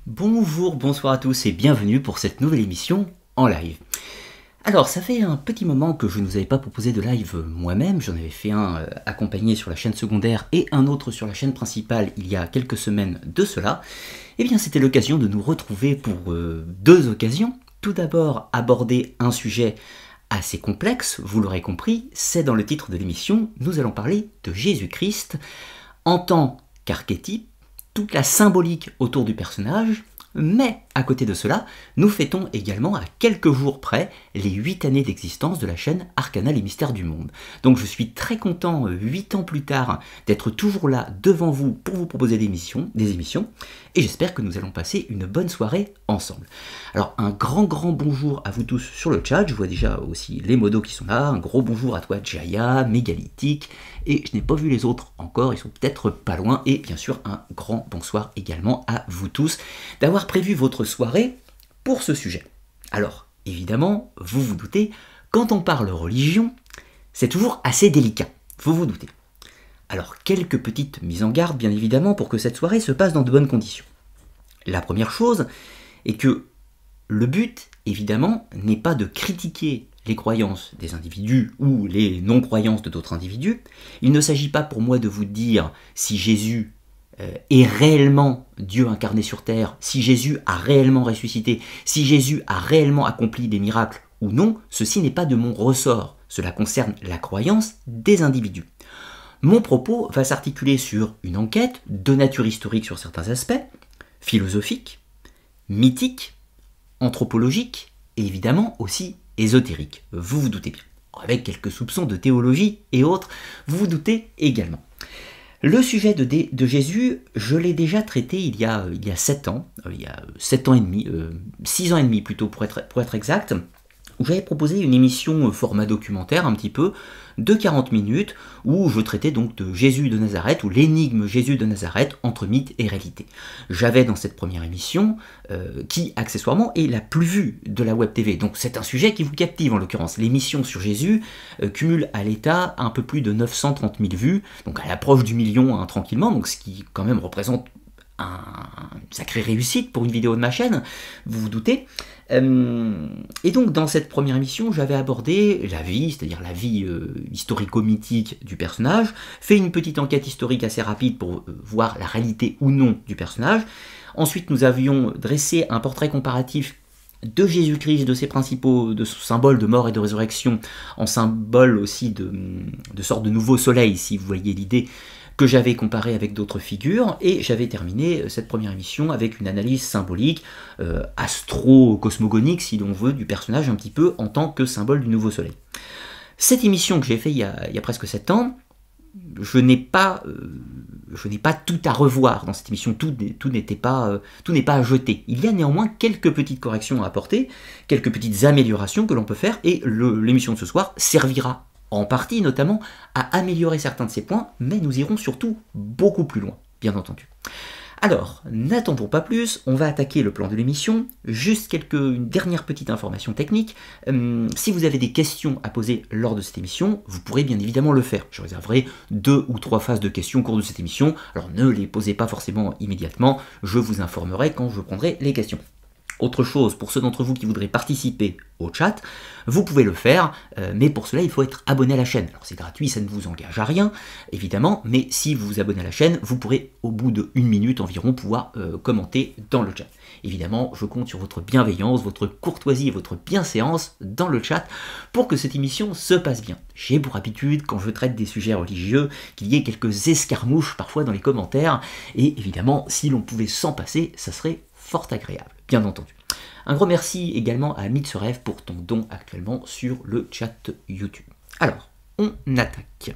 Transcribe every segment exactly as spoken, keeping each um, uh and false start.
Bonjour, bonsoir à tous et bienvenue pour cette nouvelle émission en live. Alors, ça fait un petit moment que je ne vous avais pas proposé de live moi-même, j'en avais fait un euh, accompagné sur la chaîne secondaire et un autre sur la chaîne principale il y a quelques semaines de cela. Et bien, c'était l'occasion de nous retrouver pour euh, deux occasions. Tout d'abord, aborder un sujet assez complexe, vous l'aurez compris, c'est dans le titre de l'émission, nous allons parler de Jésus-Christ en tant qu'archétype, toute la symbolique autour du personnage, mais à côté de cela, nous fêtons également à quelques jours près les huit années d'existence de la chaîne Arcana les Mystères du Monde. Donc je suis très content, huit ans plus tard, d'être toujours là devant vous pour vous proposer des émissions, des émissions, et j'espère que nous allons passer une bonne soirée ensemble. Alors un grand grand bonjour à vous tous sur le chat, je vois déjà aussi les modos qui sont là, un gros bonjour à toi Jaya, Mégalithique, et je n'ai pas vu les autres encore, ils sont peut-être pas loin, et bien sûr un grand bonsoir également à vous tous d'avoir prévu votre soirée pour ce sujet. Alors, évidemment, vous vous doutez, quand on parle religion, c'est toujours assez délicat, vous vous doutez. Alors, quelques petites mises en garde, bien évidemment, pour que cette soirée se passe dans de bonnes conditions. La première chose est que le but, évidemment, n'est pas de critiquer les croyances des individus ou les non-croyances de d'autres individus. Il ne s'agit pas pour moi de vous dire si Jésus euh, est réellement Dieu incarné sur terre, si Jésus a réellement ressuscité, si Jésus a réellement accompli des miracles ou non. Ceci n'est pas de mon ressort. Cela concerne la croyance des individus. Mon propos va s'articuler sur une enquête de nature historique sur certains aspects, philosophique, mythique, anthropologique et évidemment aussi ésotérique. Vous vous doutez bien. Avec quelques soupçons de théologie et autres, vous vous doutez également. Le sujet de, de Jésus, je l'ai déjà traité il y a, il y a sept ans, euh, il y a sept ans et demi, euh, six ans et demi plutôt pour être, pour être exact, où j'avais proposé une émission format documentaire un petit peu, de quarante minutes, où je traitais donc de Jésus de Nazareth, ou l'énigme Jésus de Nazareth entre mythe et réalité. J'avais dans cette première émission, euh, qui accessoirement est la plus vue de la web T V, donc c'est un sujet qui vous captive en l'occurrence. L'émission sur Jésus euh, cumule à l'état un peu plus de neuf cent trente mille vues, donc à l'approche du million hein, tranquillement, donc ce qui quand même représente un, une sacrée réussite pour une vidéo de ma chaîne, vous vous doutez. Euh, et donc dans cette première émission, j'avais abordé la vie, c'est-à-dire la vie euh, historico-mythique du personnage, fait une petite enquête historique assez rapide pour euh, voir la réalité ou non du personnage. Ensuite, nous avions dressé un portrait comparatif de Jésus-Christ, de ses principaux de symboles de mort et de résurrection, en symbole aussi de, de sorte de nouveau soleil, si vous voyez l'idée, que j'avais comparé avec d'autres figures, et j'avais terminé cette première émission avec une analyse symbolique, euh, astro-cosmogonique, si l'on veut, du personnage un petit peu en tant que symbole du nouveau soleil. Cette émission que j'ai faite il y a, il y a presque sept ans, je n'ai pas, euh, je n'ai pas tout à revoir dans cette émission, tout, tout n'était pas, euh, tout n'est pas à jeter. Il y a néanmoins quelques petites corrections à apporter, quelques petites améliorations que l'on peut faire, et l'émission de ce soir servira en partie notamment à améliorer certains de ces points, mais nous irons surtout beaucoup plus loin, bien entendu. Alors, n'attendons pas plus, on va attaquer le plan de l'émission. Juste quelques, une dernière petite information technique. Euh, si vous avez des questions à poser lors de cette émission, vous pourrez bien évidemment le faire. Je réserverai deux ou trois phases de questions au cours de cette émission, alors ne les posez pas forcément immédiatement, je vous informerai quand je prendrai les questions. Autre chose, pour ceux d'entre vous qui voudraient participer au chat, vous pouvez le faire, euh, mais pour cela il faut être abonné à la chaîne. Alors c'est gratuit, ça ne vous engage à rien, évidemment, mais si vous vous abonnez à la chaîne, vous pourrez au bout de une minute environ pouvoir euh, commenter dans le chat. Évidemment, je compte sur votre bienveillance, votre courtoisie et votre bienséance dans le chat pour que cette émission se passe bien. J'ai pour habitude, quand je traite des sujets religieux, qu'il y ait quelques escarmouches parfois dans les commentaires, et évidemment, si l'on pouvait s'en passer, ça serait fort agréable, bien entendu. Un gros merci également à Mitsurev pour ton don actuellement sur le chat YouTube. Alors, on attaque.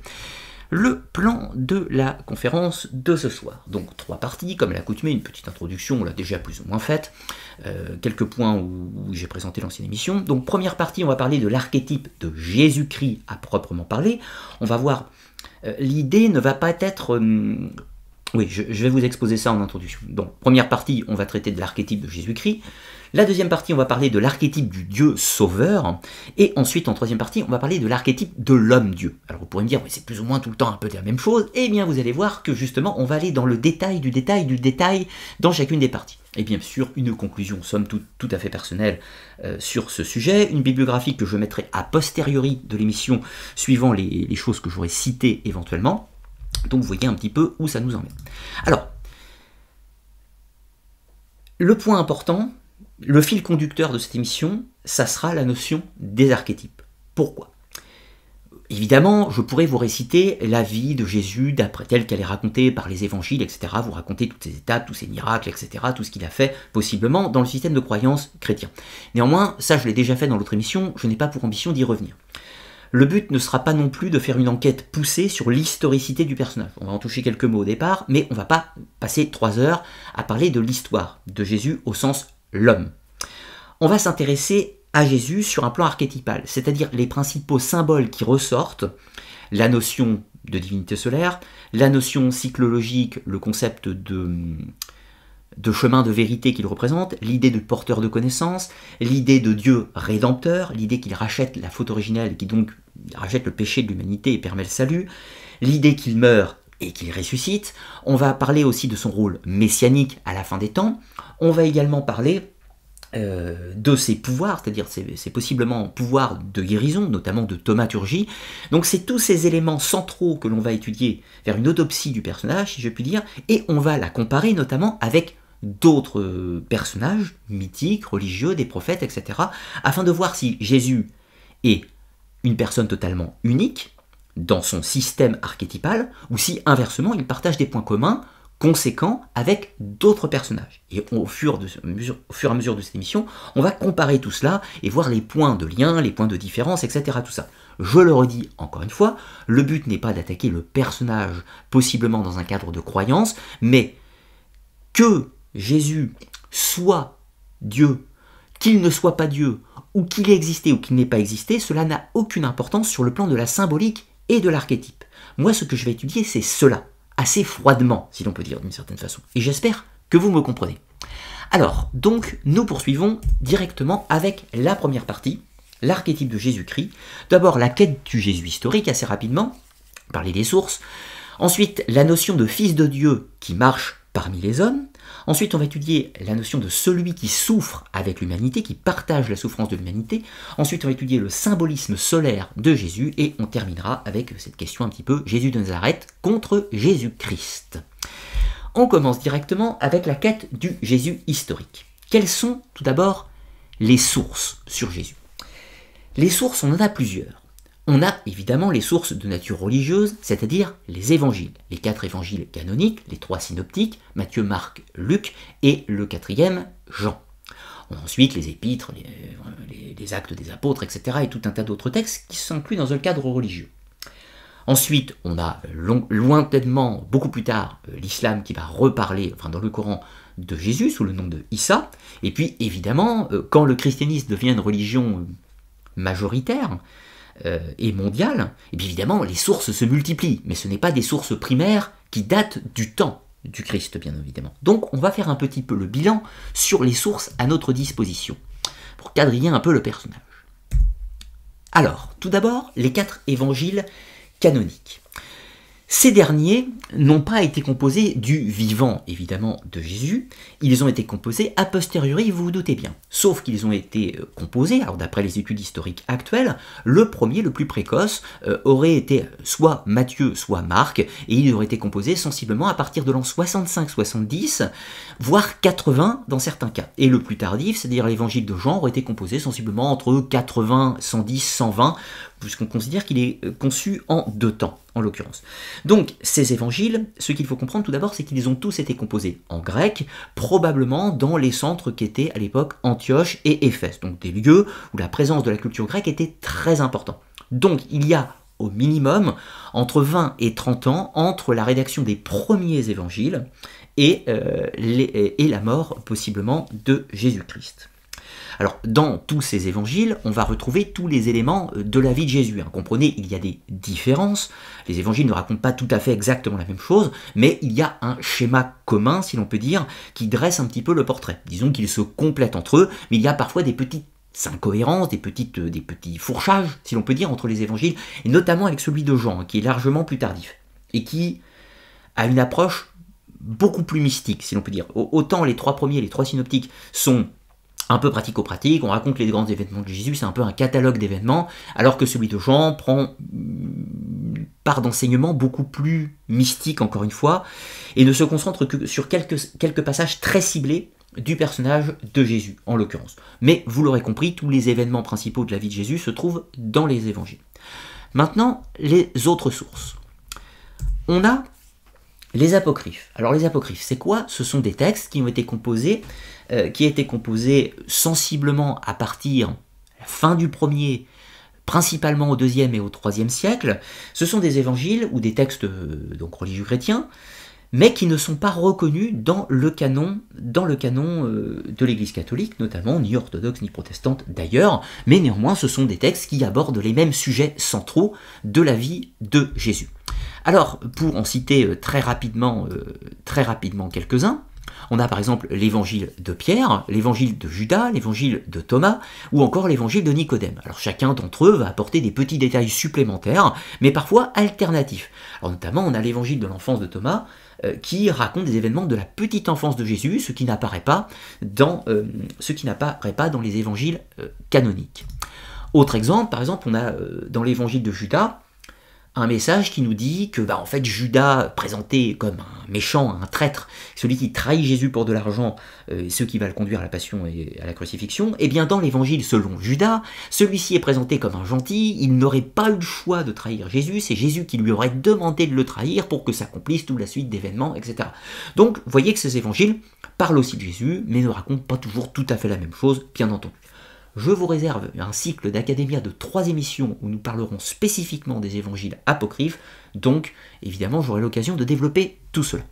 Le plan de la conférence de ce soir. Donc trois parties, comme à l'accoutumée, une petite introduction, on l'a déjà plus ou moins faite, euh, quelques points où, où j'ai présenté l'ancienne émission. Donc première partie, on va parler de l'archétype de Jésus-Christ à proprement parler. On va voir, euh, l'idée ne va pas être... Euh, Oui, je, je vais vous exposer ça en introduction. Donc, première partie, on va traiter de l'archétype de Jésus-Christ. La deuxième partie, on va parler de l'archétype du Dieu sauveur. Et ensuite, en troisième partie, on va parler de l'archétype de l'homme-dieu. Alors, vous pourrez me dire, mais c'est plus ou moins tout le temps un peu la même chose. Eh bien, vous allez voir que justement, on va aller dans le détail du détail du détail dans chacune des parties. Et bien sûr, une conclusion, somme toute, tout à fait personnelle euh, sur ce sujet. Une bibliographie que je mettrai a posteriori de l'émission, suivant les, les choses que j'aurais citées éventuellement. Donc vous voyez un petit peu où ça nous emmène. Alors, le point important, le fil conducteur de cette émission, ça sera la notion des archétypes. Pourquoi ? Évidemment, je pourrais vous réciter la vie de Jésus d'après telle qu'elle est racontée par les évangiles, et cetera. Vous raconter toutes ses étapes, tous ses miracles, et cetera. Tout ce qu'il a fait, possiblement, dans le système de croyance chrétien. Néanmoins, ça je l'ai déjà fait dans l'autre émission, je n'ai pas pour ambition d'y revenir. Le but ne sera pas non plus de faire une enquête poussée sur l'historicité du personnage. On va en toucher quelques mots au départ, mais on ne va pas passer trois heures à parler de l'histoire de Jésus au sens l'homme. On va s'intéresser à Jésus sur un plan archétypal, c'est-à-dire les principaux symboles qui ressortent, la notion de divinité solaire, la notion cyclologique, le concept de... de chemin de vérité qu'il représente, l'idée de porteur de connaissances, l'idée de Dieu rédempteur, l'idée qu'il rachète la faute originelle, qui donc rachète le péché de l'humanité et permet le salut, l'idée qu'il meurt et qu'il ressuscite. On va parler aussi de son rôle messianique à la fin des temps. On va également parler euh, de ses pouvoirs, c'est-à-dire ses, ses possiblement pouvoirs de guérison, notamment de thaumaturgie. Donc c'est tous ces éléments centraux que l'on va étudier vers une autopsie du personnage, si je puis dire, et on va la comparer notamment avec d'autres personnages mythiques, religieux, des prophètes, et cetera, afin de voir si Jésus est une personne totalement unique dans son système archétypal, ou si inversement il partage des points communs conséquents avec d'autres personnages. Et au fur, de, au fur et à mesure de cette émission, on va comparer tout cela et voir les points de lien, les points de différence, et cetera. Tout ça. Je le redis encore une fois, le but n'est pas d'attaquer le personnage possiblement dans un cadre de croyance, mais que Jésus soit Dieu, qu'il ne soit pas Dieu, ou qu'il ait existé ou qu'il n'ait pas existé, cela n'a aucune importance sur le plan de la symbolique et de l'archétype. Moi, ce que je vais étudier, c'est cela, assez froidement, si l'on peut dire d'une certaine façon. Et j'espère que vous me comprenez. Alors, donc, nous poursuivons directement avec la première partie, l'archétype de Jésus-Christ. D'abord, la quête du Jésus historique, assez rapidement, parler des sources. Ensuite, la notion de fils de Dieu qui marche parmi les hommes. Ensuite, on va étudier la notion de celui qui souffre avec l'humanité, qui partage la souffrance de l'humanité. Ensuite, on va étudier le symbolisme solaire de Jésus. Et on terminera avec cette question un petit peu Jésus de Nazareth contre Jésus-Christ. On commence directement avec la quête du Jésus historique. Quelles sont tout d'abord les sources sur Jésus? Les sources, on en a plusieurs. On a évidemment les sources de nature religieuse, c'est-à-dire les évangiles, les quatre évangiles canoniques, les trois synoptiques, Matthieu, Marc, Luc, et le quatrième, Jean. On a ensuite les épîtres, les, les, les actes des apôtres, et cetera, et tout un tas d'autres textes qui s'incluent dans un cadre religieux. Ensuite, on a long, lointainement, beaucoup plus tard, l'islam qui va reparler, enfin dans le Coran, de Jésus sous le nom de Issa, et puis évidemment, quand le christianisme devient une religion majoritaire, Euh, et mondiale, et bien évidemment les sources se multiplient, mais ce n'est pas des sources primaires qui datent du temps du Christ, bien évidemment. Donc on va faire un petit peu le bilan sur les sources à notre disposition, pour quadriller un peu le personnage. Alors, tout d'abord, les quatre évangiles canoniques. Ces derniers n'ont pas été composés du vivant, évidemment, de Jésus, ils ont été composés a posteriori, vous vous doutez bien. Sauf qu'ils ont été composés, alors d'après les études historiques actuelles, le premier, le plus précoce, euh, aurait été soit Matthieu, soit Marc, et il aurait été composé sensiblement à partir de l'an soixante-cinq soixante-dix, voire quatre-vingts dans certains cas. Et le plus tardif, c'est-à-dire l'évangile de Jean, aurait été composé sensiblement entre quatre-vingts, cent dix, cent vingt, puisqu'on considère qu'il est conçu en deux temps, en l'occurrence. Donc, ces évangiles, ce qu'il faut comprendre tout d'abord, c'est qu'ils ont tous été composés en grec, probablement dans les centres qu'étaient à l'époque Antioche et Éphèse, donc des lieux où la présence de la culture grecque était très importante. Donc, il y a au minimum entre vingt et trente ans entre la rédaction des premiers évangiles et, euh, les, et la mort, possiblement, de Jésus-Christ. Alors, dans tous ces évangiles, on va retrouver tous les éléments de la vie de Jésus. Hein. Comprenez, il y a des différences. Les évangiles ne racontent pas tout à fait exactement la même chose, mais il y a un schéma commun, si l'on peut dire, qui dresse un petit peu le portrait. Disons qu'ils se complètent entre eux, mais il y a parfois des petites incohérences, des, petites, des petits fourchages, si l'on peut dire, entre les évangiles, et notamment avec celui de Jean, qui est largement plus tardif, et qui a une approche beaucoup plus mystique, si l'on peut dire. Autant les trois premiers, les trois synoptiques, sont un peu pratico-pratique, on raconte les grands événements de Jésus, c'est un peu un catalogue d'événements, alors que celui de Jean prend part d'enseignements beaucoup plus mystiques, encore une fois, et ne se concentre que sur quelques, quelques passages très ciblés du personnage de Jésus, en l'occurrence. Mais, vous l'aurez compris, tous les événements principaux de la vie de Jésus se trouvent dans les évangiles. Maintenant, les autres sources. On a les apocryphes. Alors les apocryphes, c'est quoi? Ce sont des textes qui ont été composés, euh, qui étaient composés sensiblement à partir de la fin du premier, principalement au deuxième et au troisième siècle. Ce sont des évangiles ou des textes euh, donc religieux chrétiens, mais qui ne sont pas reconnus dans le canon, dans le canon euh, de l'Église catholique, notamment, ni orthodoxe ni protestante d'ailleurs, mais néanmoins ce sont des textes qui abordent les mêmes sujets centraux de la vie de Jésus. Alors, pour en citer euh, très rapidement, euh, très rapidement quelques-uns, on a par exemple l'évangile de Pierre, l'évangile de Judas, l'évangile de Thomas, ou encore l'évangile de Nicodème. Alors chacun d'entre eux va apporter des petits détails supplémentaires, mais parfois alternatifs. Alors notamment, on a l'évangile de l'enfance de Thomas, euh, qui raconte des événements de la petite enfance de Jésus, ce qui n'apparaît pas dans, euh, ce qui n'apparaît pas dans les évangiles euh, canoniques. Autre exemple, par exemple, on a euh, dans l'évangile de Judas, un message qui nous dit que bah, en fait Judas, présenté comme un méchant, un traître, celui qui trahit Jésus pour de l'argent, euh, ce qui va le conduire à la passion et à la crucifixion, et bien dans l'évangile selon Judas, celui-ci est présenté comme un gentil, il n'aurait pas eu le choix de trahir Jésus, c'est Jésus qui lui aurait demandé de le trahir pour que s'accomplisse toute la suite d'événements, et cetera. Donc vous voyez que ces évangiles parlent aussi de Jésus, mais ne racontent pas toujours tout à fait la même chose, bien entendu. Je vous réserve un cycle d'Académia de trois émissions où nous parlerons spécifiquement des évangiles apocryphes, donc évidemment j'aurai l'occasion de développer tout cela.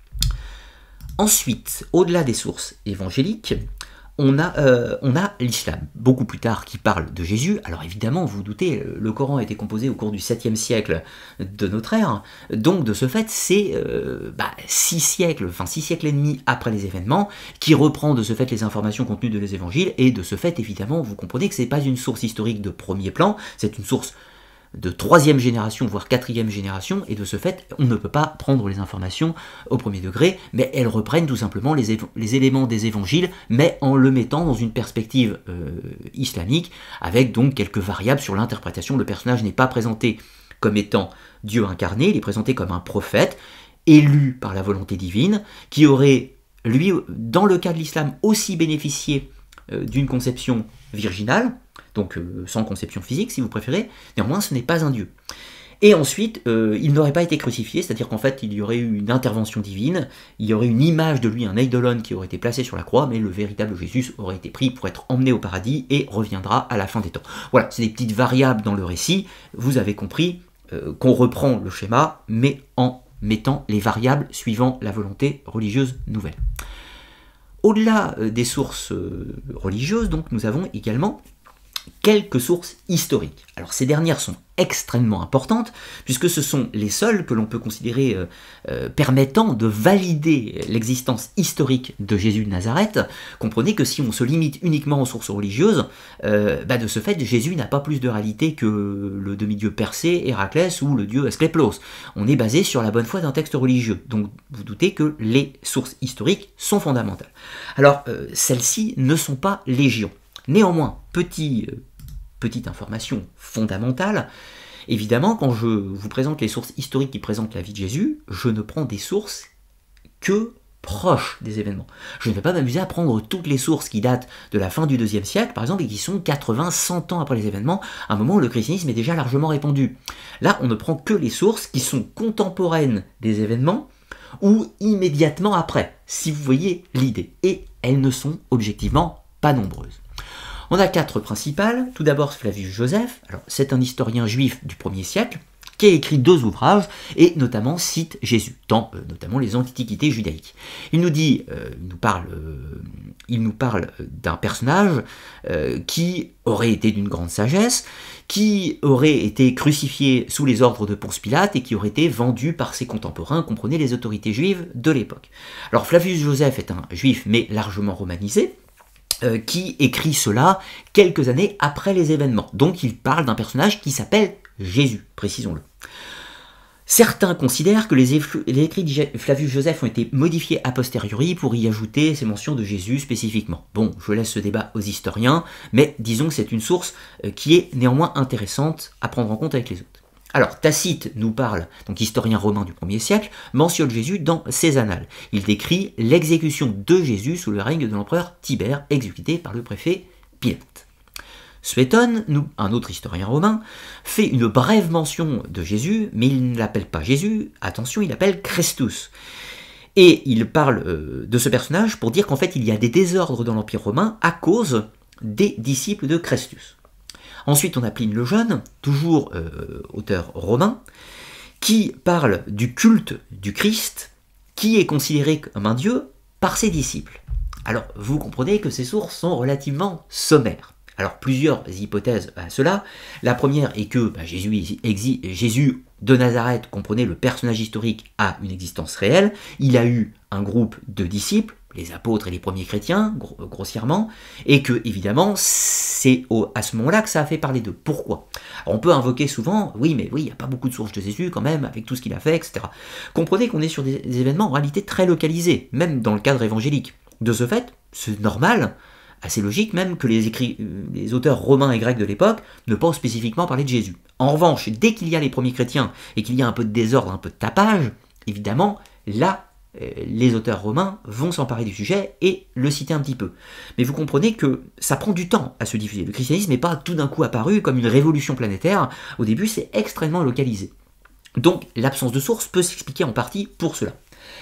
Ensuite, au-delà des sources évangéliques, on a, euh, on a l'islam, beaucoup plus tard, qui parle de Jésus. Alors évidemment, vous vous doutez, le Coran a été composé au cours du septième siècle de notre ère, donc de ce fait, c'est euh, bah, six siècles, enfin six siècles et demi après les événements, qui reprend de ce fait les informations contenues de les évangiles, et de ce fait, évidemment, vous comprenez que ce n'est pas une source historique de premier plan, c'est une source de troisième génération, voire quatrième génération, et de ce fait, on ne peut pas prendre les informations au premier degré, mais elles reprennent tout simplement les, les éléments des évangiles, mais en le mettant dans une perspective euh, islamique, avec donc quelques variables sur l'interprétation. Le personnage n'est pas présenté comme étant Dieu incarné, il est présenté comme un prophète, élu par la volonté divine, qui aurait, lui, dans le cas de l'islam, aussi bénéficié euh, d'une conception virginale, donc euh, sans conception physique si vous préférez, néanmoins ce n'est pas un dieu. Et ensuite, euh, il n'aurait pas été crucifié, c'est-à-dire qu'en fait il y aurait eu une intervention divine, il y aurait une image de lui, un eidolon qui aurait été placé sur la croix, mais le véritable Jésus aurait été pris pour être emmené au paradis et reviendra à la fin des temps. Voilà, c'est des petites variables dans le récit, vous avez compris euh, qu'on reprend le schéma, mais en mettant les variables suivant la volonté religieuse nouvelle. Au-delà euh, des sources euh, religieuses, donc, nous avons également quelques sources historiques. Alors ces dernières sont extrêmement importantes, puisque ce sont les seules que l'on peut considérer euh, euh, permettant de valider l'existence historique de Jésus de Nazareth. Comprenez que si on se limite uniquement aux sources religieuses, euh, bah de ce fait, Jésus n'a pas plus de réalité que le demi-dieu Persée, Héraclès ou le dieu Ascléplos. On est basé sur la bonne foi d'un texte religieux, donc vous doutez que les sources historiques sont fondamentales. Alors, euh, celles-ci ne sont pas légion. Néanmoins, petit, euh, petite information fondamentale, évidemment, quand je vous présente les sources historiques qui présentent la vie de Jésus, je ne prends des sources que proches des événements. Je ne vais pas m'amuser à prendre toutes les sources qui datent de la fin du deuxième siècle, par exemple, et qui sont quatre-vingts à cent ans après les événements, à un moment où le christianisme est déjà largement répandu. Là, on ne prend que les sources qui sont contemporaines des événements, ou immédiatement après, si vous voyez l'idée. Et elles ne sont objectivement pas nombreuses. On a quatre principales. Tout d'abord Flavius Joseph. Alors, c'est un historien juif du premier siècle qui a écrit deux ouvrages, et notamment cite Jésus, dans euh, notamment les Antiquités judaïques. Il nous dit, euh, il nous parle, euh, il nous parle d'un personnage euh, qui aurait été d'une grande sagesse, qui aurait été crucifié sous les ordres de Ponce Pilate et qui aurait été vendu par ses contemporains, comprenez les autorités juives de l'époque. Alors Flavius Joseph est un juif, mais largement romanisé, euh, qui écrit cela quelques années après les événements. Donc il parle d'un personnage qui s'appelle Jésus, précisons-le. Certains considèrent que les, les écrits de Flavius Joseph ont été modifiés a posteriori pour y ajouter ces mentions de Jésus spécifiquement. Bon, je laisse ce débat aux historiens, mais disons que c'est une source qui est néanmoins intéressante à prendre en compte avec les autres. Alors, Tacite nous parle, donc historien romain du premier siècle, mentionne Jésus dans ses annales. Il décrit l'exécution de Jésus sous le règne de l'empereur Tibère, exécuté par le préfet Pilate. Suétone, nous, un autre historien romain, fait une brève mention de Jésus, mais il ne l'appelle pas Jésus, attention, il l'appelle Christus. Et il parle euh, de ce personnage pour dire qu'en fait il y a des désordres dans l'Empire romain à cause des disciples de Christus. Ensuite on a Pline le Jeune, toujours euh, auteur romain, qui parle du culte du Christ, qui est considéré comme un dieu par ses disciples. Alors vous comprenez que ces sources sont relativement sommaires. Alors plusieurs hypothèses à cela. La première est que bah, Jésus, Jésus de Nazareth, comprenez, le personnage historique, a une existence réelle. Il a eu un groupe de disciples, les apôtres et les premiers chrétiens, gros, grossièrement, et que évidemment c'est à ce moment-là que ça a fait parler d'eux. Pourquoi? Alors, on peut invoquer souvent, oui mais oui, il n'y a pas beaucoup de sources de Jésus quand même, avec tout ce qu'il a fait, et cetera. Comprenez qu'on est sur des, des événements en réalité très localisés, même dans le cadre évangélique. De ce fait, c'est normal, assez logique même que les, écrits, les auteurs romains et grecs de l'époque ne pas spécifiquement parler de Jésus. En revanche, dès qu'il y a les premiers chrétiens et qu'il y a un peu de désordre, un peu de tapage, évidemment, là, les auteurs romains vont s'emparer du sujet et le citer un petit peu. Mais vous comprenez que ça prend du temps à se diffuser. Le christianisme n'est pas tout d'un coup apparu comme une révolution planétaire. Au début, c'est extrêmement localisé. Donc, l'absence de source peut s'expliquer en partie pour cela.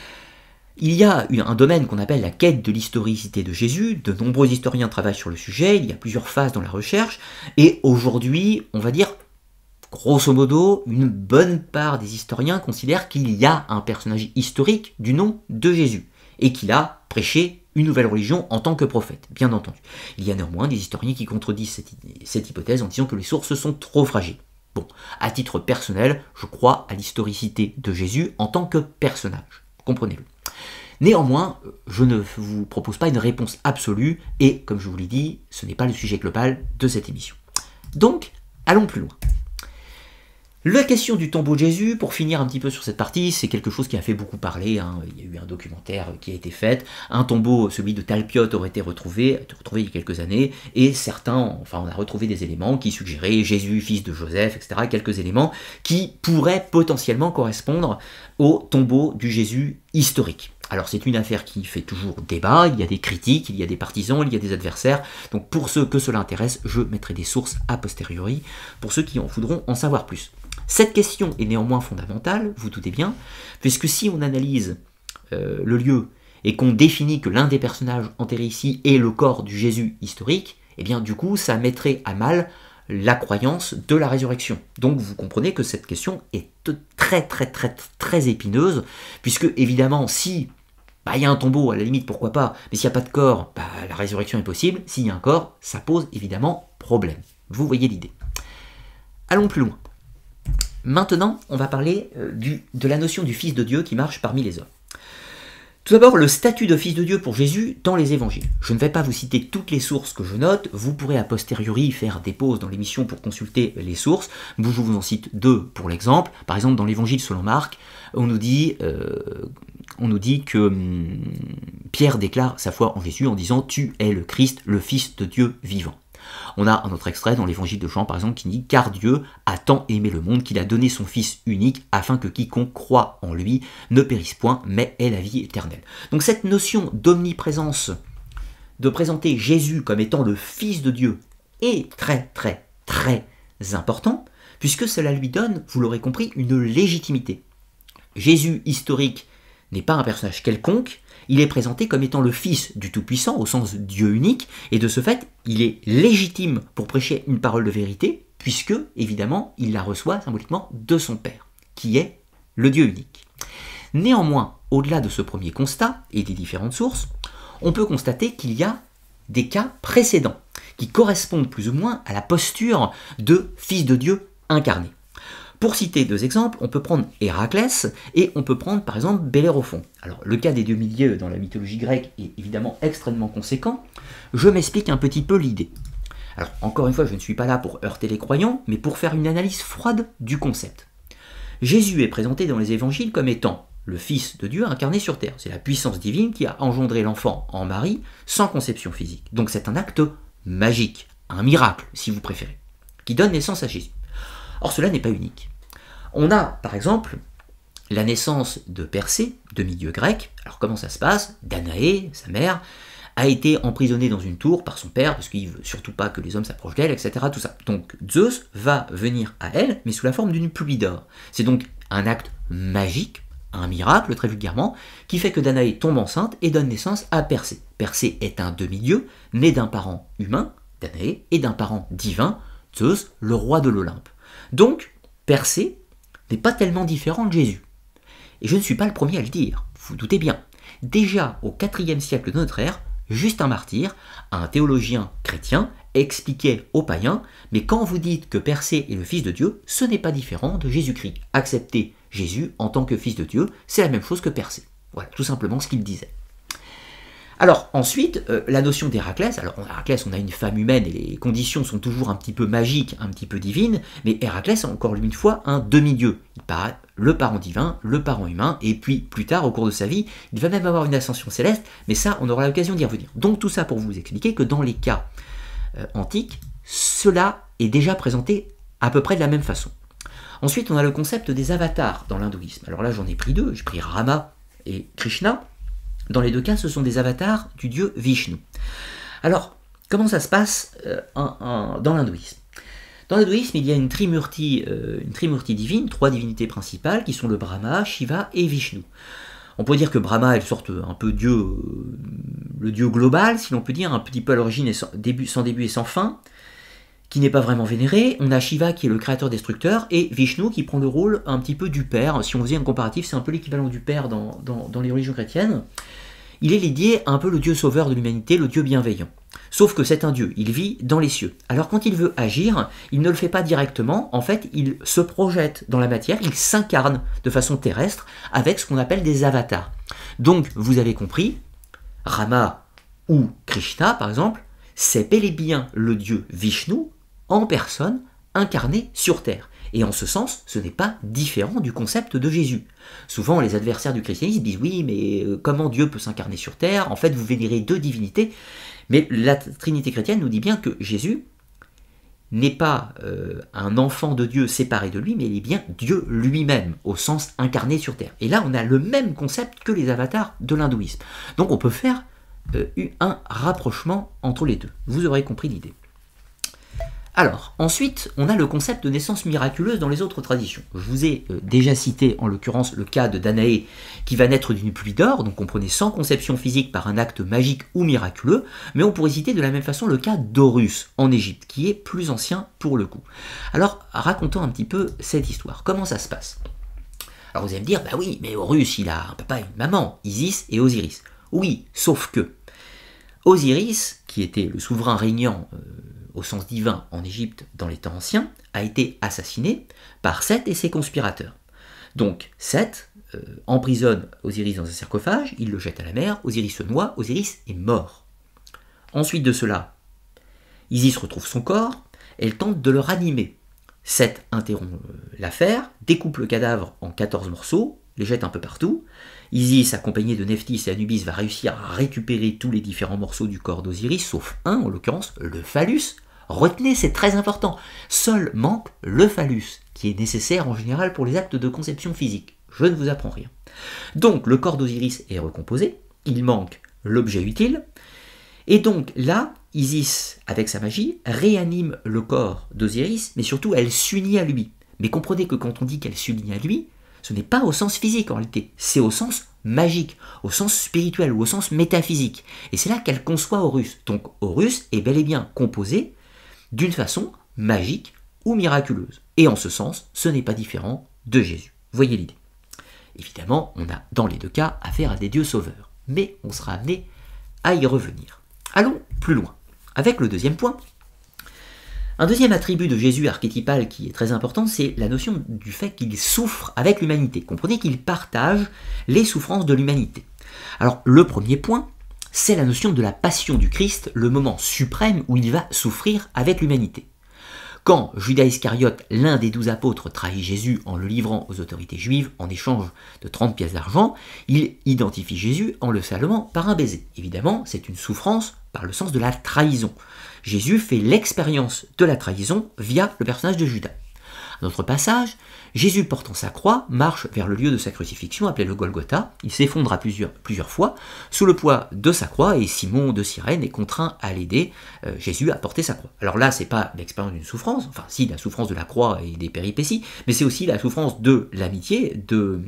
Il y a un domaine qu'on appelle la quête de l'historicité de Jésus. De nombreux historiens travaillent sur le sujet, il y a plusieurs phases dans la recherche, et aujourd'hui, on va dire, grosso modo, une bonne part des historiens considèrent qu'il y a un personnage historique du nom de Jésus, et qu'il a prêché une nouvelle religion en tant que prophète, bien entendu. Il y a néanmoins des historiens qui contredisent cette, cette hypothèse en disant que les sources sont trop fragiles. Bon, à titre personnel, je crois à l'historicité de Jésus en tant que personnage, comprenez-le. Néanmoins, je ne vous propose pas une réponse absolue, et comme je vous l'ai dit, ce n'est pas le sujet global de cette émission. Donc, allons plus loin. La question du tombeau de Jésus, pour finir un petit peu sur cette partie, c'est quelque chose qui a fait beaucoup parler, hein. Il y a eu un documentaire qui a été fait, un tombeau, celui de Talpiot, aurait été retrouvé, a été retrouvé il y a quelques années, et certains, enfin on a retrouvé des éléments qui suggéraient Jésus, fils de Joseph, et cetera, quelques éléments qui pourraient potentiellement correspondre au tombeau du Jésus historique. Alors c'est une affaire qui fait toujours débat, il y a des critiques, il y a des partisans, il y a des adversaires, donc pour ceux que cela intéresse, je mettrai des sources a posteriori, pour ceux qui en voudront en savoir plus. Cette question est néanmoins fondamentale, vous doutez bien, puisque si on analyse euh, le lieu et qu'on définit que l'un des personnages enterrés ici est le corps du Jésus historique, eh bien du coup ça mettrait à mal la croyance de la résurrection. Donc vous comprenez que cette question est très très très très épineuse, puisque évidemment si bah, il y a un tombeau, à la limite pourquoi pas, mais s'il n'y a pas de corps, bah, la résurrection est possible, s'il y a un corps, ça pose évidemment problème. Vous voyez l'idée. Allons plus loin. Maintenant, on va parler euh, du, de la notion du Fils de Dieu qui marche parmi les hommes. Tout d'abord, le statut de Fils de Dieu pour Jésus dans les évangiles. Je ne vais pas vous citer toutes les sources que je note, vous pourrez a posteriori faire des pauses dans l'émission pour consulter les sources. Je vous en cite deux pour l'exemple. Par exemple, dans l'évangile selon Marc, on nous dit, euh, on nous dit que hum, Pierre déclare sa foi en Jésus en disant « Tu es le Christ, le Fils de Dieu vivant ». On a un autre extrait dans l'évangile de Jean par exemple qui dit « Car Dieu a tant aimé le monde qu'il a donné son Fils unique afin que quiconque croit en lui ne périsse point mais ait la vie éternelle. » Donc cette notion d'omniprésence, de présenter Jésus comme étant le Fils de Dieu est très très très important puisque cela lui donne, vous l'aurez compris, une légitimité. Jésus historique n'est pas un personnage quelconque, il est présenté comme étant le Fils du Tout-Puissant, au sens Dieu unique, et de ce fait, il est légitime pour prêcher une parole de vérité, puisque, évidemment, il la reçoit symboliquement de son Père, qui est le Dieu unique. Néanmoins, au-delà de ce premier constat et des différentes sources, on peut constater qu'il y a des cas précédents qui correspondent plus ou moins à la posture de Fils de Dieu incarné. Pour citer deux exemples, on peut prendre Héraclès et on peut prendre par exemple Bellérophon. Alors le cas des deux milieux dans la mythologie grecque est évidemment extrêmement conséquent. Je m'explique un petit peu l'idée. Alors encore une fois, je ne suis pas là pour heurter les croyants, mais pour faire une analyse froide du concept. Jésus est présenté dans les évangiles comme étant le Fils de Dieu incarné sur terre. C'est la puissance divine qui a engendré l'enfant en Marie sans conception physique. Donc c'est un acte magique, un miracle si vous préférez, qui donne naissance à Jésus. Or cela n'est pas unique. On a par exemple la naissance de Persée, demi-dieu grec. Alors comment ça se passe? Danaé, sa mère, a été emprisonnée dans une tour par son père, parce qu'il ne veut surtout pas que les hommes s'approchent d'elle, et cetera. Tout ça. Donc Zeus va venir à elle, mais sous la forme d'une pluie d'or. C'est donc un acte magique, un miracle très vulgairement, qui fait que Danaé tombe enceinte et donne naissance à Persée. Persée est un demi-dieu, né d'un parent humain, Danaé, et d'un parent divin, Zeus, le roi de l'Olympe. Donc, Persée n'est pas tellement différent de Jésus. Et je ne suis pas le premier à le dire, vous vous doutez bien. Déjà au quatrième siècle de notre ère, Justin Martyr, un théologien chrétien, expliquait aux païens, mais quand vous dites que Persée est le Fils de Dieu, ce n'est pas différent de Jésus-Christ. Accepter Jésus en tant que Fils de Dieu, c'est la même chose que Persée. Voilà, tout simplement ce qu'il disait. Alors ensuite, euh, la notion d'Héraclès, alors Héraclès, on a une femme humaine et les conditions sont toujours un petit peu magiques, un petit peu divines, mais Héraclès, encore une fois, un demi-dieu. Il paraît le parent divin, le parent humain, et puis plus tard, au cours de sa vie, il va même avoir une ascension céleste, mais ça, on aura l'occasion d'y revenir. Donc tout ça pour vous expliquer que dans les cas euh, antiques, cela est déjà présenté à peu près de la même façon. Ensuite, on a le concept des avatars dans l'hindouisme. Alors là, j'en ai pris deux, j'ai pris Rama et Krishna. Dans les deux cas, ce sont des avatars du dieu Vishnu. Alors, comment ça se passe euh, en, en, dans l'hindouisme? Dans l'hindouisme, il y a une trimurti, euh, une trimurti divine, trois divinités principales, qui sont le Brahma, Shiva et Vishnu. On peut dire que Brahma est une sorte un peu dieu, euh, le dieu global, si l'on peut dire, un petit peu à l'origine et sans début, sans début et sans fin, qui n'est pas vraiment vénéré. On a Shiva qui est le créateur destructeur, et Vishnu qui prend le rôle un petit peu du père. Si on faisait un comparatif, c'est un peu l'équivalent du père dans, dans, dans les religions chrétiennes. Il est lié à un peu le dieu sauveur de l'humanité, le dieu bienveillant. Sauf que c'est un dieu, il vit dans les cieux. Alors quand il veut agir, il ne le fait pas directement, en fait il se projette dans la matière, il s'incarne de façon terrestre avec ce qu'on appelle des avatars. Donc vous avez compris, Rama ou Krishna par exemple, c'est bel et bien le dieu Vishnu en personne incarné sur terre. Et en ce sens, ce n'est pas différent du concept de Jésus. Souvent, les adversaires du christianisme disent « Oui, mais comment Dieu peut s'incarner sur terre? En fait, vous vénérez deux divinités. » Mais la Trinité chrétienne nous dit bien que Jésus n'est pas euh, un enfant de Dieu séparé de lui, mais il est bien Dieu lui-même, au sens incarné sur terre. Et là, on a le même concept que les avatars de l'hindouisme. Donc, on peut faire euh, un rapprochement entre les deux. Vous aurez compris l'idée. Alors, ensuite, on a le concept de naissance miraculeuse dans les autres traditions. Je vous ai euh, déjà cité, en l'occurrence, le cas de Danaé, qui va naître d'une pluie d'or, donc comprenez sans conception physique par un acte magique ou miraculeux, mais on pourrait citer de la même façon le cas d'Horus, en Égypte, qui est plus ancien pour le coup. Alors, racontons un petit peu cette histoire. Comment ça se passe? Alors vous allez me dire, bah oui, mais Horus, il a un papa et une maman, Isis et Osiris. Oui, sauf que Osiris, qui était le souverain régnant euh, au sens divin en Égypte dans les temps anciens, a été assassiné par Seth et ses conspirateurs. Donc Seth euh, emprisonne Osiris dans un sarcophage, il le jette à la mer, Osiris se noie, Osiris est mort. Ensuite de cela, Isis retrouve son corps, elle tente de le ranimer. Seth interrompt euh, l'affaire, découpe le cadavre en quatorze morceaux, les jette un peu partout. Isis, accompagnée de Nephthys et Anubis, va réussir à récupérer tous les différents morceaux du corps d'Osiris, sauf un, en l'occurrence le phallus. Retenez, c'est très important. Seul manque le phallus, qui est nécessaire en général pour les actes de conception physique. Je ne vous apprends rien. Donc, le corps d'Osiris est recomposé, il manque l'objet utile, et donc là, Isis, avec sa magie, réanime le corps d'Osiris, mais surtout elle s'unit à lui. Mais comprenez que quand on dit qu'elle s'unit à lui, ce n'est pas au sens physique en réalité, c'est au sens magique, au sens spirituel ou au sens métaphysique. Et c'est là qu'elle conçoit Horus. Donc Horus est bel et bien composé d'une façon magique ou miraculeuse. Et en ce sens, ce n'est pas différent de Jésus. Voyez l'idée. Évidemment, on a dans les deux cas affaire à des dieux sauveurs, mais on sera amené à y revenir. Allons plus loin, avec le deuxième point. Un deuxième attribut de Jésus archétypal qui est très important, c'est la notion du fait qu'il souffre avec l'humanité. Comprenez qu'il partage les souffrances de l'humanité. Alors, le premier point, c'est la notion de la passion du Christ, le moment suprême où il va souffrir avec l'humanité. Quand Judas Iscariote, l'un des douze apôtres, trahit Jésus en le livrant aux autorités juives en échange de trente pièces d'argent, il identifie Jésus en le saluant par un baiser. Évidemment, c'est une souffrance par le sens de la trahison. Jésus fait l'expérience de la trahison via le personnage de Judas. Un autre passage, Jésus portant sa croix marche vers le lieu de sa crucifixion appelé le Golgotha. Il s'effondre à plusieurs, plusieurs fois sous le poids de sa croix et Simon de Cyrène est contraint à l'aider. Euh, Jésus a porté sa croix. Alors là, c'est pas l'expérience d'une souffrance, enfin si, la souffrance de la croix et des péripéties, mais c'est aussi la souffrance de l'amitié, de...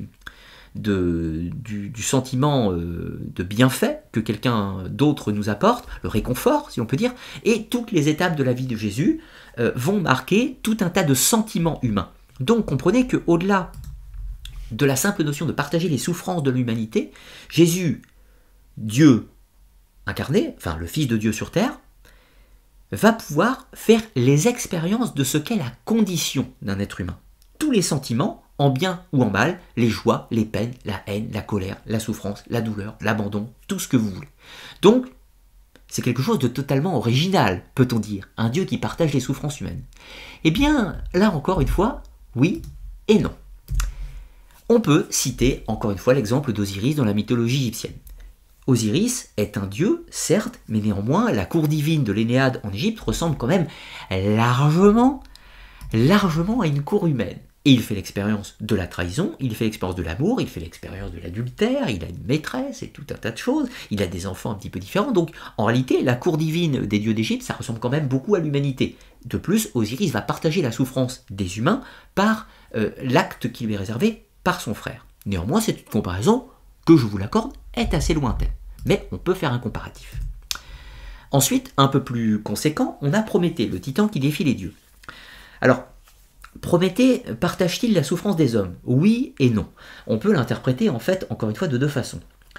De, du, du sentiment euh, de bienfait que quelqu'un d'autre nous apporte, le réconfort si on peut dire, et toutes les étapes de la vie de Jésus euh, vont marquer tout un tas de sentiments humains. Donc comprenez qu'au-delà de la simple notion de partager les souffrances de l'humanité, Jésus, Dieu incarné, enfin le Fils de Dieu sur terre, va pouvoir faire les expériences de ce qu'est la condition d'un être humain. Tous les sentiments, en bien ou en mal, les joies, les peines, la haine, la colère, la souffrance, la douleur, l'abandon, tout ce que vous voulez. Donc, c'est quelque chose de totalement original, peut-on dire, un Dieu qui partage les souffrances humaines. Eh bien, là encore une fois, oui et non. On peut citer encore une fois l'exemple d'Osiris dans la mythologie égyptienne. Osiris est un dieu, certes, mais néanmoins, la cour divine de l'Énéade en Égypte ressemble quand même largement, largement à une cour humaine. Et il fait l'expérience de la trahison, il fait l'expérience de l'amour, il fait l'expérience de l'adultère, il a une maîtresse et tout un tas de choses, il a des enfants un petit peu différents, donc en réalité la cour divine des dieux d'Égypte, ça ressemble quand même beaucoup à l'humanité. De plus, Osiris va partager la souffrance des humains par euh, l'acte qui lui est réservé par son frère. Néanmoins, cette comparaison, que je vous l'accorde, est assez lointaine, mais on peut faire un comparatif. Ensuite, un peu plus conséquent, on a Prométhée, le titan qui défie les dieux. Alors, Prométhée partage-t-il la souffrance des hommes? Oui et non. On peut l'interpréter en fait, encore une fois, de deux façons.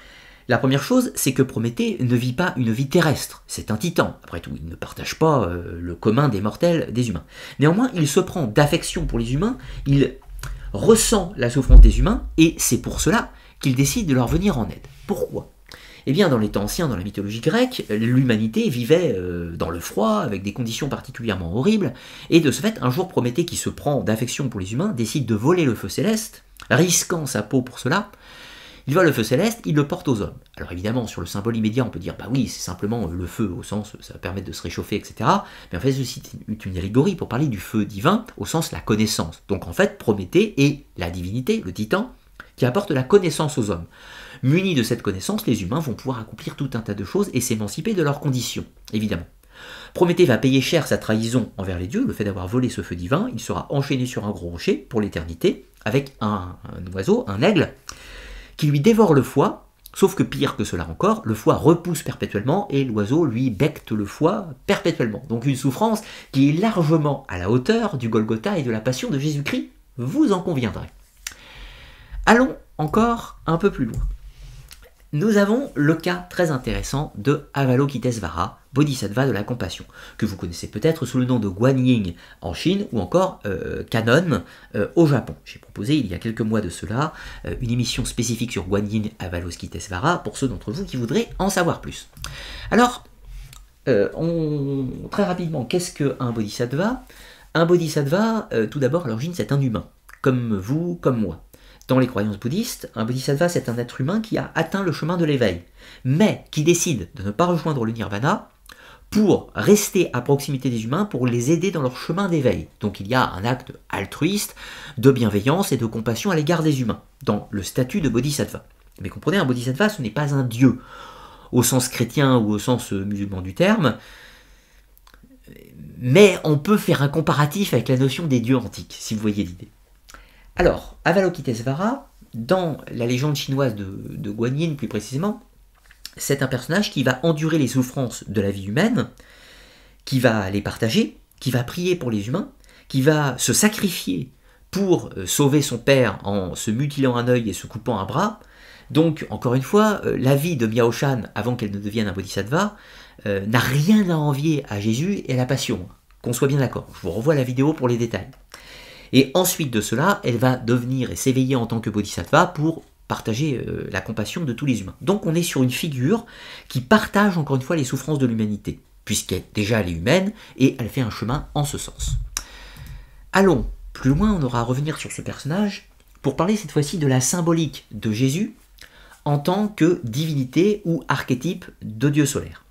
La première chose, c'est que Prométhée ne vit pas une vie terrestre. C'est un titan. Après tout, il ne partage pas euh, le commun des mortels des humains. Néanmoins, il se prend d'affection pour les humains, il ressent la souffrance des humains, et c'est pour cela qu'il décide de leur venir en aide. Pourquoi ? Eh bien, dans les temps anciens, dans la mythologie grecque, l'humanité vivait euh, dans le froid, avec des conditions particulièrement horribles, et de ce fait, un jour, Prométhée, qui se prend d'affection pour les humains, décide de voler le feu céleste, risquant sa peau pour cela. Il vole le feu céleste, il le porte aux hommes. Alors évidemment, sur le symbole immédiat, on peut dire, bah oui, c'est simplement le feu, au sens, ça va permettre de se réchauffer, et cetera. Mais en fait, ceci est une allégorie pour parler du feu divin, au sens la connaissance. Donc en fait, Prométhée est la divinité, le titan, qui apporte la connaissance aux hommes. Munis de cette connaissance, les humains vont pouvoir accomplir tout un tas de choses et s'émanciper de leurs conditions, évidemment. Prométhée va payer cher sa trahison envers les dieux, le fait d'avoir volé ce feu divin, il sera enchaîné sur un gros rocher pour l'éternité, avec un, un oiseau, un aigle, qui lui dévore le foie, sauf que pire que cela encore, le foie repousse perpétuellement et l'oiseau lui becte le foie perpétuellement. Donc une souffrance qui est largement à la hauteur du Golgotha et de la passion de Jésus-Christ, vous en conviendrez. Allons encore un peu plus loin. Nous avons le cas très intéressant de Avalokitesvara, Bodhisattva de la compassion, que vous connaissez peut-être sous le nom de Guanyin en Chine ou encore euh, Kannon euh, au Japon. J'ai proposé il y a quelques mois de cela euh, une émission spécifique sur Guanyin Avalokitesvara pour ceux d'entre vous qui voudraient en savoir plus. Alors, euh, on, très rapidement, qu'est-ce qu'un Bodhisattva? Un Bodhisattva, euh, tout d'abord, à l'origine, c'est un humain, comme vous, comme moi. Dans les croyances bouddhistes, un bodhisattva, c'est un être humain qui a atteint le chemin de l'éveil, mais qui décide de ne pas rejoindre le nirvana pour rester à proximité des humains, pour les aider dans leur chemin d'éveil. Donc il y a un acte altruiste, de bienveillance et de compassion à l'égard des humains, dans le statut de bodhisattva. Mais comprenez, un bodhisattva, ce n'est pas un dieu, au sens chrétien ou au sens musulman du terme, mais on peut faire un comparatif avec la notion des dieux antiques, si vous voyez l'idée. Alors, Avalokitesvara, dans la légende chinoise de, de Guanyin plus précisément, c'est un personnage qui va endurer les souffrances de la vie humaine, qui va les partager, qui va prier pour les humains, qui va se sacrifier pour sauver son père en se mutilant un œil et se coupant un bras. Donc, encore une fois, la vie de Miao Shan, avant qu'elle ne devienne un bodhisattva, euh, n'a rien à envier à Jésus et à la Passion. Qu'on soit bien d'accord. Je vous renvoie à la vidéo pour les détails. Et ensuite de cela, elle va devenir et s'éveiller en tant que bodhisattva pour partager euh, la compassion de tous les humains. Donc on est sur une figure qui partage encore une fois les souffrances de l'humanité, puisqu'elle déjà elle est humaine et elle fait un chemin en ce sens. Allons plus loin, on aura à revenir sur ce personnage pour parler cette fois-ci de la symbolique de Jésus en tant que divinité ou archétype de Dieu solaire.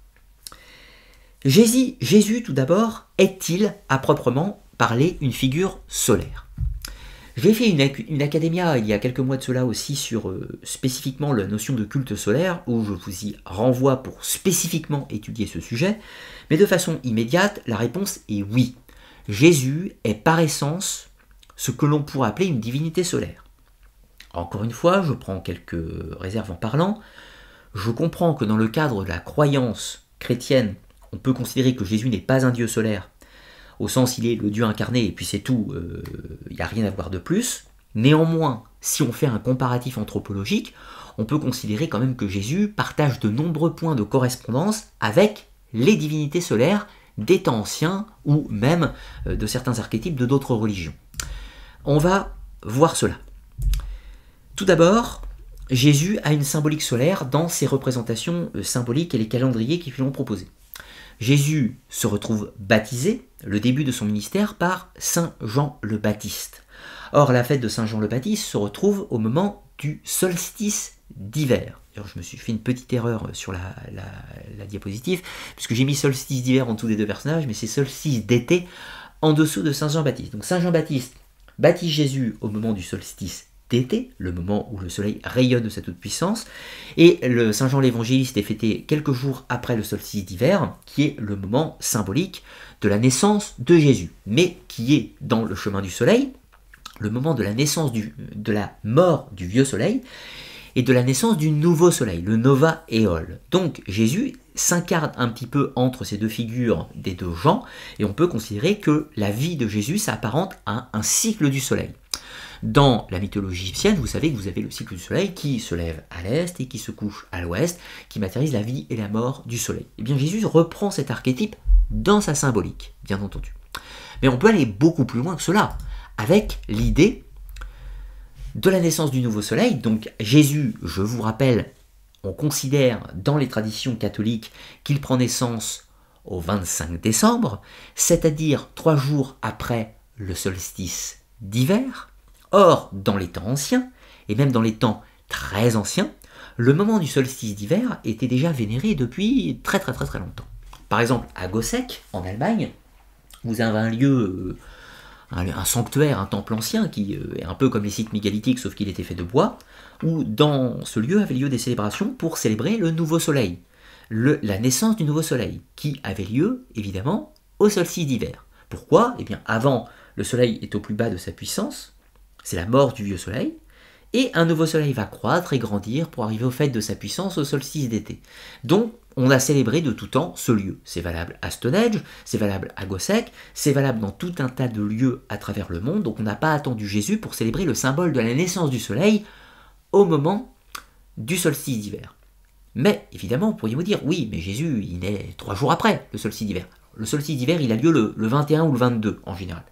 Jésus, Jésus tout d'abord, est-il à proprement parler une figure solaire? J'ai fait une, une académia il y a quelques mois de cela aussi sur euh, spécifiquement la notion de culte solaire, où je vous y renvoie pour spécifiquement étudier ce sujet, mais de façon immédiate, la réponse est oui. Jésus est par essence ce que l'on pourrait appeler une divinité solaire. Encore une fois, je prends quelques réserves en parlant, je comprends que dans le cadre de la croyance chrétienne, on peut considérer que Jésus n'est pas un Dieu solaire, au sens il est le Dieu incarné et puis c'est tout, il euh, n'y a rien à voir de plus. Néanmoins, si on fait un comparatif anthropologique, on peut considérer quand même que Jésus partage de nombreux points de correspondance avec les divinités solaires des temps anciens ou même euh, de certains archétypes de d'autres religions. On va voir cela. Tout d'abord, Jésus a une symbolique solaire dans ses représentations euh, symboliques et les calendriers qui lui ont proposés. Jésus se retrouve baptisé, le début de son ministère, par Saint Jean le Baptiste. Or, la fête de Saint Jean le Baptiste se retrouve au moment du solstice d'hiver. Alors, je me suis fait une petite erreur sur la, la, la diapositive, puisque j'ai mis solstice d'hiver en dessous des deux personnages, mais c'est solstice d'été en dessous de Saint Jean Baptiste. Donc Saint Jean Baptiste baptise Jésus au moment du solstice d'été, le moment où le soleil rayonne de sa toute-puissance, et le Saint Jean l'Évangéliste est fêté quelques jours après le solstice d'hiver, qui est le moment symbolique de la naissance de Jésus, mais qui est dans le chemin du soleil, le moment de la naissance du, de la mort du vieux soleil, et de la naissance du nouveau soleil, le Nova Éole. Donc Jésus s'incarne un petit peu entre ces deux figures des deux Jean, et on peut considérer que la vie de Jésus s'apparente à un cycle du soleil. Dans la mythologie égyptienne, vous savez que vous avez le cycle du soleil qui se lève à l'est et qui se couche à l'ouest, qui matérialise la vie et la mort du soleil. Et bien Jésus reprend cet archétype dans sa symbolique, bien entendu. Mais on peut aller beaucoup plus loin que cela, avec l'idée de la naissance du nouveau soleil. Donc Jésus, je vous rappelle, on considère dans les traditions catholiques qu'il prend naissance au vingt-cinq décembre, c'est-à-dire trois jours après le solstice d'hiver. Or, dans les temps anciens, et même dans les temps très anciens, le moment du solstice d'hiver était déjà vénéré depuis très très très très longtemps. Par exemple, à Goseck, en Allemagne, vous avez un lieu, un, un sanctuaire, un temple ancien, qui est un peu comme les sites mégalithiques, sauf qu'il était fait de bois, où dans ce lieu avaient lieu des célébrations pour célébrer le nouveau soleil, le, la naissance du nouveau soleil, qui avait lieu, évidemment, au solstice d'hiver. Pourquoi? Eh bien, avant, le soleil est au plus bas de sa puissance, c'est la mort du vieux soleil, et un nouveau soleil va croître et grandir pour arriver au fait de sa puissance au solstice d'été. Donc, on a célébré de tout temps ce lieu. C'est valable à Stonehenge, c'est valable à Goseck, c'est valable dans tout un tas de lieux à travers le monde, donc on n'a pas attendu Jésus pour célébrer le symbole de la naissance du soleil au moment du solstice d'hiver. Mais, évidemment, vous pourriez me dire, oui, mais Jésus, il naît trois jours après le solstice d'hiver. Le solstice d'hiver, il a lieu le, le vingt et un ou le vingt-deux, en général.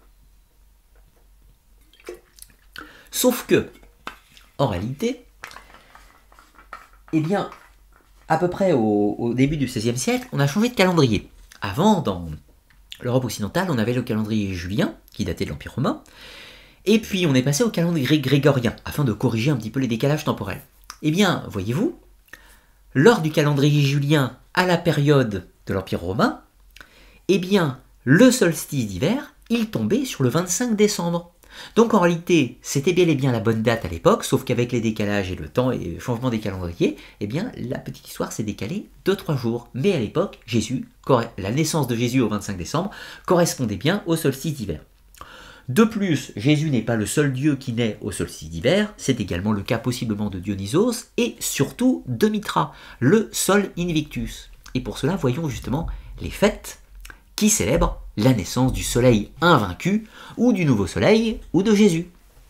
Sauf que, en réalité, eh bien, à peu près au, au début du seizième siècle, on a changé de calendrier. Avant, dans l'Europe occidentale, on avait le calendrier julien, qui datait de l'Empire romain, et puis on est passé au calendrier grégorien, afin de corriger un petit peu les décalages temporels. Eh bien, voyez-vous, lors du calendrier julien à la période de l'Empire romain, eh bien, le solstice d'hiver, il tombait sur le vingt-cinq décembre. Donc en réalité, c'était bel et bien la bonne date à l'époque, sauf qu'avec les décalages et le temps et le changement des calendriers, eh bien la petite histoire s'est décalée de trois jours. Mais à l'époque, Jésus, la naissance de Jésus au vingt-cinq décembre, correspondait bien au solstice d'hiver. De plus, Jésus n'est pas le seul Dieu qui naît au solstice d'hiver, c'est également le cas possiblement de Dionysos et surtout de Mitra, le Sol Invictus. Et pour cela, voyons justement les fêtes qui célèbre la naissance du soleil invaincu, ou du nouveau soleil, ou de Jésus.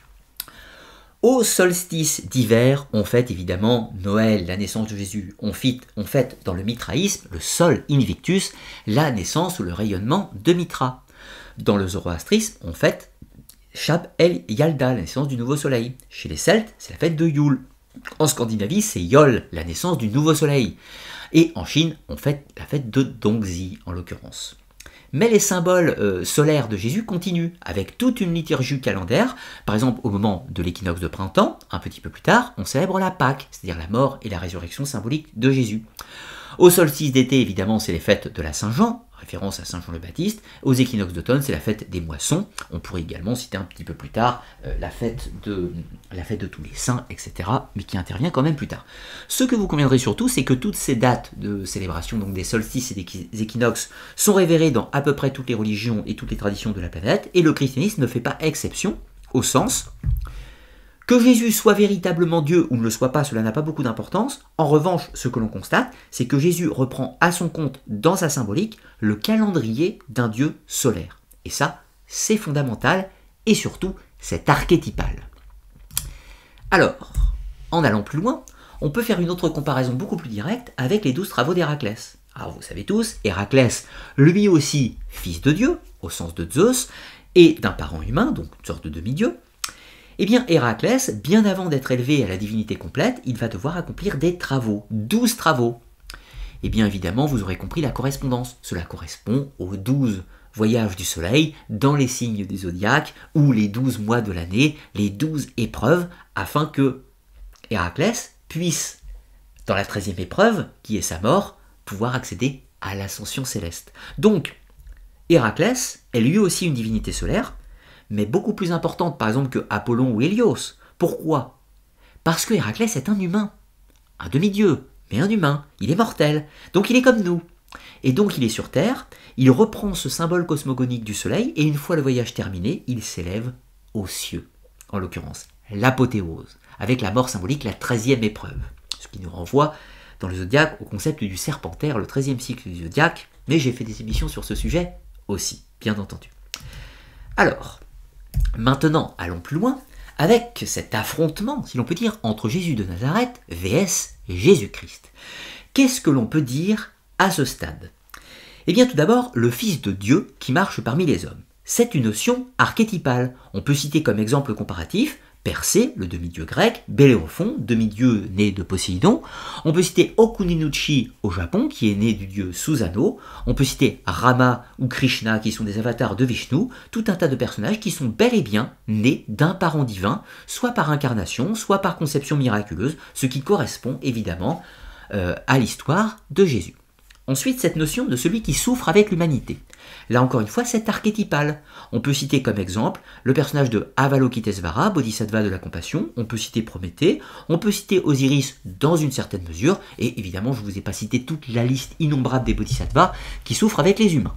Au solstice d'hiver, on fête évidemment Noël, la naissance de Jésus. On fête, on fête dans le mitraïsme, le sol invictus, la naissance ou le rayonnement de Mitra. Dans le zoroastrisme, on fête Shab el Yalda, la naissance du nouveau soleil. Chez les Celtes, c'est la fête de Yule. En Scandinavie, c'est Yol, la naissance du nouveau soleil. Et en Chine, on fête la fête de Dongzhi, en l'occurrence. Mais les symboles euh, solaires de Jésus continuent, avec toute une liturgie calendaire. Par exemple, au moment de l'équinoxe de printemps, un petit peu plus tard, on célèbre la Pâque, c'est-à-dire la mort et la résurrection symbolique de Jésus. Au solstice d'été, évidemment, c'est les fêtes de la Saint-Jean, référence à Saint Jean le Baptiste. Aux équinoxes d'automne, c'est la fête des moissons. On pourrait également citer un petit peu plus tard euh, la, fête de, la fête de tous les saints, et cetera, mais qui intervient quand même plus tard. Ce que vous conviendrez surtout, c'est que toutes ces dates de célébration, donc des solstices et des équinoxes, sont révérées dans à peu près toutes les religions et toutes les traditions de la planète, et le christianisme ne fait pas exception, au sens que Jésus soit véritablement Dieu ou ne le soit pas, cela n'a pas beaucoup d'importance. En revanche, ce que l'on constate, c'est que Jésus reprend à son compte, dans sa symbolique, le calendrier d'un Dieu solaire. Et ça, c'est fondamental, et surtout, c'est archétypal. Alors, en allant plus loin, on peut faire une autre comparaison beaucoup plus directe avec les douze travaux d'Héraclès. Alors vous savez tous, Héraclès, lui aussi fils de Dieu, au sens de Zeus, et d'un parent humain, donc une sorte de demi-dieu. Eh bien, Héraclès, bien avant d'être élevé à la divinité complète, il va devoir accomplir des travaux, douze travaux. Eh bien, évidemment, vous aurez compris la correspondance. Cela correspond aux douze voyages du soleil dans les signes du zodiaque, ou les douze mois de l'année, les douze épreuves, afin que Héraclès puisse, dans la treizième épreuve, qui est sa mort, pouvoir accéder à l'ascension céleste. Donc, Héraclès est lui aussi une divinité solaire, mais beaucoup plus importante par exemple que Apollon ou Hélios. Pourquoi? Parce que Héraclès est un humain, un demi-dieu, mais un humain, il est mortel, donc il est comme nous. Et donc il est sur Terre, il reprend ce symbole cosmogonique du soleil, et une fois le voyage terminé, il s'élève aux cieux, en l'occurrence l'apothéose, avec la mort symbolique, la treizième épreuve, ce qui nous renvoie dans le zodiaque au concept du serpentaire, le treizième cycle du zodiaque, mais j'ai fait des émissions sur ce sujet aussi, bien entendu. Alors, maintenant, allons plus loin, avec cet affrontement, si l'on peut dire, entre Jésus de Nazareth vs Jésus-Christ. Qu'est-ce que l'on peut dire à ce stade? Eh bien, tout d'abord, le Fils de Dieu qui marche parmi les hommes. C'est une notion archétypale. On peut citer comme exemple comparatif Persée, le demi-dieu grec, Bellérophon, demi-dieu né de Poséidon. On peut citer Okuninuchi au Japon, qui est né du dieu Susanoo. On peut citer Rama ou Krishna, qui sont des avatars de Vishnu. Tout un tas de personnages qui sont bel et bien nés d'un parent divin, soit par incarnation, soit par conception miraculeuse, ce qui correspond évidemment euh, à l'histoire de Jésus. Ensuite, cette notion de celui qui souffre avec l'humanité. Là encore une fois, c'est archétypal. On peut citer comme exemple le personnage de Avalokitesvara, bodhisattva de la compassion, on peut citer Prométhée, on peut citer Osiris dans une certaine mesure, et évidemment je ne vous ai pas cité toute la liste innombrable des bodhisattvas qui souffrent avec les humains.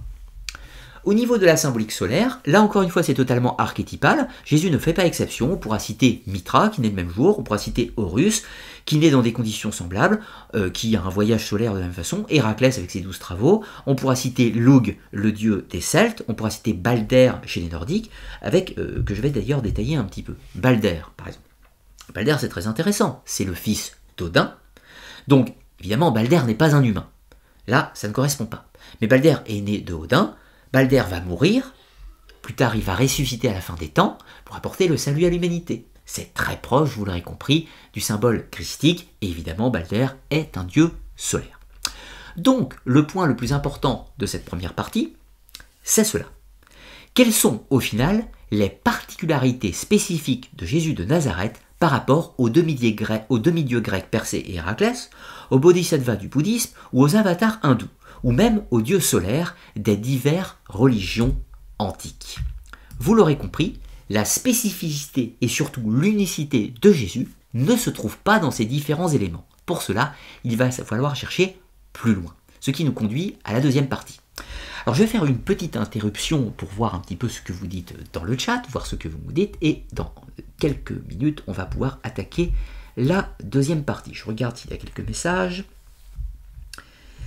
Au niveau de la symbolique solaire, là encore une fois c'est totalement archétypal, Jésus ne fait pas exception, on pourra citer Mitra qui naît le même jour, on pourra citer Horus qui naît dans des conditions semblables, euh, qui a un voyage solaire de la même façon, Héraclès avec ses douze travaux, on pourra citer Lugh, le dieu des Celtes, on pourra citer Balder chez les Nordiques, avec, euh, que je vais d'ailleurs détailler un petit peu. Balder par exemple. Balder c'est très intéressant, c'est le fils d'Odin, donc évidemment Balder n'est pas un humain, là ça ne correspond pas, mais Balder est né de Odin. Balder va mourir, plus tard il va ressusciter à la fin des temps pour apporter le salut à l'humanité. C'est très proche, vous l'aurez compris, du symbole christique, et évidemment Balder est un dieu solaire. Donc le point le plus important de cette première partie, c'est cela. Quelles sont au final les particularités spécifiques de Jésus de Nazareth par rapport aux demi-dieux grecs, aux demi-dieux grecs Persée et Héraclès, aux bodhisattvas du bouddhisme ou aux avatars hindous, ou même aux dieux solaires des diverses religions antiques. Vous l'aurez compris, la spécificité et surtout l'unicité de Jésus ne se trouve pas dans ces différents éléments. Pour cela, il va falloir chercher plus loin, ce qui nous conduit à la deuxième partie. Alors je vais faire une petite interruption pour voir un petit peu ce que vous dites dans le chat, voir ce que vous me dites, et dans quelques minutes, on va pouvoir attaquer la deuxième partie. Je regarde s'il y a quelques messages.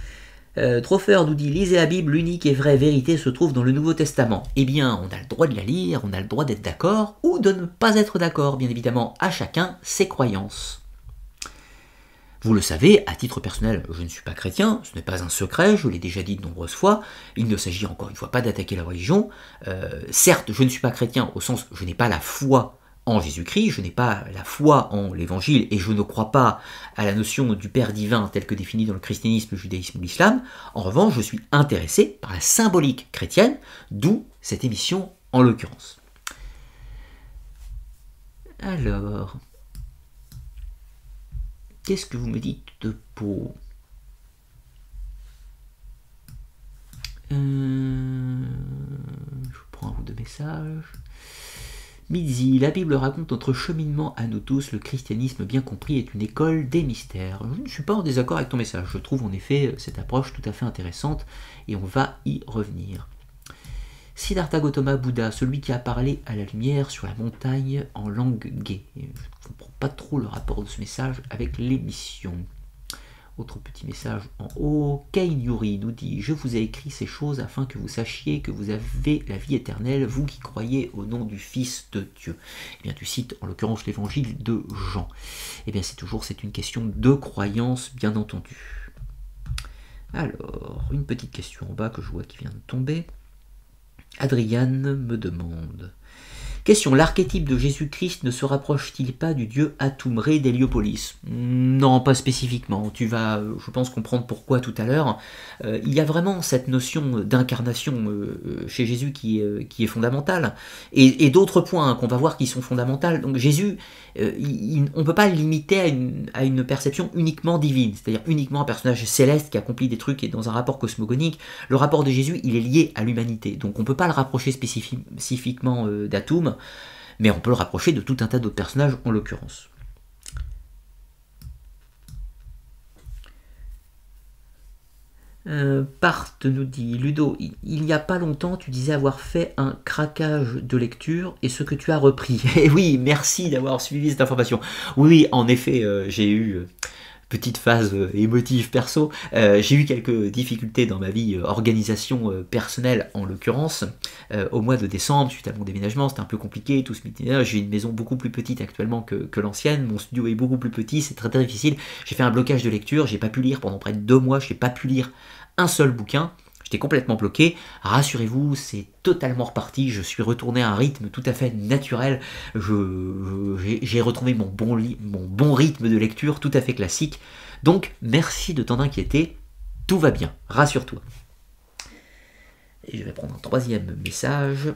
Euh, Troffer nous dit, lisez la Bible, l'unique et vraie vérité se trouve dans le Nouveau Testament. Eh bien, on a le droit de la lire, on a le droit d'être d'accord, ou de ne pas être d'accord, bien évidemment, à chacun ses croyances. Vous le savez, à titre personnel, je ne suis pas chrétien, ce n'est pas un secret, je l'ai déjà dit de nombreuses fois, il ne s'agit encore une fois pas d'attaquer la religion. Euh, certes, je ne suis pas chrétien au sens, je n'ai pas la foi en Jésus-Christ, je n'ai pas la foi en l'évangile et je ne crois pas à la notion du Père divin telle que définie dans le christianisme, le judaïsme ou l'islam. En revanche, je suis intéressé par la symbolique chrétienne, d'où cette émission en l'occurrence. Alors, qu'est-ce que vous me dites de beau? euh, Je prends un bout de message. Midzi, la Bible raconte notre cheminement à nous tous, le christianisme bien compris est une école des mystères. Je ne suis pas en désaccord avec ton message, je trouve en effet cette approche tout à fait intéressante et on va y revenir. Siddhartha Gautama Bouddha, celui qui a parlé à la lumière sur la montagne en langue gay. Je ne comprends pas trop le rapport de ce message avec l'émission. Autre petit message en haut. Kane Yuri nous dit « Je vous ai écrit ces choses afin que vous sachiez que vous avez la vie éternelle, vous qui croyez au nom du Fils de Dieu. » Eh bien, tu cites en l'occurrence l'évangile de Jean. Eh bien, c'est toujours c'est une question de croyance, bien entendu. Alors, une petite question en bas que je vois qui vient de tomber. Adriane me demande... Question, l'archétype de Jésus-Christ ne se rapproche-t-il pas du dieu Atumré d'Héliopolis? Non, pas spécifiquement. Tu vas, je pense, comprendre pourquoi tout à l'heure. Euh, il y a vraiment cette notion d'incarnation euh, chez Jésus qui, euh, qui est fondamentale. Et, et d'autres points hein, qu'on va voir qui sont fondamentaux. Donc Jésus, euh, il, on ne peut pas le limiter à une, à une perception uniquement divine, c'est-à-dire uniquement un personnage céleste qui accomplit des trucs et dans un rapport cosmogonique. Le rapport de Jésus, il est lié à l'humanité. Donc on ne peut pas le rapprocher spécifiquement euh, d'Atum, mais on peut le rapprocher de tout un tas d'autres personnages en l'occurrence. Euh, Part nous dit, Ludo, il n'y a pas longtemps tu disais avoir fait un craquage de lecture et ce que tu as repris. Et oui, merci d'avoir suivi cette information. Oui, en effet, euh, j'ai eu... Euh, petite phase euh, émotive perso, euh, j'ai eu quelques difficultés dans ma vie, euh, organisation euh, personnelle en l'occurrence, euh, au mois de décembre, suite à mon déménagement, c'était un peu compliqué, tout ce itinéraire, j'ai une maison beaucoup plus petite actuellement que, que l'ancienne, mon studio est beaucoup plus petit, c'est très très difficile, j'ai fait un blocage de lecture, j'ai pas pu lire pendant près de deux mois, j'ai pas pu lire un seul bouquin, j'étais complètement bloqué, rassurez-vous, c'est totalement reparti, je suis retourné à un rythme tout à fait naturel, je, j'ai, j'ai retrouvé mon bon, li, mon bon rythme de lecture tout à fait classique, donc merci de t'en inquiéter, tout va bien, rassure-toi. Et je vais prendre un troisième message.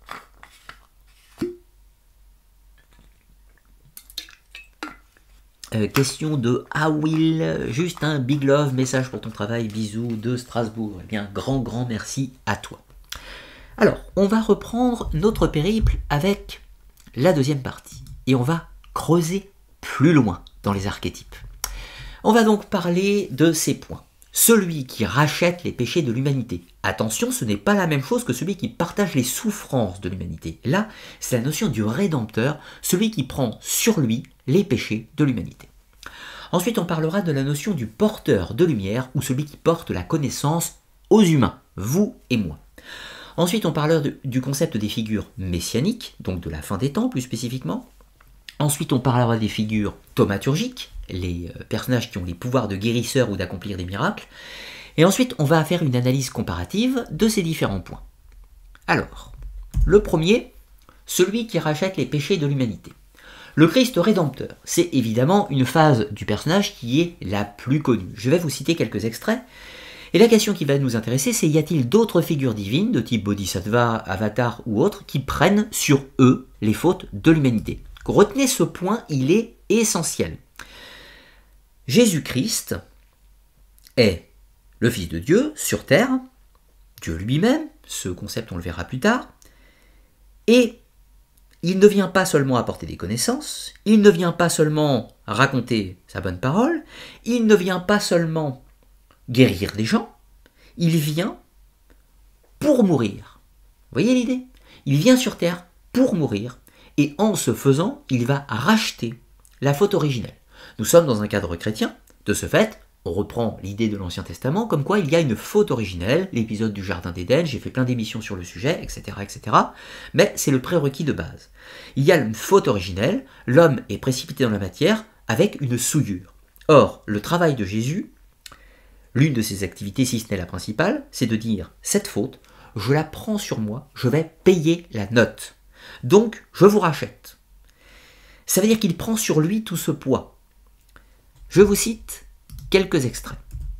Euh, question de Ah Will, juste un big love, message pour ton travail, bisous de Strasbourg. Eh bien, grand grand merci à toi. Alors, on va reprendre notre périple avec la deuxième partie et on va creuser plus loin dans les archétypes. On va donc parler de ces points. Celui qui rachète les péchés de l'humanité. Attention, ce n'est pas la même chose que celui qui partage les souffrances de l'humanité. Là, c'est la notion du rédempteur, celui qui prend sur lui les péchés de l'humanité. Ensuite, on parlera de la notion du porteur de lumière, ou celui qui porte la connaissance aux humains, vous et moi. Ensuite, on parlera de, du concept des figures messianiques, donc de la fin des temps plus spécifiquement. Ensuite, on parlera des figures thaumaturgiques, les personnages qui ont les pouvoirs de guérisseur ou d'accomplir des miracles. Et ensuite, on va faire une analyse comparative de ces différents points. Alors, le premier, celui qui rachète les péchés de l'humanité. Le Christ rédempteur, c'est évidemment une phase du personnage qui est la plus connue. Je vais vous citer quelques extraits. Et la question qui va nous intéresser, c'est y a-t-il d'autres figures divines, de type Bodhisattva, Avatar ou autres, qui prennent sur eux les fautes de l'humanité? Retenez ce point, il est essentiel. Jésus-Christ est le Fils de Dieu sur terre, Dieu lui-même, ce concept on le verra plus tard, et il ne vient pas seulement apporter des connaissances, il ne vient pas seulement raconter sa bonne parole, il ne vient pas seulement guérir les gens, il vient pour mourir. Vous voyez l'idée? Il vient sur terre pour mourir, et en ce faisant, il va racheter la faute originelle. Nous sommes dans un cadre chrétien, de ce fait, on reprend l'idée de l'Ancien Testament, comme quoi il y a une faute originelle, l'épisode du Jardin d'Éden, j'ai fait plein d'émissions sur le sujet, et cetera, et cetera. Mais c'est le prérequis de base. Il y a une faute originelle, l'homme est précipité dans la matière avec une souillure. Or, le travail de Jésus, l'une de ses activités, si ce n'est la principale, c'est de dire, cette faute, je la prends sur moi, je vais payer la note. Donc, je vous rachète. Ça veut dire qu'il prend sur lui tout ce poids. Je vous cite quelques extraits.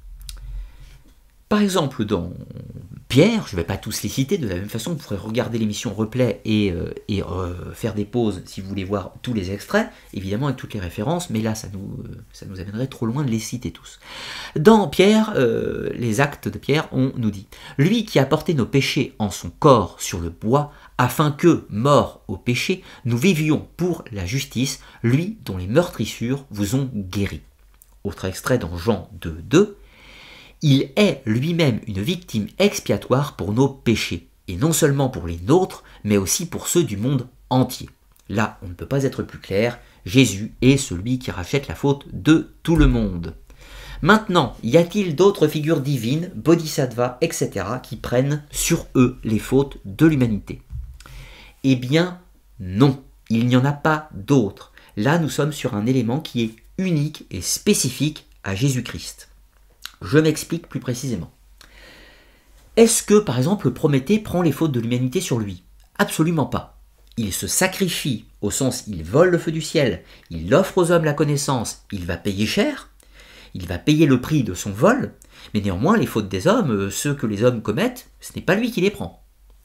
Par exemple, dans Pierre, je ne vais pas tous les citer, de la même façon, vous pourrez regarder l'émission replay et, euh, et euh, faire des pauses si vous voulez voir tous les extraits, évidemment avec toutes les références, mais là, ça nous, euh, ça nous amènerait trop loin de les citer tous. Dans Pierre, euh, les actes de Pierre, on nous dit « Lui qui a porté nos péchés en son corps sur le bois, afin que, morts au péché, nous vivions pour la justice, lui dont les meurtrissures vous ont guéris. » Autre extrait dans Jean deux, deux. Il est lui-même une victime expiatoire pour nos péchés, et non seulement pour les nôtres, mais aussi pour ceux du monde entier. Là, on ne peut pas être plus clair, Jésus est celui qui rachète la faute de tout le monde. Maintenant, y a-t-il d'autres figures divines, bodhisattvas, et cetera, qui prennent sur eux les fautes de l'humanité? Eh bien, non, il n'y en a pas d'autres. Là, nous sommes sur un élément qui est unique et spécifique à Jésus-Christ. Je m'explique plus précisément. Est-ce que, par exemple, Prométhée prend les fautes de l'humanité sur lui? Absolument pas. Il se sacrifie, au sens il vole le feu du ciel, il offre aux hommes la connaissance, il va payer cher, il va payer le prix de son vol, mais néanmoins, les fautes des hommes, ceux que les hommes commettent, ce n'est pas lui qui les prend.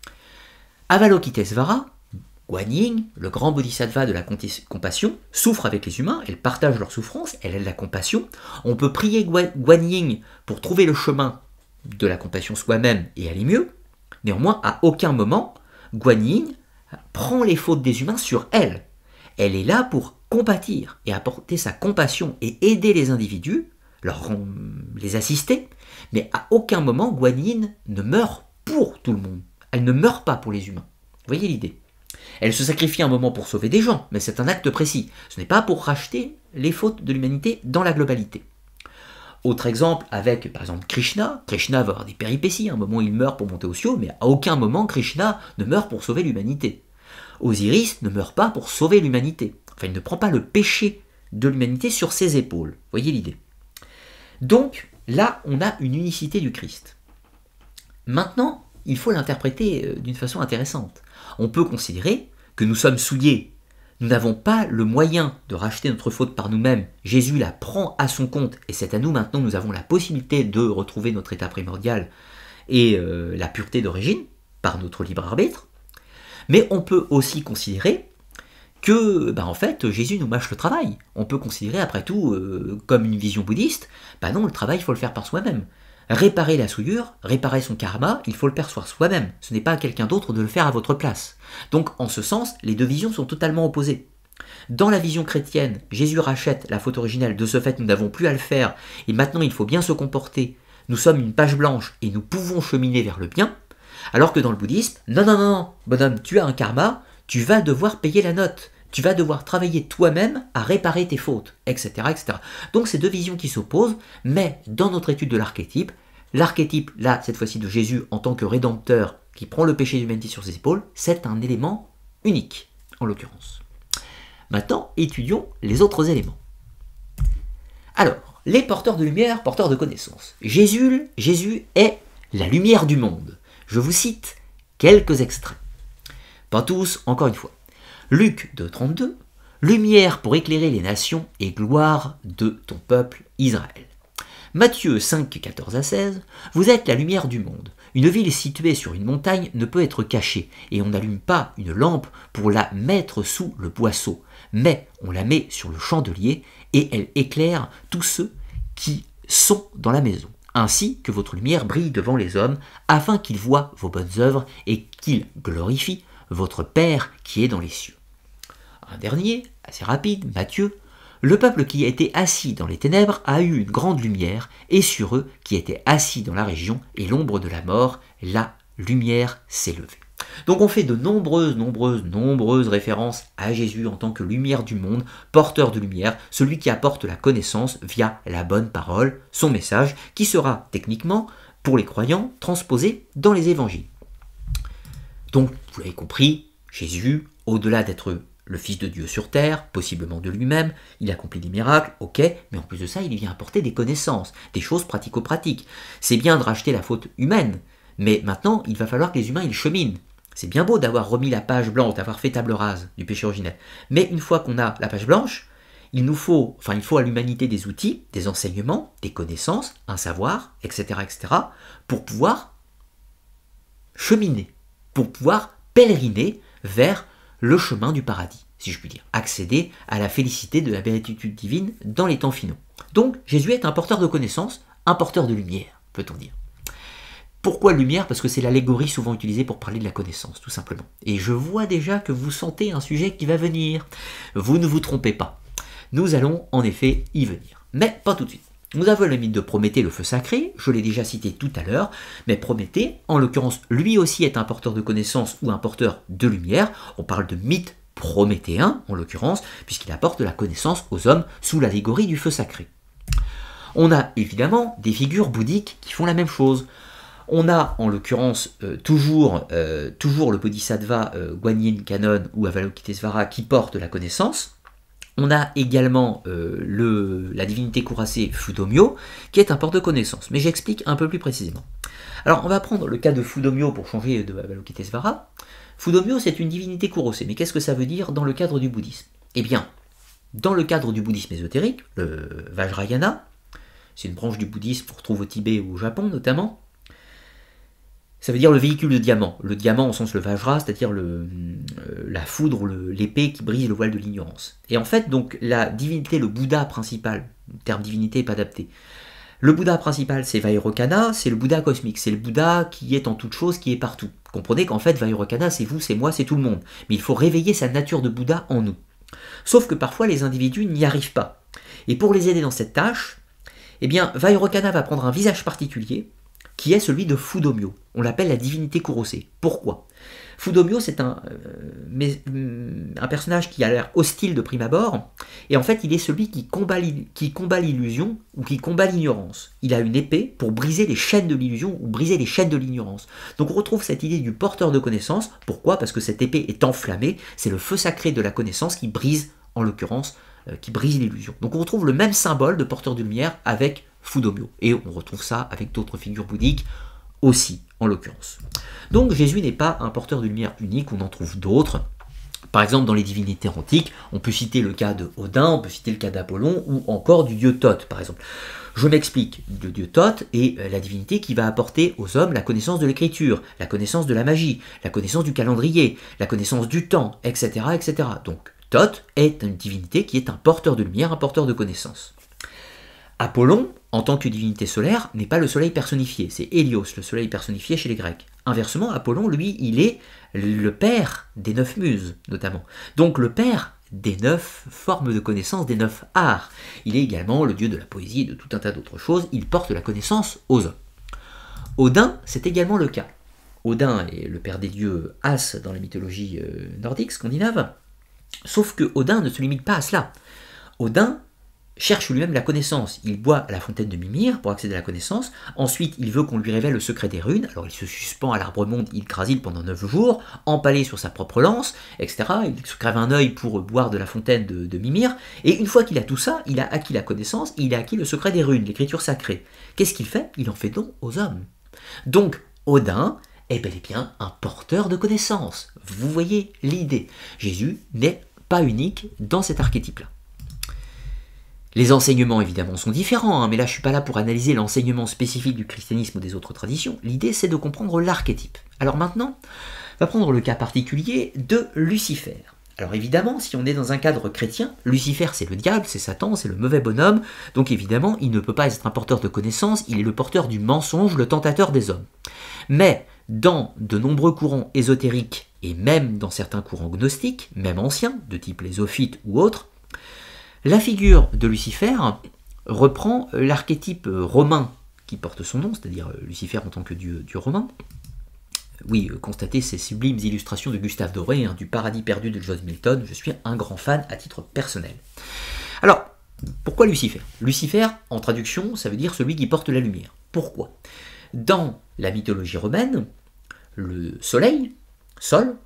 Avalokitesvara, Guan Yin, le grand bodhisattva de la compassion, souffre avec les humains, elle partage leur souffrance, elle a de la compassion. On peut prier Guan Yin pour trouver le chemin de la compassion soi-même et aller mieux. Néanmoins, à aucun moment, Guan Yin prend les fautes des humains sur elle. Elle est là pour compatir et apporter sa compassion et aider les individus, leur, les assister, mais à aucun moment Guan Yin ne meurt pour tout le monde. Elle ne meurt pas pour les humains. Vous voyez l'idée? Elle se sacrifie un moment pour sauver des gens, mais c'est un acte précis. Ce n'est pas pour racheter les fautes de l'humanité dans la globalité. Autre exemple avec, par exemple, Krishna. Krishna va avoir des péripéties. À un moment, il meurt pour monter aux cieux, mais à aucun moment, Krishna ne meurt pour sauver l'humanité. Osiris ne meurt pas pour sauver l'humanité. Enfin, il ne prend pas le péché de l'humanité sur ses épaules. Voyez l'idée. Donc, là, on a une unicité du Christ. Maintenant, il faut l'interpréter d'une façon intéressante. On peut considérer que nous sommes souillés. Nous n'avons pas le moyen de racheter notre faute par nous-mêmes. Jésus la prend à son compte et c'est à nous maintenant, nous avons la possibilité de retrouver notre état primordial et euh, la pureté d'origine par notre libre arbitre. Mais on peut aussi considérer que, ben en fait, Jésus nous mâche le travail. On peut considérer, après tout, euh, comme une vision bouddhiste, ben non, le travail, il faut le faire par soi-même. Réparer la souillure, réparer son karma, il faut le percevoir soi-même. Ce n'est pas à quelqu'un d'autre de le faire à votre place. Donc, en ce sens, les deux visions sont totalement opposées. Dans la vision chrétienne, Jésus rachète la faute originelle, de ce fait, nous n'avons plus à le faire, et maintenant, il faut bien se comporter. Nous sommes une page blanche, et nous pouvons cheminer vers le bien, alors que dans le bouddhisme, non, non, non, non, bonhomme, tu as un karma, tu vas devoir payer la note. Tu vas devoir travailler toi-même à réparer tes fautes, et cetera, et cetera. Donc, c'est deux visions qui s'opposent, mais dans notre étude de l'archétype, l'archétype, là, cette fois-ci de Jésus en tant que rédempteur qui prend le péché de l'humanité sur ses épaules, c'est un élément unique, en l'occurrence. Maintenant, étudions les autres éléments. Alors, les porteurs de lumière, porteurs de connaissance. Jésus, Jésus est la lumière du monde. Je vous cite quelques extraits. Pas tous, encore une fois. Luc deux, trente-deux, « Lumière pour éclairer les nations et gloire de ton peuple Israël. » Matthieu cinq, quatorze à seize, « Vous êtes la lumière du monde. Une ville située sur une montagne ne peut être cachée, et on n'allume pas une lampe pour la mettre sous le boisseau, mais on la met sur le chandelier, et elle éclaire tous ceux qui sont dans la maison. Ainsi que votre lumière brille devant les hommes, afin qu'ils voient vos bonnes œuvres et qu'ils glorifient votre Père qui est dans les cieux. » Un dernier, assez rapide, Matthieu. « Le peuple qui était assis dans les ténèbres a eu une grande lumière, et sur eux qui étaient assis dans la région et l'ombre de la mort, la lumière s'est levée. » Donc on fait de nombreuses, nombreuses, nombreuses références à Jésus en tant que lumière du monde, porteur de lumière, celui qui apporte la connaissance via la bonne parole, son message, qui sera techniquement, pour les croyants, transposé dans les évangiles. Donc, vous l'avez compris, Jésus, au-delà d'être le Fils de Dieu sur terre, possiblement de lui-même, il accomplit des miracles, ok, mais en plus de ça, il vient apporter des connaissances, des choses pratico-pratiques. C'est bien de racheter la faute humaine, mais maintenant, il va falloir que les humains, ils cheminent. C'est bien beau d'avoir remis la page blanche, d'avoir fait table rase du péché originel, mais une fois qu'on a la page blanche, il nous faut, enfin, il faut à l'humanité des outils, des enseignements, des connaissances, un savoir, et cetera, et cetera, pour pouvoir cheminer, pour pouvoir pèleriner vers le chemin du paradis, si je puis dire, accéder à la félicité de la béatitude divine dans les temps finaux. Donc, Jésus est un porteur de connaissances, un porteur de lumière, peut-on dire. Pourquoi lumière? Parce que c'est l'allégorie souvent utilisée pour parler de la connaissance, tout simplement. Et je vois déjà que vous sentez un sujet qui va venir. Vous ne vous trompez pas. Nous allons en effet y venir. Mais pas tout de suite. Nous avons le mythe de Prométhée, le feu sacré, je l'ai déjà cité tout à l'heure, mais Prométhée, en l'occurrence, lui aussi est un porteur de connaissances ou un porteur de lumière. On parle de mythe prométhéen, en l'occurrence, puisqu'il apporte de la connaissance aux hommes sous l'allégorie du feu sacré. On a évidemment des figures bouddhiques qui font la même chose. On a en l'occurrence euh, toujours, euh, toujours le Bodhisattva euh, Guanyin Kanon ou Avalokitesvara qui porte la connaissance. On a également euh, le, la divinité courassée Fudomyo qui est un porte de connaissance, mais j'explique un peu plus précisément. Alors on va prendre le cas de Fudomyo pour changer de Avalokitesvara. Fudomyo c'est une divinité courassée, mais qu'est-ce que ça veut dire dans le cadre du bouddhisme? Eh bien, dans le cadre du bouddhisme ésotérique, le Vajrayana, c'est une branche du bouddhisme qu'on retrouve au Tibet ou au Japon notamment. Ça veut dire le véhicule de diamant. Le diamant au sens le Vajra, c'est-à-dire le, euh, la foudre ou l'épée qui brise le voile de l'ignorance. Et en fait, donc, la divinité, le Bouddha principal, le terme divinité n'est pas adapté. Le Bouddha principal, c'est Vairocana, c'est le Bouddha cosmique, c'est le Bouddha qui est en toute chose, qui est partout. Comprenez qu'en fait, Vairocana, c'est vous, c'est moi, c'est tout le monde. Mais il faut réveiller sa nature de Bouddha en nous. Sauf que parfois, les individus n'y arrivent pas. Et pour les aider dans cette tâche, eh bien, Vairocana va prendre un visage particulier, qui est celui de Fudomyo. On l'appelle la divinité courassée. Pourquoi? Fudomyo, c'est un, euh, mais, un personnage qui a l'air hostile de prime abord, et en fait, il est celui qui combat l'illusion ou qui combat l'ignorance. Il a une épée pour briser les chaînes de l'illusion ou briser les chaînes de l'ignorance. Donc on retrouve cette idée du porteur de connaissance. Pourquoi? Parce que cette épée est enflammée, c'est le feu sacré de la connaissance qui brise, en l'occurrence, euh, qui brise l'illusion. Donc on retrouve le même symbole de porteur de lumière avec Fudomyo. Et on retrouve ça avec d'autres figures bouddhiques aussi, en l'occurrence. Donc Jésus n'est pas un porteur de lumière unique, on en trouve d'autres. Par exemple, dans les divinités antiques, on peut citer le cas de Odin, on peut citer le cas d'Apollon, ou encore du dieu Thoth, par exemple. Je m'explique, le dieu Thoth est la divinité qui va apporter aux hommes la connaissance de l'écriture, la connaissance de la magie, la connaissance du calendrier, la connaissance du temps, et cetera, et cetera. Donc Thoth est une divinité qui est un porteur de lumière, un porteur de connaissance. Apollon, en tant que divinité solaire, n'est pas le soleil personnifié, c'est Hélios, le soleil personnifié chez les Grecs. Inversement, Apollon, lui, il est le père des neuf muses, notamment. Donc le père des neuf formes de connaissance, des neuf arts. Il est également le dieu de la poésie et de tout un tas d'autres choses, il porte la connaissance aux hommes. Odin, c'est également le cas. Odin est le père des dieux As dans la mythologie nordique, scandinave, sauf que Odin ne se limite pas à cela. Odin cherche lui-même la connaissance. Il boit à la fontaine de Mimir pour accéder à la connaissance. Ensuite, il veut qu'on lui révèle le secret des runes. Alors, il se suspend à l'arbre monde Yggdrasil pendant neuf jours, empalé sur sa propre lance, et cetera. Il se crève un œil pour boire de la fontaine de, de Mimir. Et une fois qu'il a tout ça, il a acquis la connaissance, il a acquis le secret des runes, l'écriture sacrée. Qu'est-ce qu'il fait? Il en fait don aux hommes. Donc, Odin est bel et bien un porteur de connaissances. Vous voyez l'idée. Jésus n'est pas unique dans cet archétype-là. Les enseignements, évidemment, sont différents, hein, mais là, je ne suis pas là pour analyser l'enseignement spécifique du christianisme ou des autres traditions. L'idée, c'est de comprendre l'archétype. Alors maintenant, on va prendre le cas particulier de Lucifer. Alors évidemment, si on est dans un cadre chrétien, Lucifer, c'est le diable, c'est Satan, c'est le mauvais bonhomme, donc évidemment, il ne peut pas être un porteur de connaissances, il est le porteur du mensonge, le tentateur des hommes. Mais dans de nombreux courants ésotériques, et même dans certains courants gnostiques, même anciens, de type les Ophites ou autres, la figure de Lucifer reprend l'archétype romain qui porte son nom, c'est-à-dire Lucifer en tant que dieu, dieu romain, oui, euh, constater ces sublimes illustrations de Gustave Doré, hein, du Paradis perdu de John Milton. Je suis un grand fan à titre personnel. Alors, pourquoi Lucifer? Lucifer, en traduction, ça veut dire celui qui porte la lumière. Pourquoi? Dans la mythologie romaine, le soleil, Sol,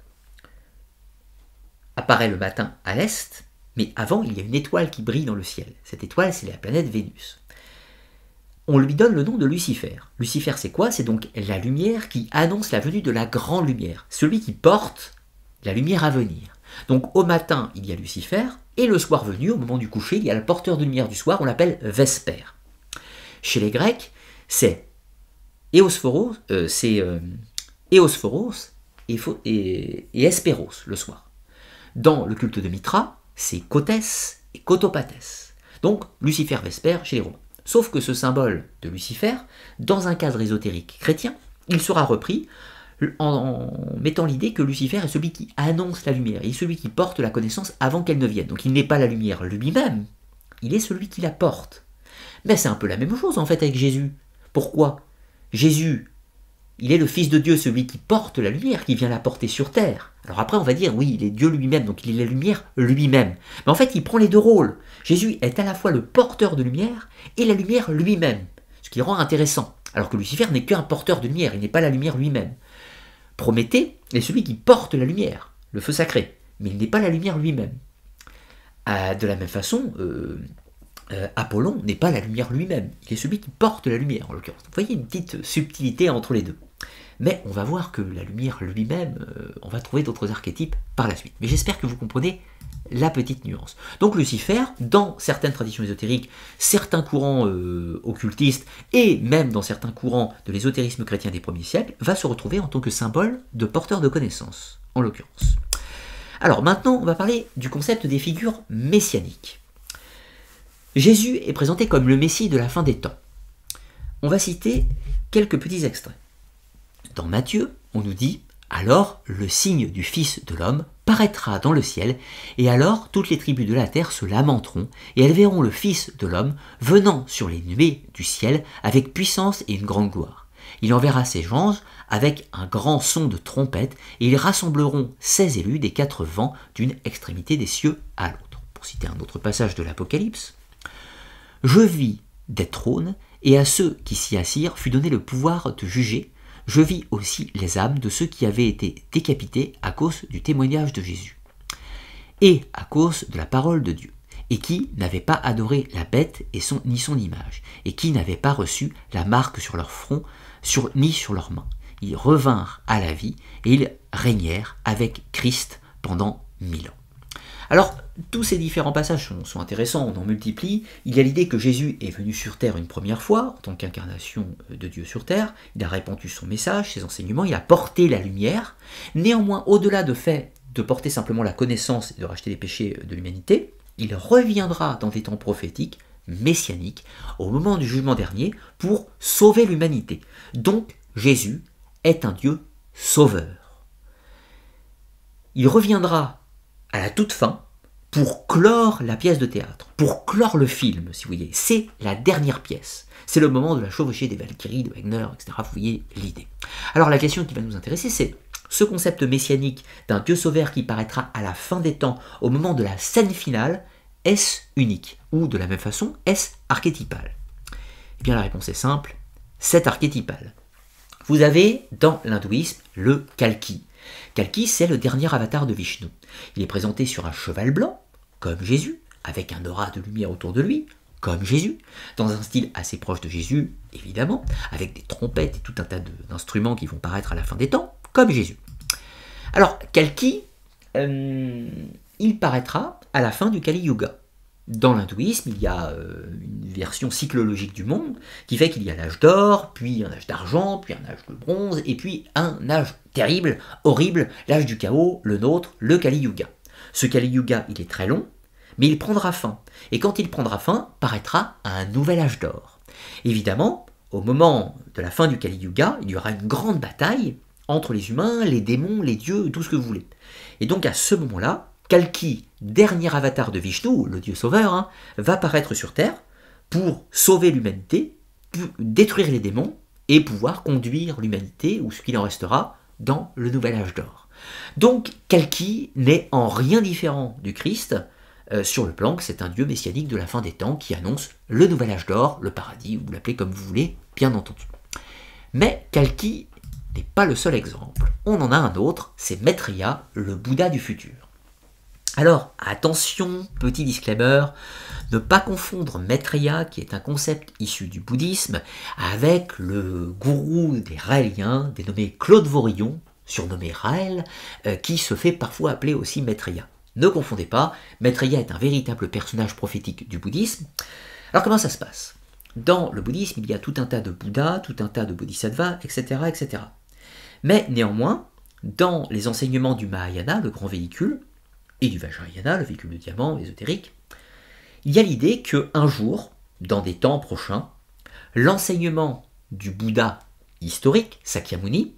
apparaît le matin à l'est, mais avant, il y a une étoile qui brille dans le ciel. Cette étoile, c'est la planète Vénus. On lui donne le nom de Lucifer. Lucifer, c'est quoi? C'est donc la lumière qui annonce la venue de la grande lumière, celui qui porte la lumière à venir. Donc au matin, il y a Lucifer, et le soir venu, au moment du coucher, il y a le porteur de lumière du soir, on l'appelle Vesper. Chez les Grecs, c'est Éosphoros, euh, c'est euh, Éosphoros et, et, et Hespéros le soir. Dans le culte de Mitra, c'est Cotès et Cotopates. Donc Lucifer, Vesper chez les Romains. Sauf que ce symbole de Lucifer, dans un cadre ésotérique chrétien, il sera repris en mettant l'idée que Lucifer est celui qui annonce la lumière, il est celui qui porte la connaissance avant qu'elle ne vienne. Donc il n'est pas la lumière lui-même, il est celui qui la porte. Mais c'est un peu la même chose en fait avec Jésus. Pourquoi? Jésus, il est le Fils de Dieu, celui qui porte la lumière, qui vient la porter sur terre. Alors après on va dire, oui, il est Dieu lui-même, donc il est la lumière lui-même. Mais en fait il prend les deux rôles. Jésus est à la fois le porteur de lumière et la lumière lui-même, ce qui le rend intéressant. Alors que Lucifer n'est qu'un porteur de lumière, il n'est pas la lumière lui-même. Prométhée est celui qui porte la lumière, le feu sacré, mais il n'est pas la lumière lui-même. Euh, de la même façon, euh, euh, Apollon n'est pas la lumière lui-même, il est celui qui porte la lumière en l'occurrence. Vous voyez une petite subtilité entre les deux. Mais on va voir que la lumière lui-même, euh, on va trouver d'autres archétypes par la suite. Mais j'espère que vous comprenez la petite nuance. Donc Lucifer, dans certaines traditions ésotériques, certains courants euh, occultistes, et même dans certains courants de l'ésotérisme chrétien des premiers siècles, va se retrouver en tant que symbole de porteur de connaissances, en l'occurrence. Alors maintenant, on va parler du concept des figures messianiques. Jésus est présenté comme le Messie de la fin des temps. On va citer quelques petits extraits. Dans Matthieu, on nous dit « Alors le signe du Fils de l'homme paraîtra dans le ciel, et alors toutes les tribus de la terre se lamenteront, et elles verront le Fils de l'homme venant sur les nuées du ciel avec puissance et une grande gloire. Il enverra ses anges avec un grand son de trompette, et ils rassembleront ses élus des quatre vents d'une extrémité des cieux à l'autre. » Pour citer un autre passage de l'Apocalypse, « Je vis des trônes, et à ceux qui s'y assirent fut donné le pouvoir de juger. Je vis aussi les âmes de ceux qui avaient été décapités à cause du témoignage de Jésus, et à cause de la parole de Dieu, et qui n'avaient pas adoré la bête et son, ni son image, et qui n'avaient pas reçu la marque sur leur front, sur, ni sur leurs mains. Ils revinrent à la vie, et ils régnèrent avec Christ pendant mille ans. » Alors, tous ces différents passages sont, sont intéressants, on en multiplie. Il y a l'idée que Jésus est venu sur terre une première fois, en tant qu'incarnation de Dieu sur terre. Il a répandu son message, ses enseignements, il a porté la lumière. Néanmoins, au-delà de fait de porter simplement la connaissance et de racheter les péchés de l'humanité, il reviendra dans des temps prophétiques, messianiques, au moment du jugement dernier, pour sauver l'humanité. Donc, Jésus est un Dieu sauveur. Il reviendra à la toute fin, pour clore la pièce de théâtre, pour clore le film, si vous voyez. C'est la dernière pièce. C'est le moment de la chevauchée des Valkyries, de Wagner, et cetera. Vous voyez l'idée. Alors la question qui va nous intéresser, c'est ce concept messianique d'un Dieu sauveur qui paraîtra à la fin des temps, au moment de la scène finale, est-ce unique? Ou de la même façon, est-ce archétypal? Eh bien la réponse est simple, c'est archétypal. Vous avez dans l'hindouisme le Kalki. Kalki, c'est le dernier avatar de Vishnu. Il est présenté sur un cheval blanc, comme Jésus, avec un aura de lumière autour de lui, comme Jésus, dans un style assez proche de Jésus, évidemment, avec des trompettes et tout un tas d'instruments qui vont paraître à la fin des temps, comme Jésus. Alors, Kalki, euh, il paraîtra à la fin du Kali Yuga. Dans l'hindouisme, il y a euh, une version cyclologique du monde qui fait qu'il y a l'âge d'or, puis un âge d'argent, puis un âge de bronze, et puis un âge terrible, horrible, l'âge du chaos, le nôtre, le Kali Yuga. Ce Kali Yuga, il est très long, mais il prendra fin. Et quand il prendra fin, paraîtra un nouvel âge d'or. Évidemment, au moment de la fin du Kali Yuga, il y aura une grande bataille entre les humains, les démons, les dieux, tout ce que vous voulez. Et donc à ce moment-là, Kalki, dernier avatar de Vishnu, le dieu sauveur, hein, va paraître sur Terre pour sauver l'humanité, détruire les démons et pouvoir conduire l'humanité, ou ce qu'il en restera, dans le nouvel âge d'or. Donc Kalki n'est en rien différent du Christ, euh, sur le plan que c'est un dieu messianique de la fin des temps qui annonce le nouvel âge d'or, le paradis, vous l'appelez comme vous voulez, bien entendu. Mais Kalki n'est pas le seul exemple. On en a un autre, c'est Maitreya, le Bouddha du futur. Alors, attention, petit disclaimer, ne pas confondre Maitreya, qui est un concept issu du bouddhisme, avec le gourou des Raéliens, dénommé Claude Vorillon, surnommé Raël, euh, qui se fait parfois appeler aussi Maitreya. Ne confondez pas, Maitreya est un véritable personnage prophétique du bouddhisme. Alors comment ça se passe? Dans le bouddhisme, il y a tout un tas de Bouddhas, tout un tas de Bodhisattvas, et cetera, et cetera. Mais néanmoins, dans les enseignements du Mahayana, le grand véhicule, et du Vajrayana, le véhicule de diamant ésotérique, il y a l'idée qu'un jour, dans des temps prochains, l'enseignement du Bouddha historique, Sakyamuni,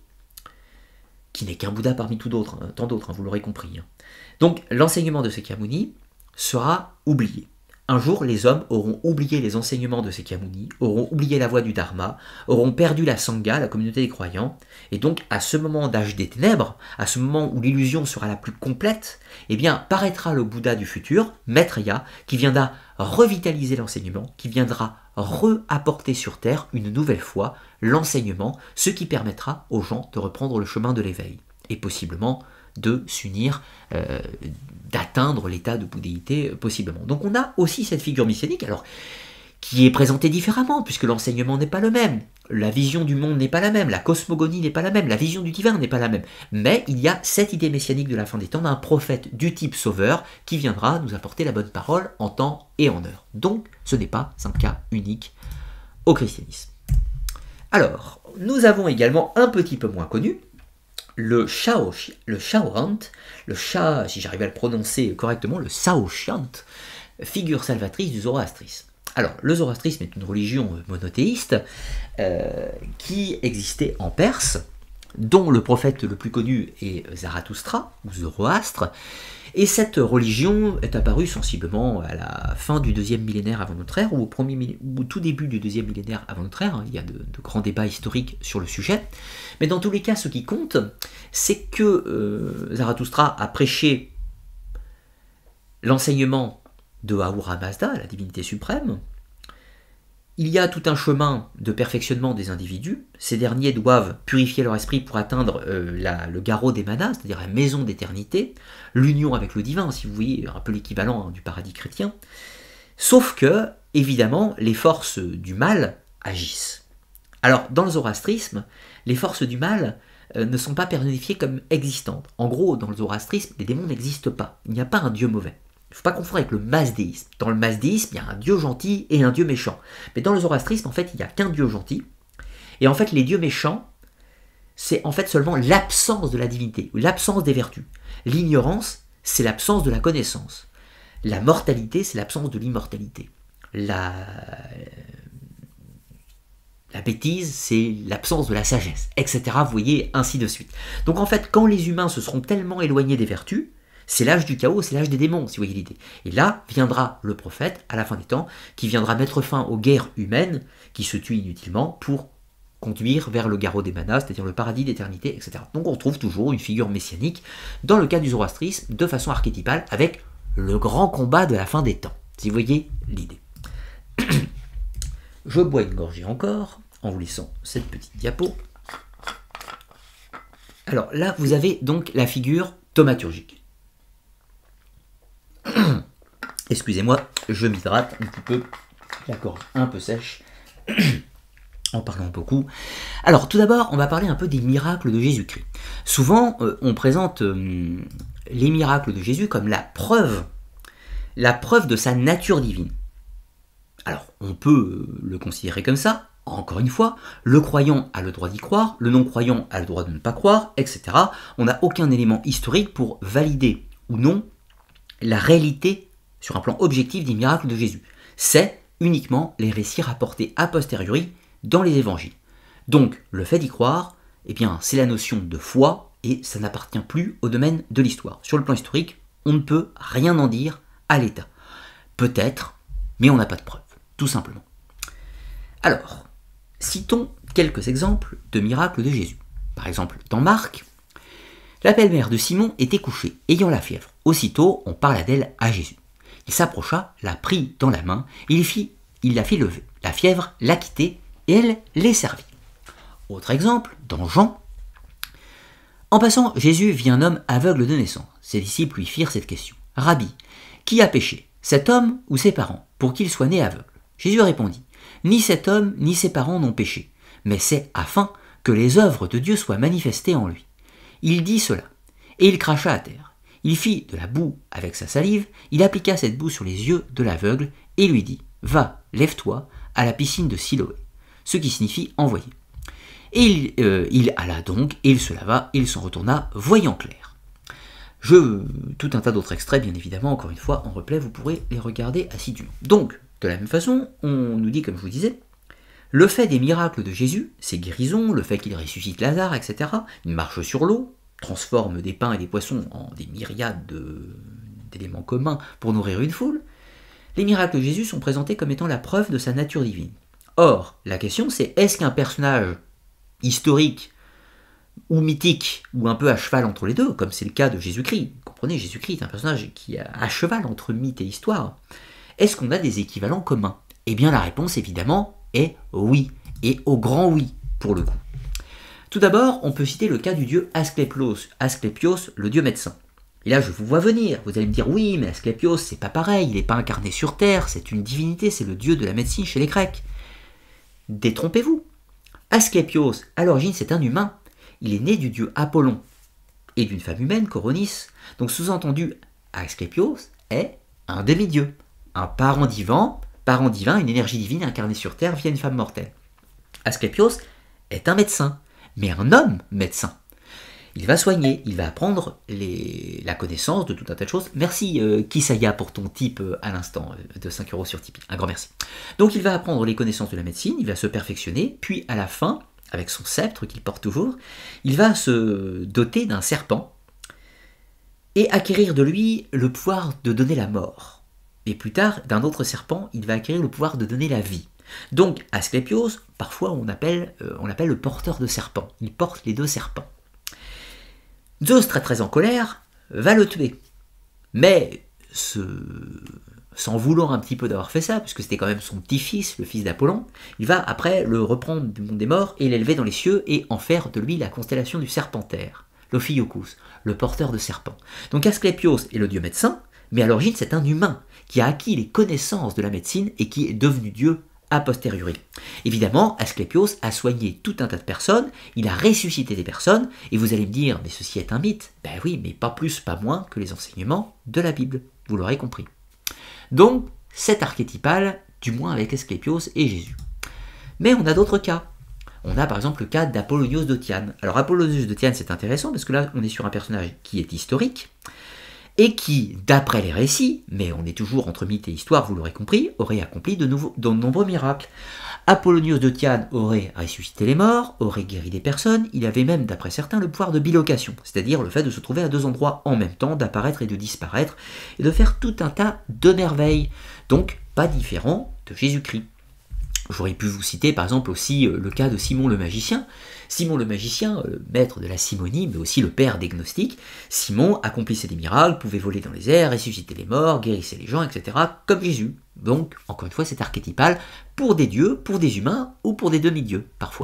qui n'est qu'un Bouddha parmi tout d'autres, hein, tant d'autres, hein, vous l'aurez compris. Hein. Donc l'enseignement de Sakyamuni sera oublié. Un jour, les hommes auront oublié les enseignements de Sakyamuni, auront oublié la voie du Dharma, auront perdu la Sangha, la communauté des croyants, et donc à ce moment d'âge des ténèbres, à ce moment où l'illusion sera la plus complète, eh bien paraîtra le Bouddha du futur, Maitreya, qui viendra revitaliser l'enseignement, qui viendra re-apporter sur Terre une nouvelle fois l'enseignement, ce qui permettra aux gens de reprendre le chemin de l'éveil, et possiblement de s'unir, euh, d'atteindre l'état de bouddhéité, euh, possiblement. Donc on a aussi cette figure messianique, alors qui est présentée différemment, puisque l'enseignement n'est pas le même, la vision du monde n'est pas la même, la cosmogonie n'est pas la même, la vision du divin n'est pas la même, mais il y a cette idée messianique de la fin des temps d'un prophète du type sauveur qui viendra nous apporter la bonne parole en temps et en heure. Donc ce n'est pas un cas unique au christianisme. Alors, nous avons également un petit peu moins connu, le Shao, le Shaorant, le Sha, si j'arrive à le prononcer correctement, le Shaoshyant, figure salvatrice du zoroastrisme. Alors, le zoroastrisme est une religion monothéiste euh, qui existait en Perse, dont le prophète le plus connu est Zarathustra, ou Zoroastre, et cette religion est apparue sensiblement à la fin du deuxième millénaire avant notre ère, ou au, premier, ou au tout début du deuxième millénaire avant notre ère. Il y a de, de grands débats historiques sur le sujet. Mais dans tous les cas, ce qui compte, c'est que euh, Zarathustra a prêché l'enseignement de Ahura Mazda, la divinité suprême. Il y a tout un chemin de perfectionnement des individus. Ces derniers doivent purifier leur esprit pour atteindre euh, la, le garrot des manas, c'est-à-dire la maison d'éternité, l'union avec le divin, si vous voyez, un peu l'équivalent hein, du paradis chrétien. Sauf que, évidemment, les forces du mal agissent. Alors, dans le zoroastrisme, les forces du mal euh, ne sont pas personnifiées comme existantes. En gros, dans le zoroastrisme, les démons n'existent pas. Il n'y a pas un dieu mauvais. Il ne faut pas confondre avec le masdéisme. Dans le masdéisme, il y a un dieu gentil et un dieu méchant. Mais dans le zoroastrisme, en fait, il n'y a qu'un dieu gentil. Et en fait, les dieux méchants, c'est en fait seulement l'absence de la divinité, ou l'absence des vertus. L'ignorance, c'est l'absence de la connaissance. La mortalité, c'est l'absence de l'immortalité. La... la bêtise, c'est l'absence de la sagesse, et cetera. Vous voyez, ainsi de suite. Donc en fait, quand les humains se seront tellement éloignés des vertus, c'est l'âge du chaos, c'est l'âge des démons, si vous voyez l'idée. Et là viendra le prophète, à la fin des temps, qui viendra mettre fin aux guerres humaines, qui se tuent inutilement, pour conduire vers le garrot des manas, c'est-à-dire le paradis d'éternité, et cetera. Donc on retrouve toujours une figure messianique, dans le cas du zoroastrisme, de façon archétypale, avec le grand combat de la fin des temps, si vous voyez l'idée. Je bois une gorgée encore, en vous laissant cette petite diapo. Alors là, vous avez donc la figure thaumaturgique. Excusez-moi, je m'hydrate un petit peu, la gorge un peu sèche, en parlant beaucoup. Alors, tout d'abord, on va parler un peu des miracles de Jésus-Christ. Souvent, euh, on présente euh, les miracles de Jésus comme la preuve, la preuve de sa nature divine. Alors, on peut euh, le considérer comme ça. Encore une fois, le croyant a le droit d'y croire, le non-croyant a le droit de ne pas croire, et cetera. On n'a aucun élément historique pour valider ou non la réalité sur un plan objectif des miracles de Jésus. C'est uniquement les récits rapportés a posteriori dans les évangiles. Donc, le fait d'y croire, eh bien, c'est la notion de foi et ça n'appartient plus au domaine de l'histoire. Sur le plan historique, on ne peut rien en dire à l'État. Peut-être, mais on n'a pas de preuves, tout simplement. Alors, citons quelques exemples de miracles de Jésus. Par exemple, dans Marc, La belle-mère de Simon était couchée, ayant la fièvre. Aussitôt, on parla d'elle à Jésus. Il s'approcha, la prit dans la main, il, fit, il la fit lever. La fièvre la quittait et elle les servit. Autre exemple, dans Jean. En passant, Jésus vit un homme aveugle de naissance. Ses disciples lui firent cette question. « Rabbi, qui a péché, cet homme ou ses parents, pour qu'il soit né aveugle ?» Jésus répondit. « Ni cet homme ni ses parents n'ont péché, mais c'est afin que les œuvres de Dieu soient manifestées en lui. » Il dit cela, et il cracha à terre. Il fit de la boue avec sa salive, il appliqua cette boue sur les yeux de l'aveugle, et lui dit « Va, lève-toi à la piscine de Siloé », ce qui signifie « envoyer ». Et il, euh, il alla donc, et il se lava, et il s'en retourna, voyant clair. Je, tout un tas d'autres extraits, bien évidemment, encore une fois, en replay, vous pourrez les regarder assidûment. Donc, de la même façon, on nous dit, comme je vous disais, le fait des miracles de Jésus, ses guérisons, le fait qu'il ressuscite Lazare, et cetera, il marche sur l'eau, transforme des pains et des poissons en des myriades de, d'éléments communs pour nourrir une foule, les miracles de Jésus sont présentés comme étant la preuve de sa nature divine. Or, la question c'est, est-ce qu'un personnage historique ou mythique, ou un peu à cheval entre les deux, comme c'est le cas de Jésus-Christ, vous comprenez, Jésus-Christ est un personnage qui est à cheval entre mythe et histoire, est-ce qu'on a des équivalents communs? Eh bien la réponse évidemment est oui, et au grand oui pour le coup. Tout d'abord, on peut citer le cas du dieu Asclépios, Asclépios, le dieu médecin. Et là je vous vois venir, vous allez me dire oui, mais Asclépios c'est pas pareil, il n'est pas incarné sur terre, c'est une divinité, c'est le dieu de la médecine chez les Grecs. Détrompez-vous. Asclépios, à l'origine c'est un humain, il est né du dieu Apollon et d'une femme humaine, Coronis, donc sous-entendu Asclépios est un demi-dieu, un parent divin, parent divin, une énergie divine incarnée sur terre via une femme mortelle. Asclépios est un médecin, mais un homme médecin. Il va soigner, il va apprendre les, la connaissance de tout un tas de choses. Merci euh, Kisaya pour ton tip euh, à l'instant euh, de cinq euros sur Tipeee, un grand merci. Donc il va apprendre les connaissances de la médecine, il va se perfectionner, puis à la fin, avec son sceptre qu'il porte toujours, il va se doter d'un serpent et acquérir de lui le pouvoir de donner la mort. Et plus tard, d'un autre serpent, il va acquérir le pouvoir de donner la vie. Donc Asclépios, parfois on l'appelle euh, on l'appelle le porteur de serpents, il porte les deux serpents. Zeus, très très en colère, va le tuer. Mais, ce... s'en voulant un petit peu d'avoir fait ça, puisque c'était quand même son petit-fils, le fils d'Apollon, il va après le reprendre du monde des morts et l'élever dans les cieux et en faire de lui la constellation du Serpentaire, l'Ophiuchus, le porteur de serpents. Donc Asclépios est le dieu médecin, mais à l'origine c'est un humain qui a acquis les connaissances de la médecine et qui est devenu dieu a posteriori. Évidemment, Asclépios a soigné tout un tas de personnes, il a ressuscité des personnes, et vous allez me dire, mais ceci est un mythe. Ben oui, mais pas plus, pas moins que les enseignements de la Bible, vous l'aurez compris. Donc, c'est archétypal, du moins avec Asclépios et Jésus. Mais on a d'autres cas. On a par exemple le cas d'Apollonios de Tyane. Alors Apollonios de Tyane, c'est intéressant, parce que là, on est sur un personnage qui est historique, et qui, d'après les récits, mais on est toujours entre mythe et histoire, vous l'aurez compris, aurait accompli de, nouveaux, de nombreux miracles. Apollonios de Tyane aurait ressuscité les morts, aurait guéri des personnes, il avait même, d'après certains, le pouvoir de bilocation, c'est-à-dire le fait de se trouver à deux endroits en même temps, d'apparaître et de disparaître, et de faire tout un tas de merveilles, donc pas différent de Jésus-Christ. J'aurais pu vous citer par exemple aussi euh, le cas de Simon le magicien. Simon le magicien, euh, maître de la simonie, mais aussi le père des gnostiques, Simon accomplissait des miracles, pouvait voler dans les airs, ressusciter les morts, guérissait les gens, et cetera, comme Jésus. Donc, encore une fois, c'est archétypal pour des dieux, pour des humains ou pour des demi-dieux, parfois.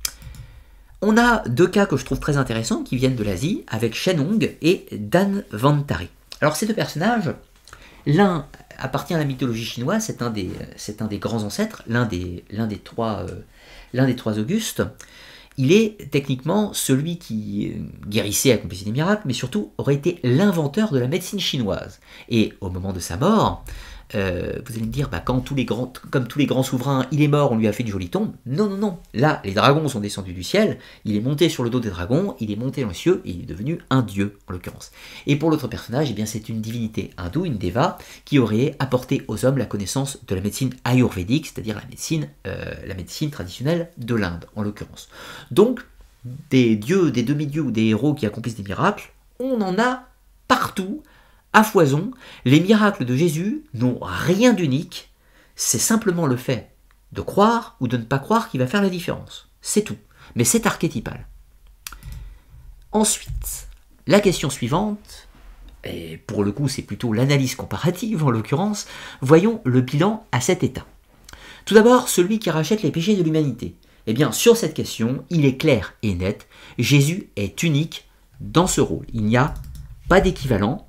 On a deux cas que je trouve très intéressants qui viennent de l'Asie, avec Shenong et Danvantari. Alors, ces deux personnages, l'un appartient à la mythologie chinoise, c'est un des, c'est un des grands ancêtres, l'un des, l'un des trois, euh, l'un des trois Augustes. Il est techniquement celui qui guérissait et accomplissait des miracles, mais surtout aurait été l'inventeur de la médecine chinoise. Et au moment de sa mort, euh, vous allez me dire, bah, quand tous les grands, comme tous les grands souverains, il est mort, on lui a fait une jolie tombe. Non, non, non. Là, les dragons sont descendus du ciel, il est monté sur le dos des dragons, il est monté dans les cieux, et il est devenu un dieu, en l'occurrence. Et pour l'autre personnage, eh bien, c'est une divinité hindoue, une déva, qui aurait apporté aux hommes la connaissance de la médecine ayurvédique, c'est-à-dire la médecine, euh, la médecine traditionnelle de l'Inde, en l'occurrence. Donc, des dieux, des demi-dieux ou des héros qui accomplissent des miracles, on en a partout, à foison. Les miracles de Jésus n'ont rien d'unique, c'est simplement le fait de croire ou de ne pas croire qui va faire la différence. C'est tout, mais c'est archétypal. Ensuite, La question suivante, et pour le coup c'est plutôt l'analyse comparative en l'occurrence, voyons le bilan à cet état. Tout d'abord, celui qui rachète les péchés de l'humanité. Eh bien, sur cette question, il est clair et net, Jésus est unique dans ce rôle. Il n'y a pas d'équivalent.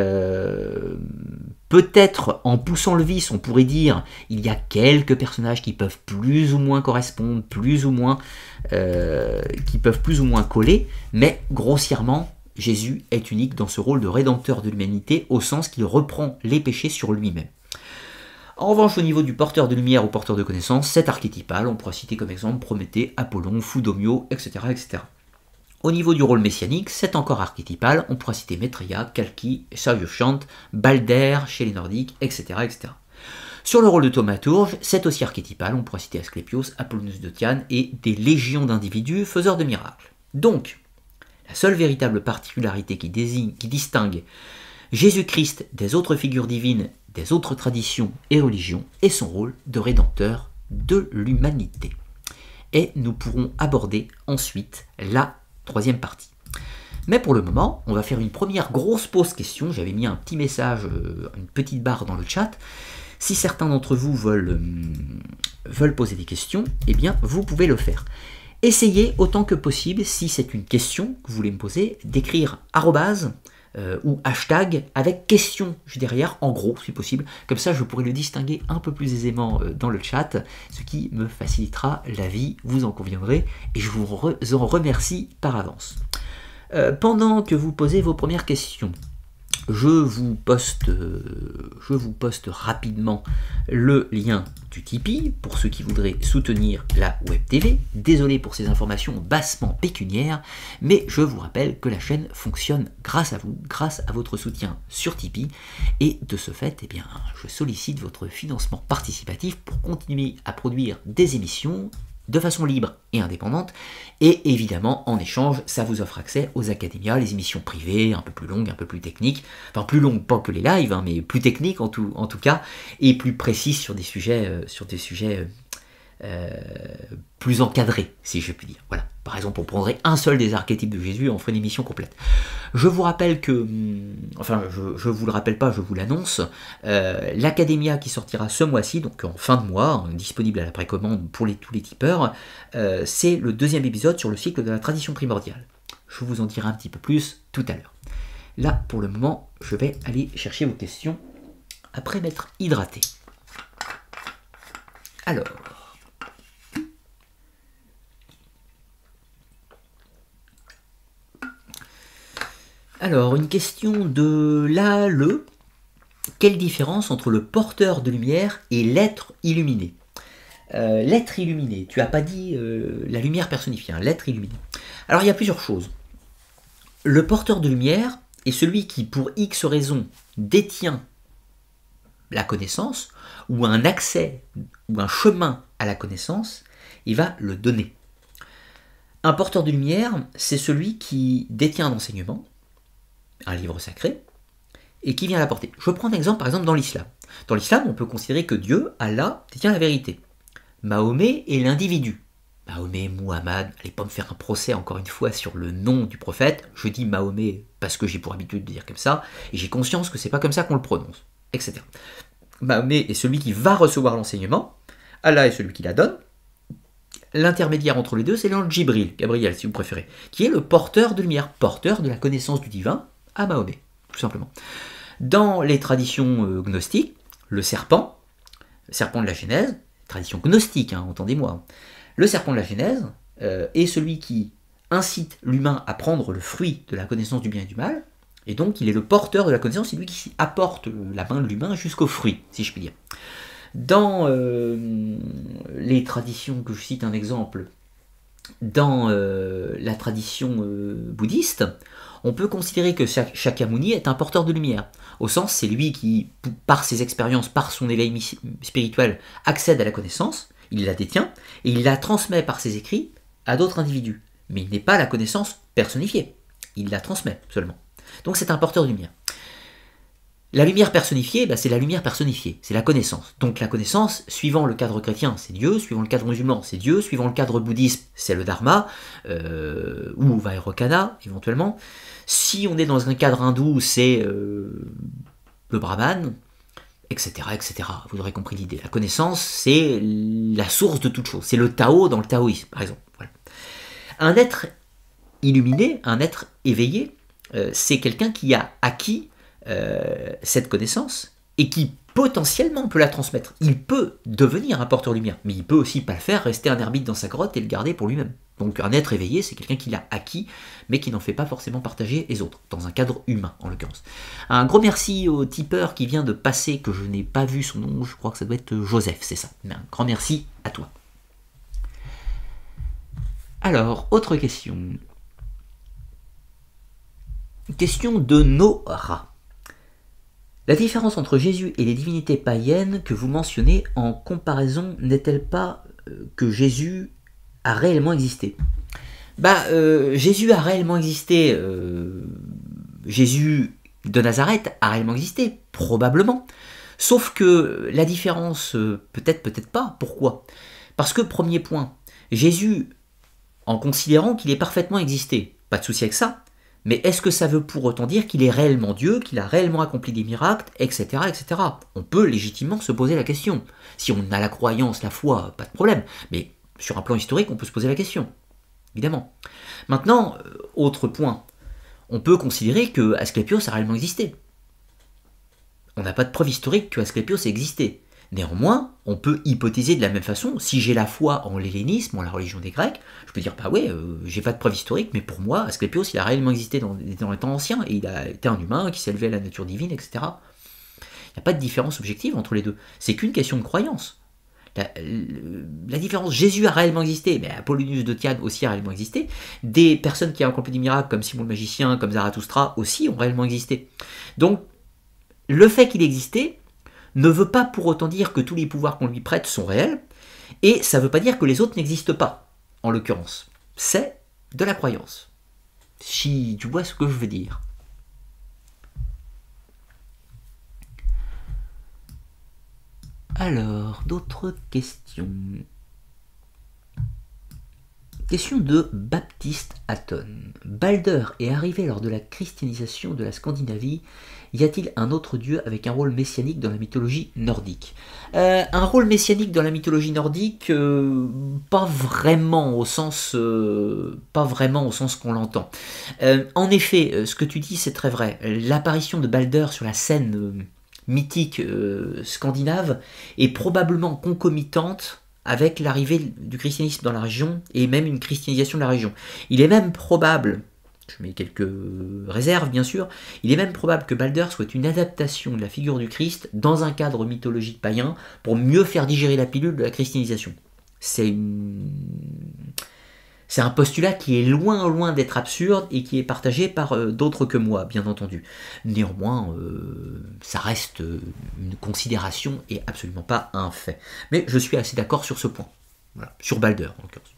Euh, peut-être en poussant le vice, on pourrait dire il y a quelques personnages qui peuvent plus ou moins correspondre, plus ou moins, euh, qui peuvent plus ou moins coller, mais grossièrement, Jésus est unique dans ce rôle de rédempteur de l'humanité au sens qu'il reprend les péchés sur lui-même. En revanche, au niveau du porteur de lumière ou porteur de connaissance, c'est archétypal, on pourra citer comme exemple Prométhée, Apollon, Fudomio, et cetera, et cetera. Au niveau du rôle messianique, c'est encore archétypal, on pourra citer Maitreya, Kalki, Saryushant, Balder chez les Nordiques, et cetera, et cetera. Sur le rôle de thaumaturge, c'est aussi archétypal, on pourra citer Asclépios, Apollonius de Tyane et des légions d'individus faiseurs de miracles. Donc, la seule véritable particularité qui, désigne, qui distingue Jésus-Christ des autres figures divines, des autres traditions et religions, est son rôle de rédempteur de l'humanité. Et nous pourrons aborder ensuite la troisième partie. Mais pour le moment, on va faire une première grosse pause question. J'avais mis un petit message, une petite barre dans le chat. Si certains d'entre vous veulent, euh, veulent poser des questions, eh bien, vous pouvez le faire. Essayez autant que possible, si c'est une question que vous voulez me poser, d'écrire arrobase euh, ou hashtag avec question derrière, en gros, si possible. Comme ça, je pourrai le distinguer un peu plus aisément euh, dans le chat, ce qui me facilitera la vie, vous en conviendrez, et je vous re en remercie par avance. Euh, pendant que vous posez vos premières questions, je vous poste, euh, je vous poste rapidement le lien du Tipeee pour ceux qui voudraient soutenir la Web T V. Désolé pour ces informations bassement pécuniaires, mais je vous rappelle que la chaîne fonctionne grâce à vous, grâce à votre soutien sur Tipeee, et de ce fait, eh bien, je sollicite votre financement participatif pour continuer à produire des émissions de façon libre et indépendante, et évidemment en échange ça vous offre accès aux académias, les émissions privées un peu plus longues, un peu plus techniques, enfin plus longues pas que les lives, hein, mais plus techniques en tout, en tout cas, et plus précises sur des sujets, euh, sur des sujets euh, euh, plus encadrés, si je puis dire. Voilà. Par exemple, on prendrait un seul des archétypes de Jésus et on ferait une émission complète. Je vous rappelle que, enfin, je ne vous le rappelle pas, je vous l'annonce, euh, l'Académia qui sortira ce mois-ci, donc en fin de mois, hein, disponible à la précommande pour les, tous les tipeurs, euh, c'est le deuxième épisode sur le cycle de la tradition primordiale. Je vous en dirai un petit peu plus tout à l'heure. Là, pour le moment, je vais aller chercher vos questions après m'être hydraté. Alors... Alors, une question de là, le. Quelle différence entre le porteur de lumière et l'être illuminé? euh, L'être illuminé, tu n'as pas dit euh, la lumière personnifiée, hein, l'être illuminé. Alors, il y a plusieurs choses. Le porteur de lumière est celui qui, pour X raisons, détient la connaissance, ou un accès, ou un chemin à la connaissance, il va le donner. Un porteur de lumière, c'est celui qui détient un enseignement, un livre sacré, et qui vient l'apporter. Je prends un exemple, par exemple, dans l'islam. Dans l'islam, on peut considérer que Dieu, Allah, détient la vérité. Mahomet est l'individu. Mahomet, Muhammad, allez pas me faire un procès encore une fois sur le nom du prophète. Je dis Mahomet parce que j'ai pour habitude de dire comme ça, et j'ai conscience que c'est pas comme ça qu'on le prononce, et cetera. Mahomet est celui qui va recevoir l'enseignement, Allah est celui qui la donne. L'intermédiaire entre les deux, c'est l'ange Jibril, Gabriel si vous préférez, qui est le porteur de lumière, porteur de la connaissance du divin, à Mahomet, tout simplement. Dans les traditions euh, gnostiques, le serpent, le serpent de la Genèse, tradition gnostique, hein, entendez-moi, le serpent de la Genèse euh, est celui qui incite l'humain à prendre le fruit de la connaissance du bien et du mal, et donc il est le porteur de la connaissance, c'est lui qui apporte la main de l'humain jusqu'au fruit, si je puis dire. Dans euh, les traditions, que je cite un exemple, dans euh, la tradition euh, bouddhiste, on peut considérer que Shakyamuni est un porteur de lumière. Au sens, c'est lui qui, par ses expériences, par son éveil spirituel, accède à la connaissance, il la détient, et il la transmet par ses écrits à d'autres individus. Mais il n'est pas la connaissance personnifiée, il la transmet seulement. Donc c'est un porteur de lumière. La lumière personnifiée, bah, c'est la lumière personnifiée, c'est la connaissance. Donc la connaissance, suivant le cadre chrétien, c'est Dieu, suivant le cadre musulman, c'est Dieu, suivant le cadre bouddhisme, c'est le Dharma, euh, ou Vairocana, éventuellement. Si on est dans un cadre hindou, c'est euh, le Brahman, et cetera, et cetera. Vous aurez compris l'idée. La connaissance, c'est la source de toute chose. C'est le Tao dans le taoïsme, par exemple. Voilà. Un être illuminé, un être éveillé, euh, c'est quelqu'un qui a acquis Euh, cette connaissance et qui potentiellement peut la transmettre. Il peut devenir un porteur de lumière, mais il peut aussi pas le faire, rester un ermite dans sa grotte et le garder pour lui-même. Donc un être éveillé, c'est quelqu'un qui l'a acquis, mais qui n'en fait pas forcément partager les autres, dans un cadre humain en l'occurrence. Un gros merci au tipeur qui vient de passer, que je n'ai pas vu son nom, je crois que ça doit être Joseph, c'est ça. Mais un grand merci à toi. Alors, autre question. Question de Nora. La différence entre Jésus et les divinités païennes que vous mentionnez en comparaison n'est-elle pas que Jésus a réellement existé? Bah, euh, Jésus a réellement existé. Euh, Jésus de Nazareth a réellement existé, probablement. Sauf que la différence, euh, peut-être, peut-être pas. Pourquoi? Parce que, premier point, Jésus, en considérant qu'il est parfaitement existé, pas de souci avec ça. Mais est-ce que ça veut pour autant dire qu'il est réellement Dieu, qu'il a réellement accompli des miracles, et cetera, et cetera. On peut légitimement se poser la question. Si on a la croyance, la foi, pas de problème. Mais sur un plan historique, on peut se poser la question. Évidemment. Maintenant, autre point. On peut considérer que Asclépios a réellement existé. On n'a pas de preuve historique que Asclépios ait existé. Néanmoins, on peut hypothéser de la même façon, si j'ai la foi en l'hellénisme, en la religion des Grecs, je peux dire, bah ouais, euh, j'ai pas de preuve historique, mais pour moi, Asclépios, il a réellement existé dans, dans les temps anciens, et il a été un humain qui s'est élevé à la nature divine, et cetera. Il n'y a pas de différence objective entre les deux. C'est qu'une question de croyance. La, la différence, Jésus a réellement existé, mais Apollonius de Tyane aussi a réellement existé. Des personnes qui ont accompli des miracles, comme Simon le magicien, comme Zarathustra, aussi ont réellement existé. Donc, le fait qu'il existait ne veut pas pour autant dire que tous les pouvoirs qu'on lui prête sont réels, et ça ne veut pas dire que les autres n'existent pas, en l'occurrence. C'est de la croyance. Si tu vois ce que je veux dire. Alors, d'autres questions. Question de Baptiste Hatton. Balder est arrivé lors de la christianisation de la Scandinavie. Y a-t-il un autre dieu avec un rôle messianique dans la mythologie nordique? euh, Un rôle messianique dans la mythologie nordique, euh, pas vraiment au sens, euh, pas vraiment au sens qu'on l'entend. Euh, en effet, ce que tu dis, c'est très vrai. L'apparition de Balder sur la scène euh, mythique euh, scandinave est probablement concomitante avec l'arrivée du christianisme dans la région, et même une christianisation de la région. Il est même probable, je mets quelques réserves bien sûr, il est même probable que Balder soit une adaptation de la figure du Christ dans un cadre mythologique païen pour mieux faire digérer la pilule de la christianisation. C'est une... C'est un postulat qui est loin, loin d'être absurde et qui est partagé par euh, d'autres que moi, bien entendu. Néanmoins, euh, ça reste une considération et absolument pas un fait. Mais je suis assez d'accord sur ce point. Voilà. Sur Balder, en l'occurrence.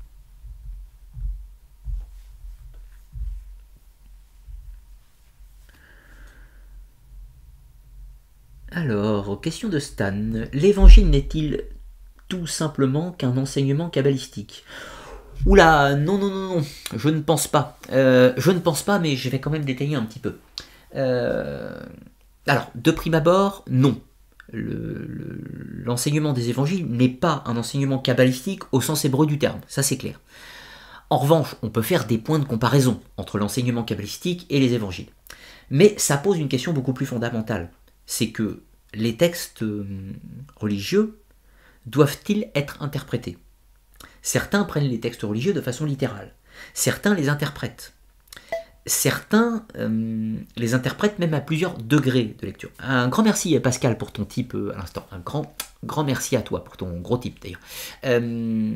Alors, question de Stan. L'évangile n'est-il tout simplement qu'un enseignement kabbalistique? Oula, non, non, non, non, je ne pense pas. Euh, je ne pense pas, mais je vais quand même détailler un petit peu. Euh, alors, de prime abord, non. Le, le, l'enseignement des évangiles n'est pas un enseignement kabbalistique au sens hébreu du terme, ça c'est clair. En revanche, on peut faire des points de comparaison entre l'enseignement kabbalistique et les évangiles. Mais ça pose une question beaucoup plus fondamentale. C'est que les textes religieux doivent-ils être interprétés ? Certains prennent les textes religieux de façon littérale. Certains les interprètent. Certains euh, les interprètent même à plusieurs degrés de lecture. Un grand merci Pascal pour ton type euh, à l'instant. Un grand, grand merci à toi pour ton gros type d'ailleurs. Euh,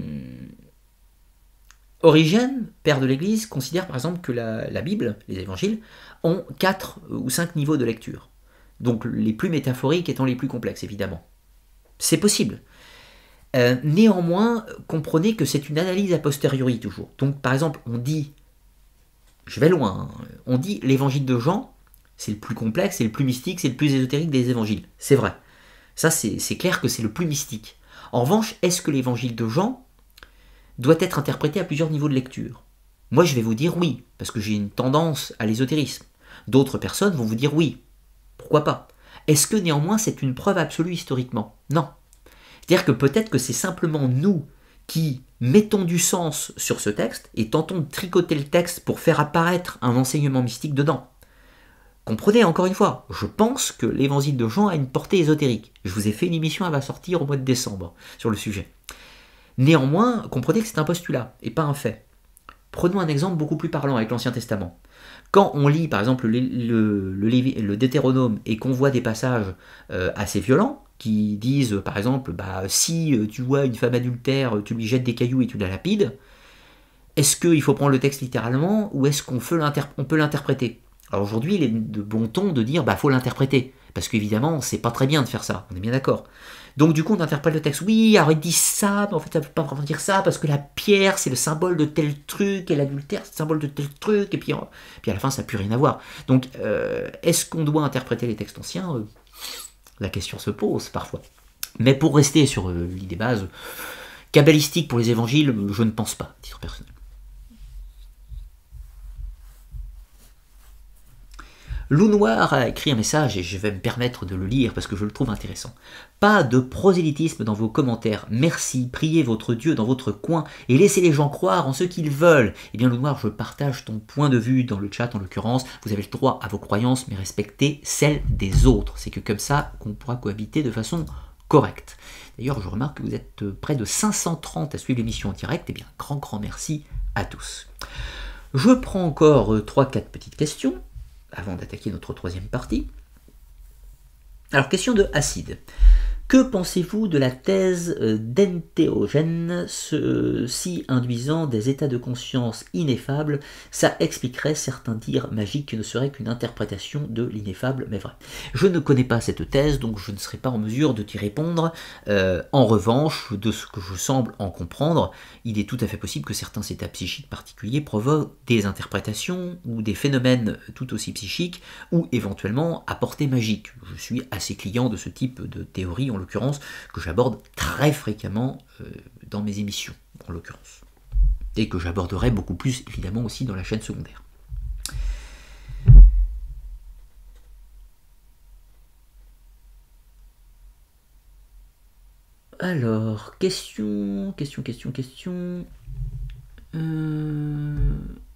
Origène, père de l'Église, considère par exemple que la, la Bible, les évangiles, ont quatre ou cinq niveaux de lecture. Donc les plus métaphoriques étant les plus complexes évidemment. C'est possible. Euh, néanmoins, comprenez que c'est une analyse a posteriori toujours. Donc par exemple, on dit, je vais loin, hein, on dit l'évangile de Jean, C'est le plus complexe, c'est le plus mystique, c'est le plus ésotérique des évangiles. C'est vrai. Ça, c'est clair que c'est le plus mystique. En revanche, est-ce que l'évangile de Jean doit être interprété à plusieurs niveaux de lecture? Moi, je vais vous dire oui, parce que j'ai une tendance à l'ésotérisme. D'autres personnes vont vous dire oui. Pourquoi pas? Est-ce que néanmoins c'est une preuve absolue historiquement? Non. C'est-à-dire que peut-être que c'est simplement nous qui mettons du sens sur ce texte et tentons de tricoter le texte pour faire apparaître un enseignement mystique dedans. Comprenez, encore une fois, je pense que l'évangile de Jean a une portée ésotérique. Je vous ai fait une émission, elle va sortir au mois de décembre sur le sujet. Néanmoins, comprenez que c'est un postulat et pas un fait. Prenons un exemple beaucoup plus parlant avec l'Ancien Testament. Quand on lit par exemple le, le, le, le Deutéronome et qu'on voit des passages euh, assez violents, qui disent par exemple, bah, si tu vois une femme adultère, tu lui jettes des cailloux et tu la lapides, est-ce qu'il faut prendre le texte littéralement ou est-ce qu'on peut l'interpréter? Alors aujourd'hui, il est de bon ton de dire bah faut l'interpréter, parce qu'évidemment, c'est pas très bien de faire ça, on est bien d'accord. Donc du coup, on interprète le texte, oui, alors il dit ça, mais en fait, ça ne veut pas vraiment dire ça, parce que la pierre, c'est le symbole de tel truc, et l'adultère, c'est le symbole de tel truc, et puis, puis à la fin, ça n'a plus rien à voir. Donc, euh, est-ce qu'on doit interpréter les textes anciens? La question se pose parfois. Mais pour rester sur euh, l'idée base, kabbalistique pour les évangiles, je ne pense pas, à titre personnel. Loup Noir a écrit un message et je vais me permettre de le lire parce que je le trouve intéressant. Pas de prosélytisme dans vos commentaires. Merci, priez votre Dieu dans votre coin et laissez les gens croire en ce qu'ils veulent. Eh bien, Loup Noir, je partage ton point de vue dans le chat en l'occurrence. Vous avez le droit à vos croyances, mais respectez celles des autres. C'est que comme ça qu'on pourra cohabiter de façon correcte. D'ailleurs, je remarque que vous êtes près de cinq cent trente à suivre l'émission en direct. Eh bien, grand, grand merci à tous. Je prends encore trois quatre petites questions avant d'attaquer notre troisième partie. Alors, question de Acide. Que pensez-vous de la thèse d'entéogène, ceci induisant des états de conscience ineffables? Ça expliquerait certains dires magiques qui ne seraient qu'une interprétation de l'ineffable, mais vrai. Je ne connais pas cette thèse, donc je ne serai pas en mesure de t'y répondre. Euh, en revanche, de ce que je semble en comprendre, il est tout à fait possible que certains états psychiques particuliers provoquent des interprétations ou des phénomènes tout aussi psychiques, ou éventuellement à portée magique. Je suis assez client de ce type de théorie, en l'occurrence, que j'aborde très fréquemment euh, dans mes émissions, en l'occurrence. Et que j'aborderai beaucoup plus, évidemment, aussi dans la chaîne secondaire. Alors, question, question, question, question... Euh...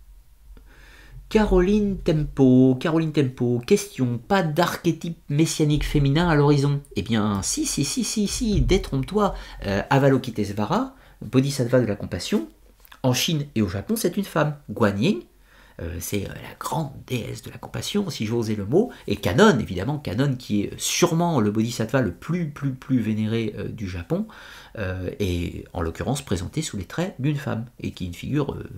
Caroline Tempo, Caroline Tempo, question, pas d'archétype messianique féminin à l'horizon? Eh bien, si, si, si, si, si, détrompe-toi, euh, Avalokitesvara, Bodhisattva de la compassion, en Chine et au Japon, c'est une femme. Guanyin, euh, c'est la grande déesse de la compassion, si j'osais le mot, et Kannon, évidemment, Kannon qui est sûrement le Bodhisattva le plus, plus, plus vénéré euh, du Japon, euh, et en l'occurrence présenté sous les traits d'une femme, et qui est une figure... Euh,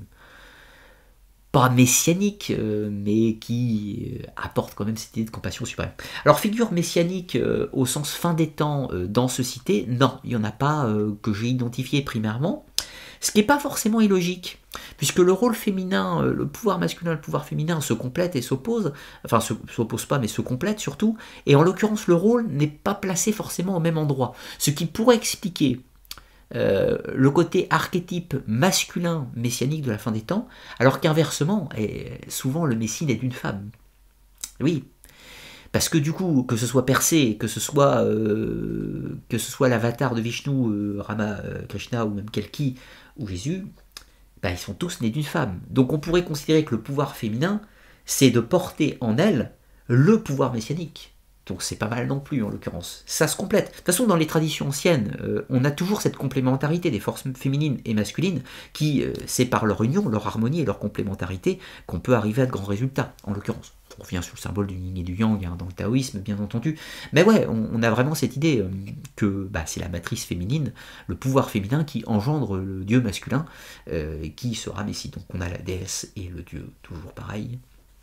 pas messianique, euh, mais qui euh, apporte quand même cette idée de compassion suprême. Alors, figure messianique euh, au sens fin des temps euh, dans ce cité, non, il n'y en a pas euh, que j'ai identifié primairement, ce qui n'est pas forcément illogique, puisque le rôle féminin, euh, le pouvoir masculin et le pouvoir féminin se complètent et s'opposent, enfin, se, s'opposent pas, mais se complètent surtout, et en l'occurrence, le rôle n'est pas placé forcément au même endroit, ce qui pourrait expliquer Euh, le côté archétype masculin messianique de la fin des temps, alors qu'inversement, souvent le messie n'est d'une femme. Oui, parce que du coup, que ce soit Persée, que ce soit, euh, que ce soit l'avatar de Vishnu, euh, Rama, euh, Krishna ou même Kalki ou Jésus, bah, ils sont tous nés d'une femme. Donc on pourrait considérer que le pouvoir féminin, c'est de porter en elle le pouvoir messianique. Donc c'est pas mal non plus en l'occurrence. Ça se complète. De toute façon, dans les traditions anciennes, euh, on a toujours cette complémentarité des forces féminines et masculines qui, euh, c'est par leur union, leur harmonie et leur complémentarité qu'on peut arriver à de grands résultats, en l'occurrence. On revient sur le symbole du yin et du yang hein, dans le taoïsme, bien entendu. Mais ouais, on, on a vraiment cette idée euh, que bah, c'est la matrice féminine, le pouvoir féminin qui engendre le dieu masculin, euh, qui sera Messie. Donc on a la déesse et le dieu, toujours pareil.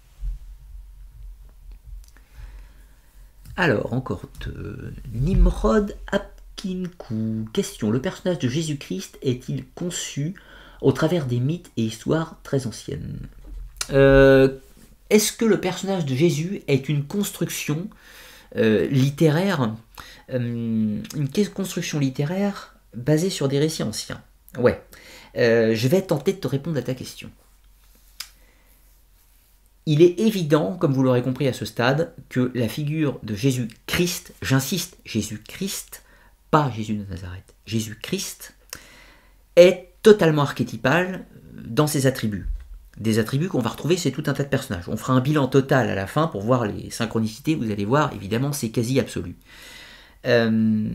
Alors, encore de Nimrod Apkinku. Question. Le personnage de Jésus-Christ est-il conçu au travers des mythes et histoires très anciennes? euh, est-ce que le personnage de Jésus est une construction euh, littéraire, euh, une construction littéraire basée sur des récits anciens? Ouais, euh, je vais tenter de te répondre à ta question. Il est évident, comme vous l'aurez compris à ce stade, que la figure de Jésus-Christ, j'insiste, Jésus-Christ, pas Jésus de Nazareth, Jésus-Christ, est totalement archétypale dans ses attributs. Des attributs qu'on va retrouver chez tout un tas de personnages. On fera un bilan total à la fin pour voir les synchronicités, vous allez voir, évidemment, c'est quasi absolu. Euh,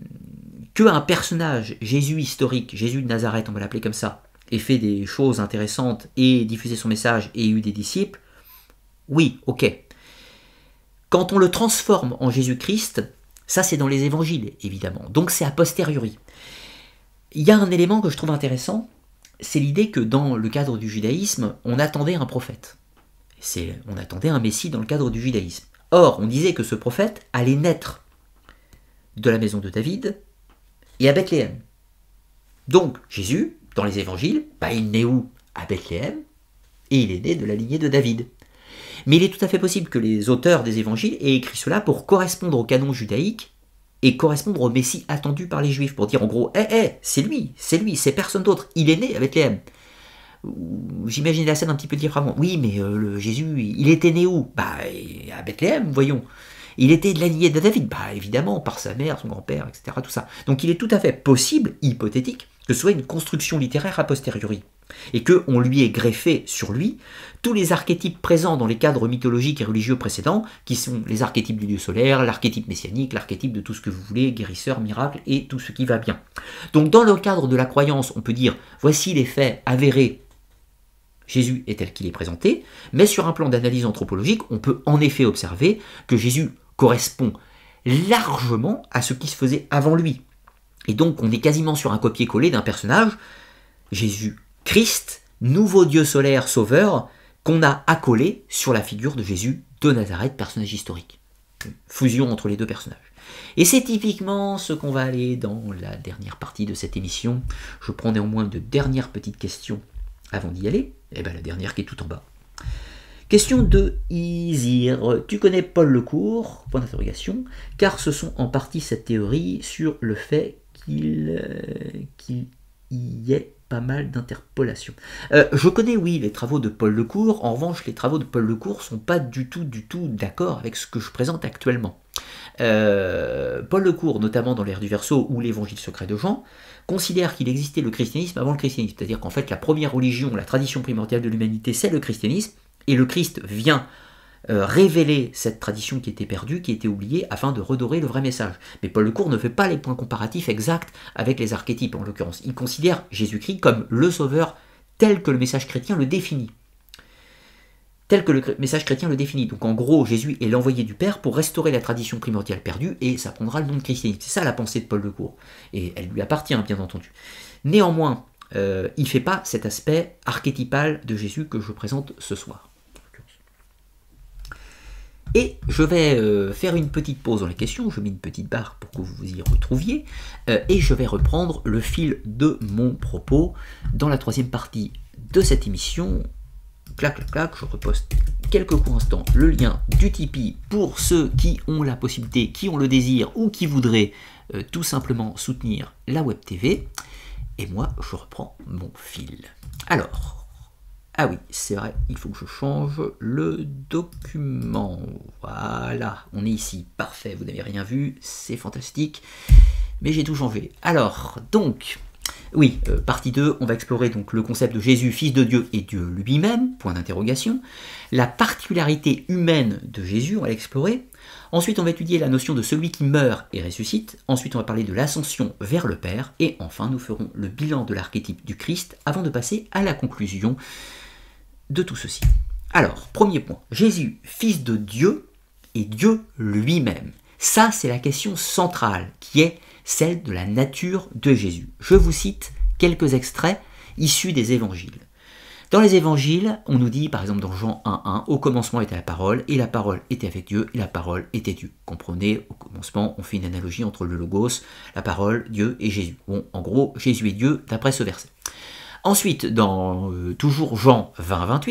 que un personnage, Jésus historique, Jésus de Nazareth, on va l'appeler comme ça, ait fait des choses intéressantes et diffusé son message et eu des disciples, oui, ok. Quand on le transforme en Jésus-Christ, ça c'est dans les évangiles, évidemment. Donc c'est a posteriori. Il y a un élément que je trouve intéressant, c'est l'idée que dans le cadre du judaïsme, on attendait un prophète. C'est, on attendait un messie dans le cadre du judaïsme. Or, on disait que ce prophète allait naître de la maison de David et à Bethléem. Donc, Jésus, dans les évangiles, bah, il naît où? À Bethléem, et il est né de la lignée de David. Mais il est tout à fait possible que les auteurs des évangiles aient écrit cela pour correspondre au canon judaïque et correspondre au Messie attendu par les Juifs, pour dire en gros, hé, hey, hé, hey, c'est lui, c'est lui, c'est personne d'autre, il est né à Bethléem. J'imagine la scène un petit peu différemment. Oui, mais euh, le Jésus, il était né où? Bah, à Bethléem, voyons. Il était de la lignée de David, bah évidemment, par sa mère, son grand-père, et cetera. Tout ça. Donc il est tout à fait possible, hypothétique, que ce soit une construction littéraire a posteriori, et qu'on lui ait greffé sur lui tous les archétypes présents dans les cadres mythologiques et religieux précédents, qui sont les archétypes du dieu solaire, l'archétype messianique, l'archétype de tout ce que vous voulez, guérisseur, miracle, et tout ce qui va bien. Donc dans le cadre de la croyance, on peut dire, voici les faits avérés, Jésus est tel qu'il est présenté, mais sur un plan d'analyse anthropologique, on peut en effet observer que Jésus correspond largement à ce qui se faisait avant lui. Et donc on est quasiment sur un copier-coller d'un personnage, Jésus-Christ, nouveau Dieu solaire sauveur, qu'on a accolé sur la figure de Jésus de Nazareth, personnage historique. Une fusion entre les deux personnages. Et c'est typiquement ce qu'on va aller dans la dernière partie de cette émission. Je prends néanmoins de dernières petites questions avant d'y aller. Et bien la dernière qui est tout en bas. Question de Isir. Tu connais Paul Lecourt? Point d'interrogation. Car ce sont en partie cette théorie sur le fait qu'il euh, qu'il y ait pas mal d'interpolations. Euh, je connais, oui, les travaux de Paul Lecourt. En revanche, les travaux de Paul Lecourt ne sont pas du tout, du tout d'accord avec ce que je présente actuellement. Euh, Paul Lecourt, notamment dans l'ère du Verseau ou l'Évangile secret de Jean, considère qu'il existait le christianisme avant le christianisme. C'est-à-dire qu'en fait, la première religion, la tradition primordiale de l'humanité, c'est le christianisme. Et le Christ vient euh, révéler cette tradition qui était perdue, qui était oubliée, afin de redorer le vrai message. Mais Paul Lecourt ne fait pas les points comparatifs exacts avec les archétypes, en l'occurrence. Il considère Jésus-Christ comme le sauveur tel que le message chrétien le définit. Tel que le message chrétien le définit. Donc en gros, Jésus est l'envoyé du Père pour restaurer la tradition primordiale perdue, et ça prendra le nom de christianisme. C'est ça la pensée de Paul Lecourt. Et elle lui appartient, bien entendu. Néanmoins, euh, il ne fait pas cet aspect archétypal de Jésus que je présente ce soir. Et je vais euh, faire une petite pause dans les questions, je mets une petite barre pour que vous vous y retrouviez, euh, et je vais reprendre le fil de mon propos dans la troisième partie de cette émission. Clac, clac, clac, je reposte quelques courts instants le lien du Tipeee pour ceux qui ont la possibilité, qui ont le désir ou qui voudraient euh, tout simplement soutenir la Web T V. Et moi, je reprends mon fil. Alors... Ah oui, c'est vrai, il faut que je change le document. Voilà, on est ici, parfait, vous n'avez rien vu, c'est fantastique. Mais j'ai tout changé. Alors, donc, oui, euh, partie deux, on va explorer donc le concept de Jésus, fils de Dieu et Dieu lui-même, point d'interrogation. La particularité humaine de Jésus, on va l'explorer. Ensuite, on va étudier la notion de celui qui meurt et ressuscite. Ensuite, on va parler de l'ascension vers le Père. Et enfin, nous ferons le bilan de l'archétype du Christ avant de passer à la conclusion de tout ceci. Alors, premier point, Jésus, fils de Dieu et Dieu lui-même. Ça, c'est la question centrale, qui est celle de la nature de Jésus. Je vous cite quelques extraits issus des évangiles. Dans les évangiles, on nous dit, par exemple dans Jean un un, au commencement était la parole, et la parole était avec Dieu, et la parole était Dieu. Comprenez, au commencement, on fait une analogie entre le logos, la parole, Dieu et Jésus. Bon, en gros, Jésus est Dieu, d'après ce verset. Ensuite, dans euh, toujours Jean vingt vingt-huit,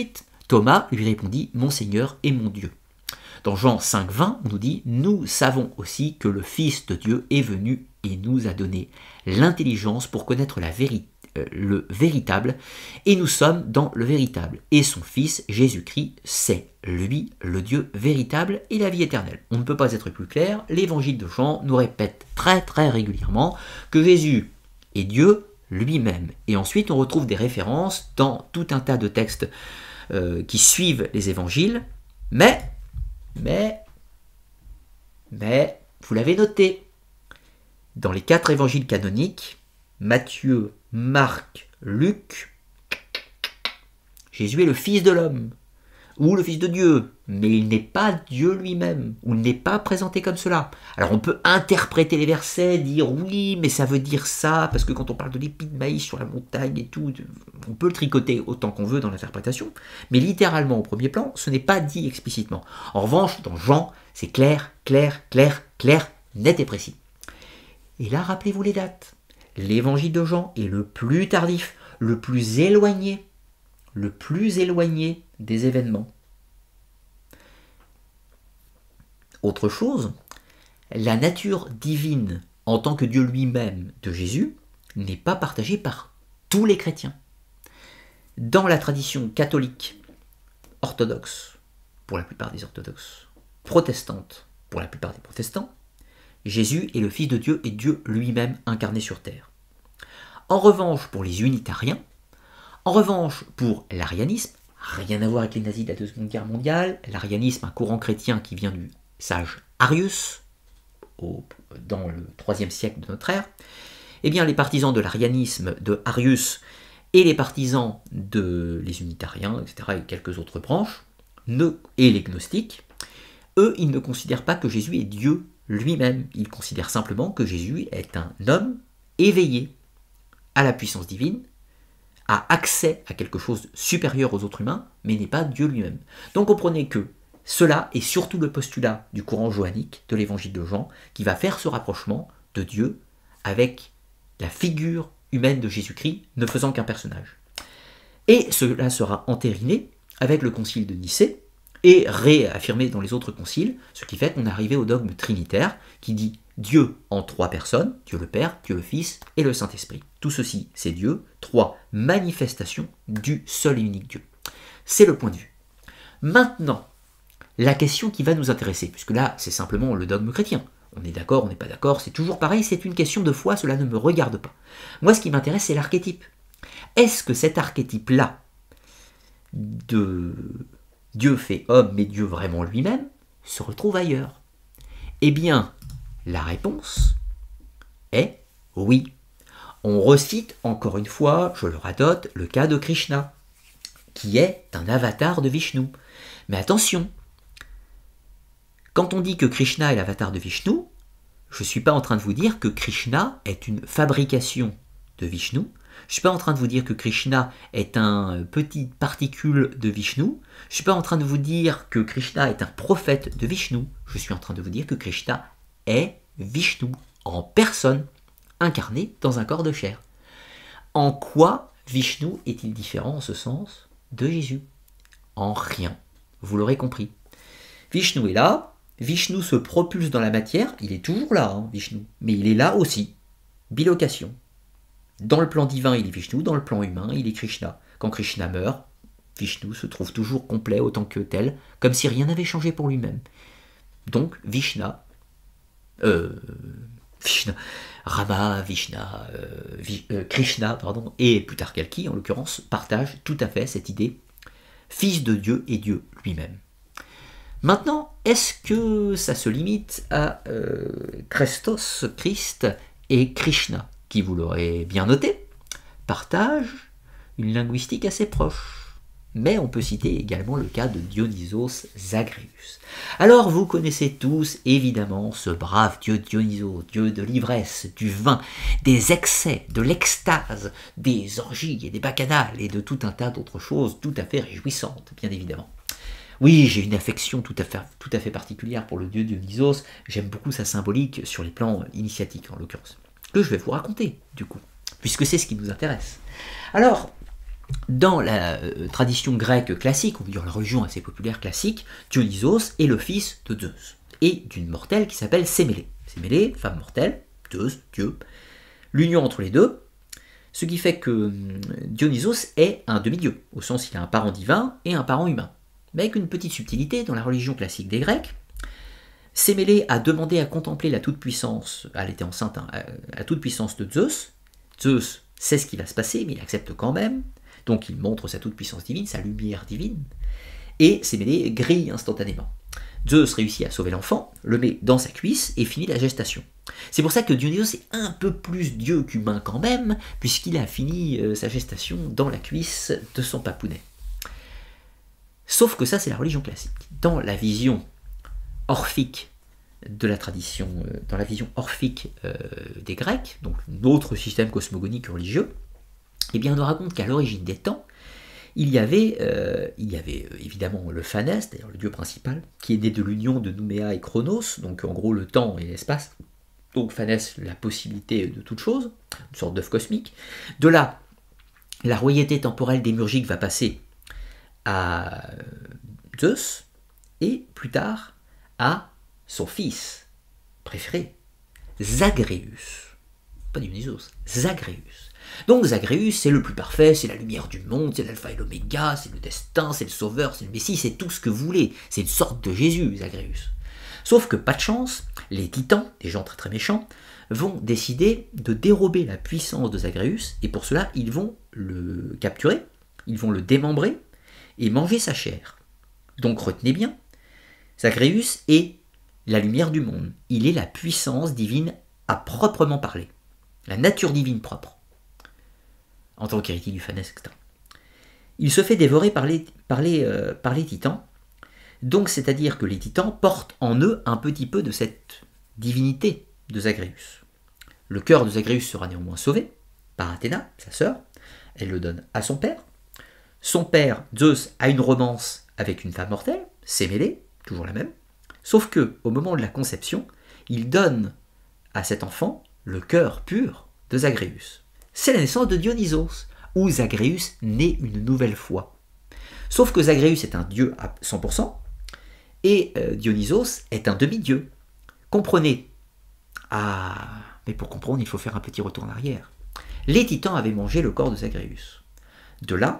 Thomas lui répondit « Mon Seigneur et mon Dieu ». Dans Jean cinq, vingt, on nous dit « Nous savons aussi que le Fils de Dieu est venu et nous a donné l'intelligence pour connaître la vérité, euh, le véritable, et nous sommes dans le véritable. Et son Fils, Jésus-Christ, c'est lui, le Dieu véritable et la vie éternelle. » On ne peut pas être plus clair, l'évangile de Jean nous répète très très régulièrement que Jésus est Dieu lui-même. Et ensuite on retrouve des références dans tout un tas de textes euh, qui suivent les évangiles, mais, mais, mais, vous l'avez noté, dans les quatre évangiles canoniques, Matthieu, Marc, Luc, Jésus est le Fils de l'homme, ou le Fils de Dieu, mais il n'est pas Dieu lui-même, ou il n'est pas présenté comme cela. Alors on peut interpréter les versets, dire oui, mais ça veut dire ça, parce que quand on parle de l'épi de maïs sur la montagne et tout, on peut le tricoter autant qu'on veut dans l'interprétation, mais littéralement au premier plan, ce n'est pas dit explicitement. En revanche, dans Jean, c'est clair, clair, clair, clair, net et précis. Et là, rappelez-vous les dates. L'évangile de Jean est le plus tardif, le plus éloigné, le plus éloigné des événements. Autre chose, la nature divine en tant que Dieu lui-même de Jésus n'est pas partagée par tous les chrétiens. Dans la tradition catholique, orthodoxe, pour la plupart des orthodoxes, protestante, pour la plupart des protestants, Jésus est le Fils de Dieu et Dieu lui-même incarné sur terre. En revanche, pour les unitariens, en revanche, pour l'arianisme, rien à voir avec les nazis de la Deuxième Guerre mondiale, l'arianisme, un courant chrétien qui vient du sage Arius, au, dans le troisième siècle de notre ère, eh bien les partisans de l'arianisme de Arius et les partisans de les unitariens, et cetera, et quelques autres branches, ne, et les gnostiques, eux, ils ne considèrent pas que Jésus est Dieu lui-même. Ils considèrent simplement que Jésus est un homme éveillé à la puissance divine, a accès à quelque chose de supérieur aux autres humains, mais n'est pas Dieu lui-même. Donc comprenez que cela est surtout le postulat du courant johannique de l'évangile de Jean, qui va faire ce rapprochement de Dieu avec la figure humaine de Jésus-Christ, ne faisant qu'un personnage. Et cela sera entériné avec le concile de Nicée, et réaffirmé dans les autres conciles, ce qui fait qu'on est arrivé au dogme trinitaire, qui dit Dieu en trois personnes, Dieu le Père, Dieu le Fils et le Saint-Esprit. Tout ceci, c'est Dieu, trois manifestations du seul et unique Dieu. C'est le point de vue. Maintenant, la question qui va nous intéresser, puisque là, c'est simplement le dogme chrétien. On est d'accord, on n'est pas d'accord, c'est toujours pareil, c'est une question de foi, cela ne me regarde pas. Moi, ce qui m'intéresse, c'est l'archétype. Est-ce que cet archétype-là, de Dieu fait homme, mais Dieu vraiment lui-même, se retrouve ailleurs? Eh bien, la réponse est oui. On recite encore une fois, je le radote, le cas de Krishna, qui est un avatar de Vishnu. Mais attention, quand on dit que Krishna est l'avatar de Vishnu, je ne suis pas en train de vous dire que Krishna est une fabrication de Vishnu. Je ne suis pas en train de vous dire que Krishna est un petit particule de Vishnu. Je ne suis pas en train de vous dire que Krishna est un prophète de Vishnu. Je suis en train de vous dire que Krishna est Vishnu en personne, incarné dans un corps de chair. En quoi Vishnu est-il différent en ce sens de Jésus? En rien. Vous l'aurez compris. Vishnu est là, Vishnu se propulse dans la matière, il est toujours là, hein, Vishnu, mais il est là aussi. Bilocation. Dans le plan divin, il est Vishnu, dans le plan humain, il est Krishna. Quand Krishna meurt, Vishnu se trouve toujours complet autant que tel, comme si rien n'avait changé pour lui-même. Donc, Vishna, euh, Vishna, Rama, Vishna, euh, Vi, euh, Krishna, pardon, et plus tard Kalki, en l'occurrence, partagent tout à fait cette idée, fils de Dieu et Dieu lui-même. Maintenant, est-ce que ça se limite à euh, Christos, Christ et Krishna, qui, vous l'aurez bien noté, partagent une linguistique assez proche? Mais on peut citer également le cas de Dionysos Zagreus. Alors vous connaissez tous évidemment ce brave dieu Dionysos, dieu de l'ivresse, du vin, des excès, de l'extase, des orgies et des bacchanales et de tout un tas d'autres choses tout à fait réjouissantes, bien évidemment. Oui, j'ai une affection tout à fait, tout à fait particulière pour le dieu Dionysos, j'aime beaucoup sa symbolique sur les plans initiatiques en l'occurrence, que je vais vous raconter du coup, puisque c'est ce qui nous intéresse. Alors, dans la euh, tradition grecque classique, on va dire la religion assez populaire classique, Dionysos est le fils de Zeus et d'une mortelle qui s'appelle Sémélé. Sémélé, femme mortelle, Zeus, Dieu. L'union entre les deux, ce qui fait que Dionysos est un demi-dieu, au sens qu'il a un parent divin et un parent humain. Mais avec une petite subtilité, dans la religion classique des Grecs, Sémélé a demandé à contempler la toute-puissance, elle était enceinte, hein, la toute-puissance de Zeus. Zeus sait ce qui va se passer, mais il accepte quand même. Donc il montre sa toute-puissance divine, sa lumière divine. Et Sémélé grille instantanément. Zeus réussit à sauver l'enfant, le met dans sa cuisse et finit la gestation. C'est pour ça que Dionysos est un peu plus dieu qu'humain quand même, puisqu'il a fini euh, sa gestation dans la cuisse de son papounet. Sauf que ça, c'est la religion classique. Dans la vision orphique de la tradition, euh, dans la vision orphique euh, des Grecs, donc notre système cosmogonique religieux, eh bien on nous raconte qu'à l'origine des temps, il y avait, euh, il y avait euh, évidemment le Phanès, d'ailleurs le dieu principal, qui est né de l'union de Nouméa et Chronos, donc en gros le temps et l'espace. Donc Phanès, la possibilité de toute chose, une sorte d'œuf cosmique. De là, la royauté temporelle démiurgique va passer à Zeus, et plus tard à son fils préféré, Zagreus. Pas Dionysos, Zagreus. Donc Zagreus, c'est le plus parfait, c'est la lumière du monde, c'est l'alpha et l'oméga, c'est le destin, c'est le sauveur, c'est le messie, c'est tout ce que vous voulez. C'est une sorte de Jésus, Zagreus. Sauf que, pas de chance, les titans, des gens très très méchants, vont décider de dérober la puissance de Zagreus, et pour cela, ils vont le capturer, ils vont le démembrer, et manger sa chair. Donc retenez bien, Zagreus est la lumière du monde. Il est la puissance divine à proprement parler. La nature divine propre. En tant qu'héritier du Phanès, et cetera. Il se fait dévorer par les, par les, euh, par les titans. Donc c'est-à-dire que les titans portent en eux un petit peu de cette divinité de Zagreus. Le cœur de Zagreus sera néanmoins sauvé par Athéna, sa sœur. Elle le donne à son père. Son père, Zeus, a une romance avec une femme mortelle, Sémélé, toujours la même. Sauf que, au moment de la conception, il donne à cet enfant le cœur pur de Zagreus. C'est la naissance de Dionysos, où Zagreus naît une nouvelle fois. Sauf que Zagreus est un dieu à cent pour cent, et euh, Dionysos est un demi-dieu. Comprenez. Ah, mais pour comprendre, il faut faire un petit retour en arrière. Les titans avaient mangé le corps de Zagreus. De là,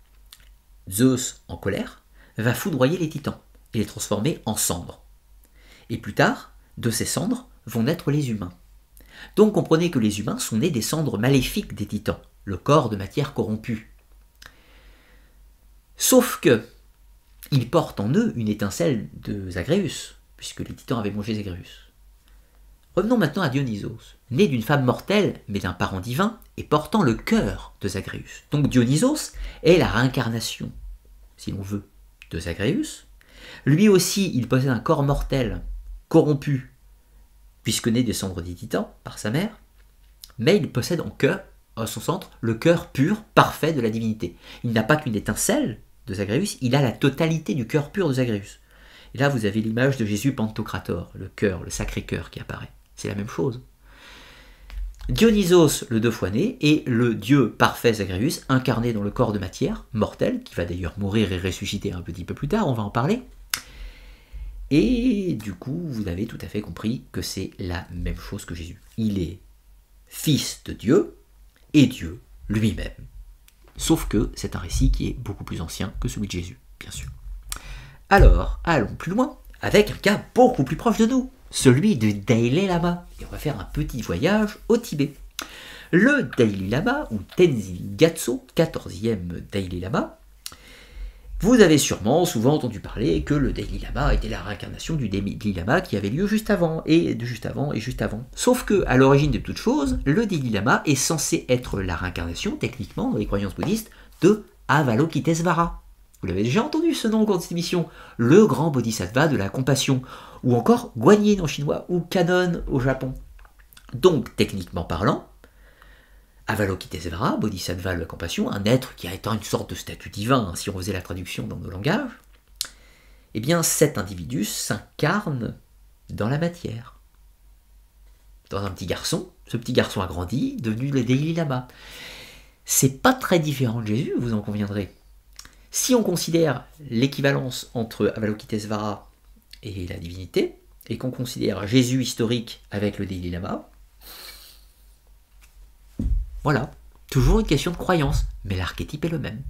Zeus, en colère, va foudroyer les titans et les transformer en cendres. Et plus tard, de ces cendres vont naître les humains. Donc comprenez que les humains sont nés des cendres maléfiques des titans, le corps de matière corrompue. Sauf que ils portent en eux une étincelle de Zagreus, puisque les titans avaient mangé Zagreus. Revenons maintenant à Dionysos, né d'une femme mortelle, mais d'un parent divin, et portant le cœur de Zagreus. Donc Dionysos est la réincarnation, si l'on veut, de Zagreus. Lui aussi, il possède un corps mortel, corrompu, puisque né des cendres des titans, par sa mère, mais il possède en cœur, à son centre, le cœur pur, parfait de la divinité. Il n'a pas qu'une étincelle de Zagreus, il a la totalité du cœur pur de Zagreus. Et là, vous avez l'image de Jésus Pantocrator, le cœur, le sacré cœur qui apparaît. C'est la même chose. Dionysos, le deux fois né, est le dieu parfait Zagreus, incarné dans le corps de matière, mortel, qui va d'ailleurs mourir et ressusciter un petit peu plus tard, on va en parler. Et du coup, vous avez tout à fait compris que c'est la même chose que Jésus. Il est fils de Dieu et Dieu lui-même. Sauf que c'est un récit qui est beaucoup plus ancien que celui de Jésus, bien sûr. Alors, allons plus loin, avec un cas beaucoup plus proche de nous, celui de Dalai Lama. Et on va faire un petit voyage au Tibet. Le Dalai Lama, ou Tenzin Gyatso, quatorzième Dalai Lama, vous avez sûrement souvent entendu parler que le Dalai Lama était la réincarnation du Dalai Lama qui avait lieu juste avant, et de juste avant, et juste avant. Sauf que, à l'origine de toute chose, le Dalai Lama est censé être la réincarnation, techniquement, dans les croyances bouddhistes, de Avalokitesvara. Vous l'avez déjà entendu ce nom au cours de cette émission, le grand bodhisattva de la compassion, ou encore Guanyin en chinois, ou Kannon au Japon. Donc, techniquement parlant, Avalokitesvara, bodhisattva de la compassion, un être qui a atteint une sorte de statut divin, hein, si on faisait la traduction dans nos langages, eh bien cet individu s'incarne dans la matière. Dans un petit garçon, ce petit garçon a grandi, devenu le Dalai Lama. c'est pas très différent de Jésus, vous en conviendrez. Si on considère l'équivalence entre Avalokitesvara et la divinité, et qu'on considère Jésus historique avec le Dalai Lama, voilà, toujours une question de croyance, mais l'archétype est le même.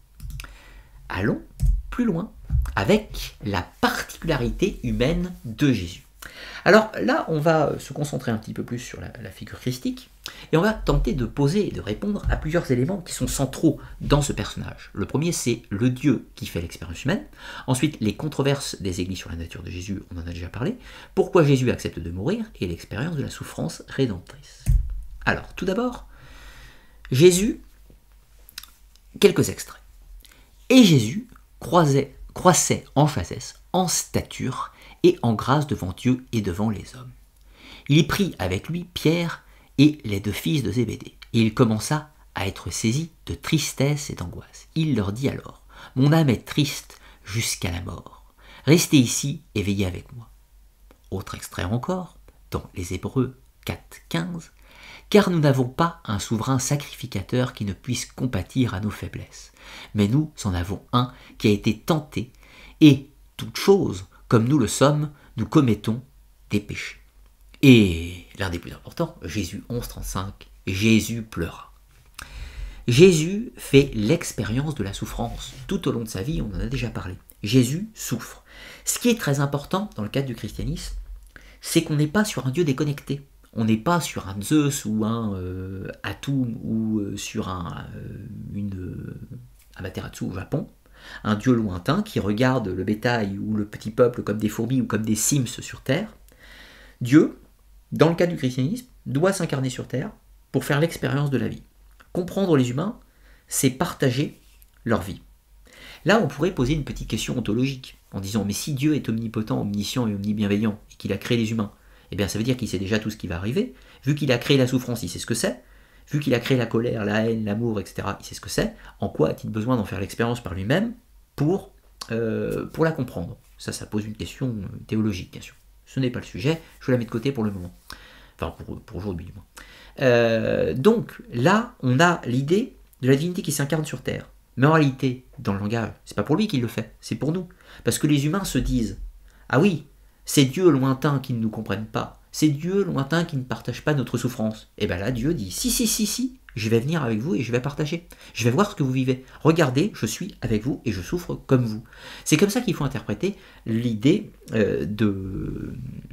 Allons plus loin, avec la particularité humaine de Jésus. Alors là, on va se concentrer un petit peu plus sur la, la figure christique, et on va tenter de poser et de répondre à plusieurs éléments qui sont centraux dans ce personnage. Le premier, c'est le Dieu qui fait l'expérience humaine. Ensuite, les controverses des églises sur la nature de Jésus, on en a déjà parlé. Pourquoi Jésus accepte de mourir, et l'expérience de la souffrance rédemptrice. Alors, tout d'abord, Jésus, quelques extraits. Et Jésus croisait, croissait en chassesse, en stature et en grâce devant Dieu et devant les hommes. Il y prit avec lui Pierre et les deux fils de Zébédée, et il commença à être saisi de tristesse et d'angoisse. Il leur dit alors, « Mon âme est triste jusqu'à la mort. Restez ici et veillez avec moi. » Autre extrait encore, dans les Hébreux quatre, quinze, « Car nous n'avons pas un souverain sacrificateur qui ne puisse compatir à nos faiblesses, mais nous en avons un qui a été tenté, et toute chose, comme nous le sommes, nous commettons des péchés. » Et l'un des plus importants, Jésus onze, trente-cinq, Jésus pleura. Jésus fait l'expérience de la souffrance. Tout au long de sa vie, on en a déjà parlé. Jésus souffre. Ce qui est très important dans le cadre du christianisme, c'est qu'on n'est pas sur un Dieu déconnecté. On n'est pas sur un Zeus ou un euh, Atum ou euh, sur un, euh, une euh, Amaterasu au Japon. Un Dieu lointain qui regarde le bétail ou le petit peuple comme des fourmis ou comme des Sims sur Terre. Dieu, dans le cas du christianisme, doit s'incarner sur Terre pour faire l'expérience de la vie. Comprendre les humains, c'est partager leur vie. Là, on pourrait poser une petite question ontologique, en disant, mais si Dieu est omnipotent, omniscient et omnibienveillant, et qu'il a créé les humains, eh bien ça veut dire qu'il sait déjà tout ce qui va arriver. Vu qu'il a créé la souffrance, il sait ce que c'est. Vu qu'il a créé la colère, la haine, l'amour, et cetera, il sait ce que c'est. En quoi a-t-il besoin d'en faire l'expérience par lui-même pour, euh, pour la comprendre? Ça, ça pose une question théologique, bien sûr. Ce n'est pas le sujet, je la mets de côté pour le moment. Enfin, pour, pour aujourd'hui, du moins. Euh, donc, là, on a l'idée de la divinité qui s'incarne sur Terre. Mais en réalité, dans le langage, c'est pas pour lui qu'il le fait, c'est pour nous. Parce que les humains se disent, ah oui, c'est Dieu lointain qui ne nous comprenne pas, c'est Dieu lointain qui ne partage pas notre souffrance. Et bien là, Dieu dit, si, si, si, si, je vais venir avec vous et je vais partager. Je vais voir ce que vous vivez. Regardez, je suis avec vous et je souffre comme vous. C'est comme ça qu'il faut interpréter l'idée euh, de...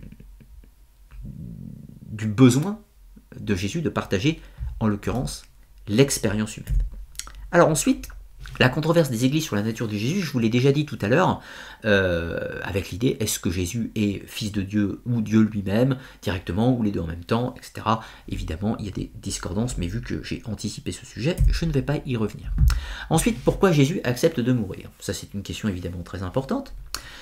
du besoin de Jésus de partager, en l'occurrence, l'expérience humaine. Alors ensuite, la controverse des églises sur la nature de Jésus, je vous l'ai déjà dit tout à l'heure, euh, avec l'idée, est-ce que Jésus est fils de Dieu ou Dieu lui-même, directement, ou les deux en même temps, et cetera. Évidemment, il y a des discordances, mais vu que j'ai anticipé ce sujet, je ne vais pas y revenir. Ensuite, pourquoi Jésus accepte de mourir? Ça, c'est une question évidemment très importante.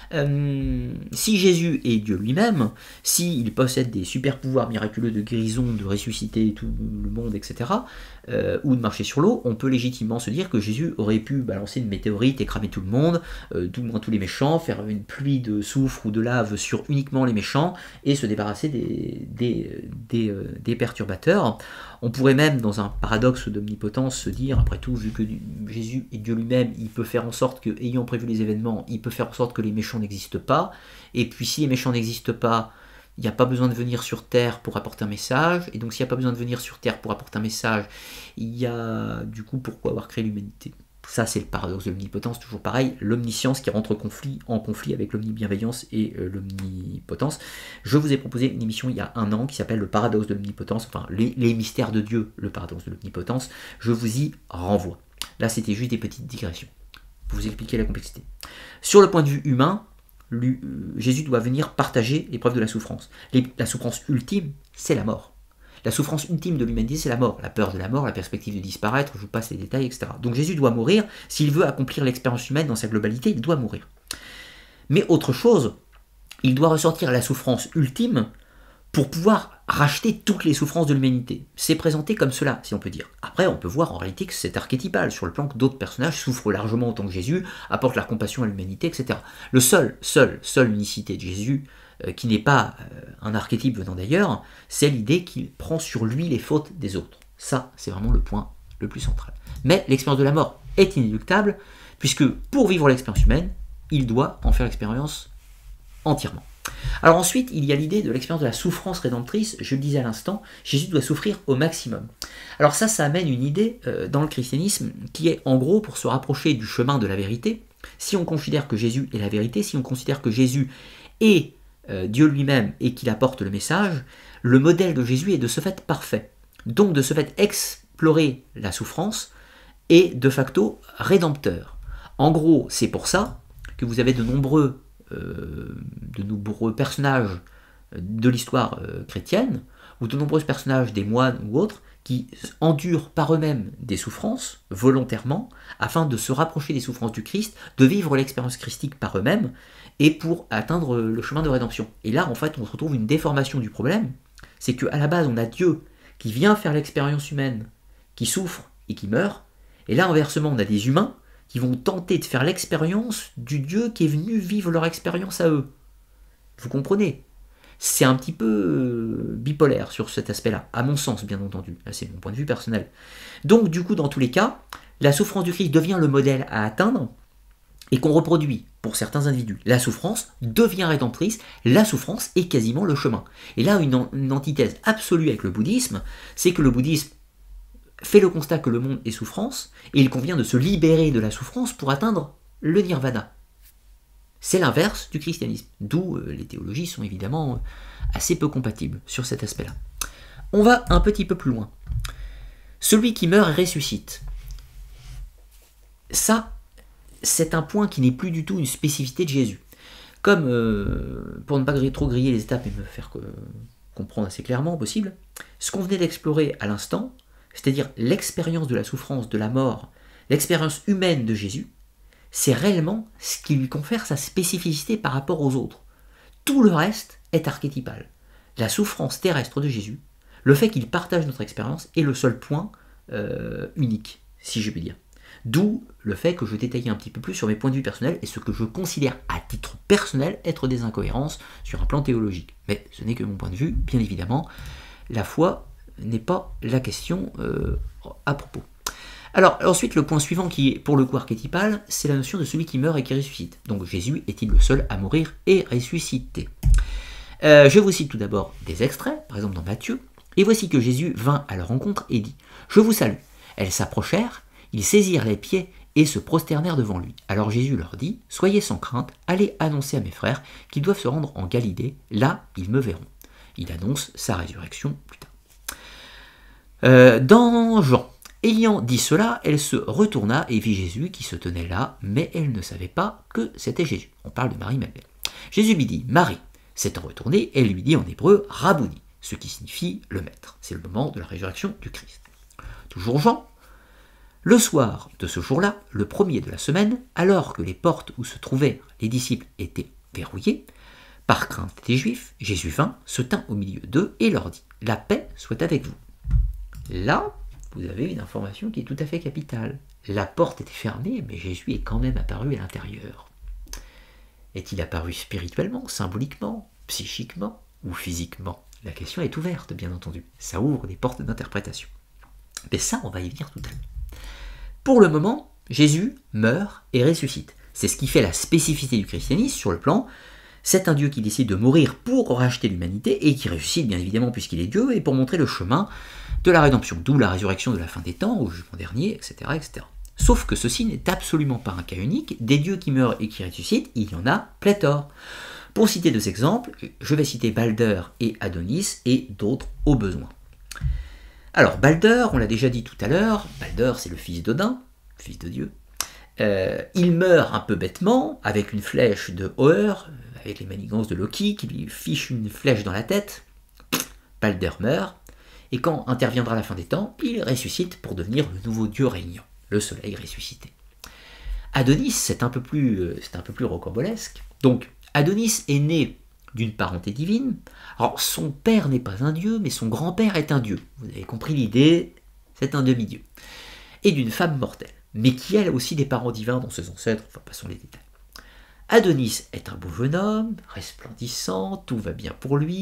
Euh, si Jésus est Dieu lui-même, s'il possède des super pouvoirs miraculeux de guérison, de ressusciter tout le monde, et cetera, euh, ou de marcher sur l'eau, on peut légitimement se dire que Jésus aurait pu balancer une météorite et cramer tout le monde, euh, tout moins tous les méchants, faire une pluie de soufre ou de lave sur uniquement les méchants, et se débarrasser des, des, des, euh, des perturbateurs. On pourrait même, dans un paradoxe d'omnipotence, se dire, après tout, vu que Jésus est Dieu lui-même, il peut faire en sorte que, ayant prévu les événements, il peut faire en sorte que les méchants n'existent pas, et puis si les méchants n'existent pas, il n'y a pas besoin de venir sur Terre pour apporter un message, et donc s'il n'y a pas besoin de venir sur Terre pour apporter un message, il y a du coup pourquoi avoir créé l'humanité? Ça, c'est le paradoxe de l'omnipotence, toujours pareil, l'omniscience qui rentre en conflit, en conflit avec l'omnibienveillance et euh, l'omnipotence. Je vous ai proposé une émission il y a un an qui s'appelle le paradoxe de l'omnipotence, enfin les, les mystères de Dieu, le paradoxe de l'omnipotence. Je vous y renvoie. Là, c'était juste des petites digressions pour vous expliquer la complexité. Sur le point de vue humain, lui, euh, Jésus doit venir partager l'épreuve de la souffrance. Les, la souffrance ultime, c'est la mort. La souffrance ultime de l'humanité, c'est la mort. La peur de la mort, la perspective de disparaître, je vous passe les détails, et cetera. Donc Jésus doit mourir. S'il veut accomplir l'expérience humaine dans sa globalité, il doit mourir. Mais autre chose, il doit ressortir la souffrance ultime pour pouvoir racheter toutes les souffrances de l'humanité. C'est présenté comme cela, si on peut dire. Après, on peut voir en réalité que c'est archétypal, sur le plan que d'autres personnages souffrent largement autant que Jésus, apportent leur compassion à l'humanité, et cetera. Le seul, seul, seule unicité de Jésus, euh, qui n'est pas euh, un archétype venant d'ailleurs, c'est l'idée qu'il prend sur lui les fautes des autres. Ça, c'est vraiment le point le plus central. Mais l'expérience de la mort est inéluctable, puisque pour vivre l'expérience humaine, il doit en faire l'expérience entièrement. Alors ensuite, il y a l'idée de l'expérience de la souffrance rédemptrice. Je le disais à l'instant, Jésus doit souffrir au maximum. Alors ça, ça amène une idée euh, dans le christianisme qui est, en gros, pour se rapprocher du chemin de la vérité, si on considère que Jésus est la vérité, si on considère que Jésus est euh, Dieu lui-même et qu'il apporte le message, le modèle de Jésus est de ce fait parfait. Donc de ce fait explorer la souffrance est de facto rédempteur. En gros, c'est pour ça que vous avez de nombreux Euh, de nombreux personnages de l'histoire euh, chrétienne, ou de nombreux personnages des moines ou autres, qui endurent par eux-mêmes des souffrances, volontairement, afin de se rapprocher des souffrances du Christ, de vivre l'expérience christique par eux-mêmes, et pour atteindre le chemin de rédemption. Et là, en fait, on se retrouve une déformation du problème, c'est qu'à la base, on a Dieu qui vient faire l'expérience humaine, qui souffre et qui meurt, et là, inversement, on a des humains qui vont tenter de faire l'expérience du Dieu qui est venu vivre leur expérience à eux. Vous comprenez? C'est un petit peu bipolaire sur cet aspect-là, à mon sens, bien entendu. C'est mon point de vue personnel. Donc, du coup, dans tous les cas, la souffrance du Christ devient le modèle à atteindre et qu'on reproduit pour certains individus. La souffrance devient rédemptrice, la souffrance est quasiment le chemin. Et là, une, une antithèse absolue avec le bouddhisme, c'est que le bouddhisme fait le constat que le monde est souffrance, et il convient de se libérer de la souffrance pour atteindre le nirvana. C'est l'inverse du christianisme, d'où euh, les théologies sont évidemment euh, assez peu compatibles sur cet aspect-là. On va un petit peu plus loin. Celui qui meurt et ressuscite. Ça, c'est un point qui n'est plus du tout une spécificité de Jésus. Comme, euh, pour ne pas trop griller les étapes et me faire que, comprendre assez clairement possible, ce qu'on venait d'explorer à l'instant, c'est-à-dire l'expérience de la souffrance, de la mort, l'expérience humaine de Jésus, c'est réellement ce qui lui confère sa spécificité par rapport aux autres. Tout le reste est archétypal. La souffrance terrestre de Jésus, le fait qu'il partage notre expérience est le seul point euh, unique, si je puis dire. D'où le fait que je détaille un petit peu plus sur mes points de vue personnels et ce que je considère à titre personnel être des incohérences sur un plan théologique. Mais ce n'est que mon point de vue, bien évidemment. La foi n'est pas la question euh, à propos. Alors ensuite, le point suivant qui est pour le coup archétypal, c'est la notion de celui qui meurt et qui ressuscite. Donc Jésus est-il le seul à mourir et ressusciter? euh, Je vous cite tout d'abord des extraits, par exemple dans Matthieu. Et voici que Jésus vint à leur rencontre et dit « Je vous salue ». Elles s'approchèrent, ils saisirent les pieds et se prosternèrent devant lui. Alors Jésus leur dit « Soyez sans crainte, allez annoncer à mes frères qu'ils doivent se rendre en Galilée, là ils me verront ». Il annonce sa résurrection plus tard. Euh, dans Jean, ayant dit cela, elle se retourna et vit Jésus qui se tenait là, mais elle ne savait pas que c'était Jésus. On parle de Marie-Madeleine. Jésus lui dit « Marie ». S'étant retournée, elle lui dit en hébreu « Rabouni », ce qui signifie le maître. C'est le moment de la résurrection du Christ. Toujours Jean. Le soir de ce jour-là, le premier de la semaine, alors que les portes où se trouvaient les disciples étaient verrouillées, par crainte des Juifs, Jésus vint, se tint au milieu d'eux et leur dit « La paix soit avec vous ». Là, vous avez une information qui est tout à fait capitale. La porte était fermée, mais Jésus est quand même apparu à l'intérieur. Est-il apparu spirituellement, symboliquement, psychiquement ou physiquement? La question est ouverte, bien entendu. Ça ouvre des portes d'interprétation. Mais ça, on va y venir tout à l'heure. Pour le moment, Jésus meurt et ressuscite. C'est ce qui fait la spécificité du christianisme sur le plan. C'est un Dieu qui décide de mourir pour racheter l'humanité et qui ressuscite, bien évidemment, puisqu'il est Dieu, et pour montrer le chemin de la rédemption, d'où la résurrection de la fin des temps, au jugement dernier, et cetera, et cetera. Sauf que ceci n'est absolument pas un cas unique. Des dieux qui meurent et qui ressuscitent, il y en a pléthore. Pour citer deux exemples, je vais citer Balder et Adonis, et d'autres au besoin. Alors, Balder, on l'a déjà dit tout à l'heure, Balder c'est le fils d'Odin, fils de Dieu. Euh, il meurt un peu bêtement, avec une flèche de Hoer, avec les manigances de Loki, qui lui fiche une flèche dans la tête. Balder meurt, et quand interviendra la fin des temps, il ressuscite pour devenir le nouveau dieu régnant, le soleil ressuscité. Adonis, c'est un peu plus, c'est un peu plus rocambolesque. Donc, Adonis est né d'une parenté divine. Alors, son père n'est pas un dieu, mais son grand-père est un dieu. Vous avez compris l'idée, c'est un demi-dieu. Et d'une femme mortelle, mais qui a aussi des parents divins dans ses ancêtres, enfin, passons les détails. Adonis est un beau jeune homme, resplendissant, tout va bien pour lui.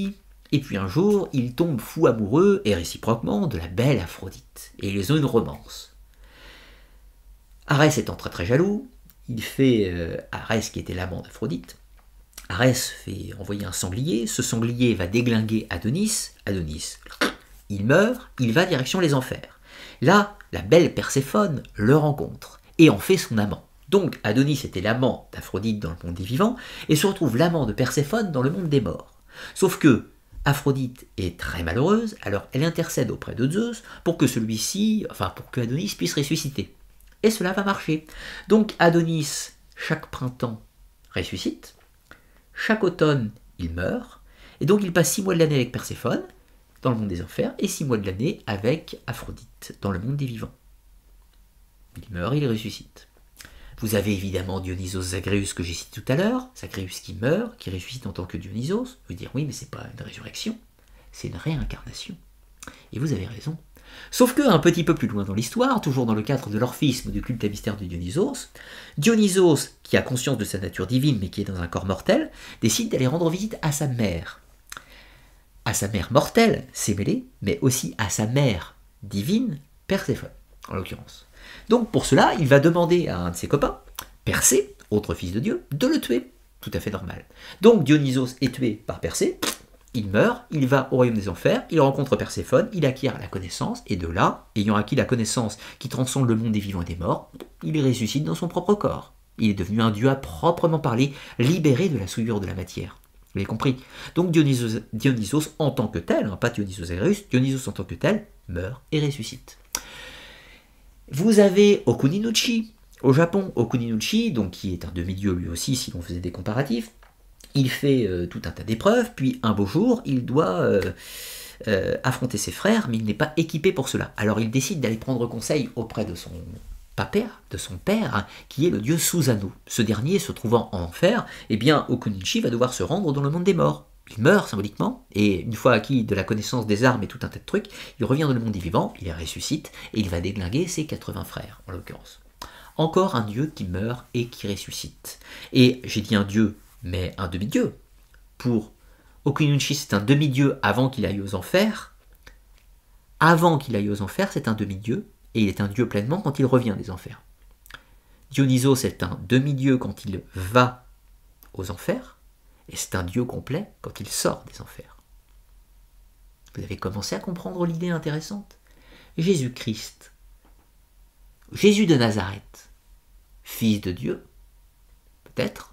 Et puis un jour, il tombe fou amoureux, et réciproquement, de la belle Aphrodite. Et ils ont une romance. Arès étant très très jaloux, il fait, euh, Arès qui était l'amant d'Aphrodite, Arès fait envoyer un sanglier, ce sanglier va déglinguer Adonis, Adonis, il meurt, il va direction les enfers. Là, la belle Perséphone le rencontre, et en fait son amant. Donc Adonis était l'amant d'Aphrodite dans le monde des vivants, et se retrouve l'amant de Perséphone dans le monde des morts. Sauf que Aphrodite est très malheureuse, alors elle intercède auprès de Zeus pour que celui-ci, enfin pour que Adonis puisse ressusciter. Et cela va marcher. Donc Adonis, chaque printemps, ressuscite, chaque automne, il meurt, et donc il passe six mois de l'année avec Perséphone, dans le monde des enfers, et six mois de l'année avec Aphrodite, dans le monde des vivants. Il meurt, il ressuscite. Vous avez évidemment Dionysos Zagreus que j'ai cité tout à l'heure, Zagreus qui meurt, qui ressuscite en tant que Dionysos. Vous dire oui, mais c'est pas une résurrection, c'est une réincarnation. Et vous avez raison. Sauf que, un petit peu plus loin dans l'histoire, toujours dans le cadre de l'orphisme du culte à mystère de Dionysos, Dionysos, qui a conscience de sa nature divine mais qui est dans un corps mortel, décide d'aller rendre visite à sa mère. À sa mère mortelle, Sémélé, mais aussi à sa mère divine, Perséphone, en l'occurrence. Donc pour cela, il va demander à un de ses copains, Persée, autre fils de Dieu, de le tuer. Tout à fait normal. Donc Dionysos est tué par Persée, il meurt, il va au royaume des enfers, il rencontre Perséphone, il acquiert la connaissance, et de là, ayant acquis la connaissance qui transcende le monde des vivants et des morts, il ressuscite dans son propre corps. Il est devenu un dieu à proprement parler, libéré de la souillure de la matière. Vous avez compris? Donc Dionysos, Dionysos en tant que tel, hein, pas Dionysos Zagreus, Dionysos en tant que tel, meurt et ressuscite. Vous avez Okuninuchi, au Japon, Okuninuchi, donc qui est un demi-dieu lui aussi, si l'on faisait des comparatifs. Il fait euh, tout un tas d'épreuves, puis un beau jour, il doit euh, euh, affronter ses frères, mais il n'est pas équipé pour cela. Alors il décide d'aller prendre conseil auprès de son père, de son père, hein, qui est le dieu Susanoo. Ce dernier, se trouvant en enfer, eh bien Okuninuchi va devoir se rendre dans le monde des morts. Il meurt symboliquement, et une fois acquis de la connaissance des armes et tout un tas de trucs, il revient dans le monde des vivants, il les ressuscite, et il va déglinguer ses quatre-vingts frères, en l'occurrence. Encore un dieu qui meurt et qui ressuscite. Et j'ai dit un dieu, mais un demi-dieu. Pour Okuninuchi, c'est un demi-dieu avant qu'il aille aux enfers. Avant qu'il aille aux enfers, c'est un demi-dieu, et il est un dieu pleinement quand il revient des enfers. Dionysos est un demi-dieu quand il va aux enfers, et c'est un dieu complet quand il sort des enfers. Vous avez commencé à comprendre l'idée intéressante? Jésus-Christ, Jésus de Nazareth, fils de Dieu, peut-être,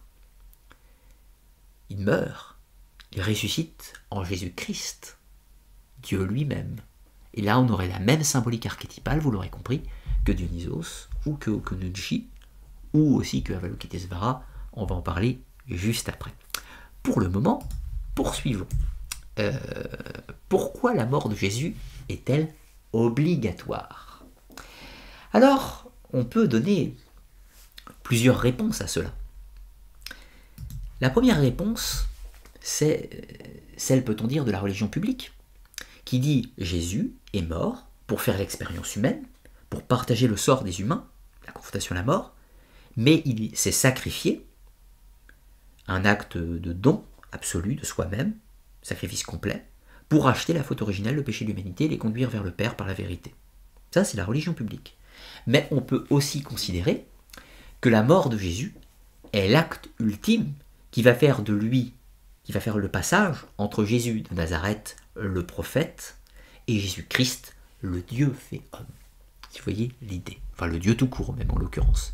il meurt, il ressuscite en Jésus-Christ, Dieu lui-même. Et là, on aurait la même symbolique archétypale, vous l'aurez compris, que Dionysos, ou que Okuninuchi, ou aussi que Avalokitesvara. On va en parler juste après. Pour le moment, poursuivons. Euh, pourquoi la mort de Jésus est-elle obligatoire? Alors, on peut donner plusieurs réponses à cela. La première réponse, c'est celle, peut-on dire, de la religion publique, qui dit Jésus est mort pour faire l'expérience humaine, pour partager le sort des humains, la confrontation à la mort, mais il s'est sacrifié, un acte de don absolu de soi-même, sacrifice complet, pour acheter la faute originelle, le péché de l'humanité, et les conduire vers le Père par la vérité. Ça, c'est la religion publique. Mais on peut aussi considérer que la mort de Jésus est l'acte ultime qui va faire de lui, qui va faire le passage entre Jésus de Nazareth, le prophète, et Jésus-Christ, le Dieu fait homme. Si vous voyez l'idée. Enfin, le Dieu tout court, même en l'occurrence.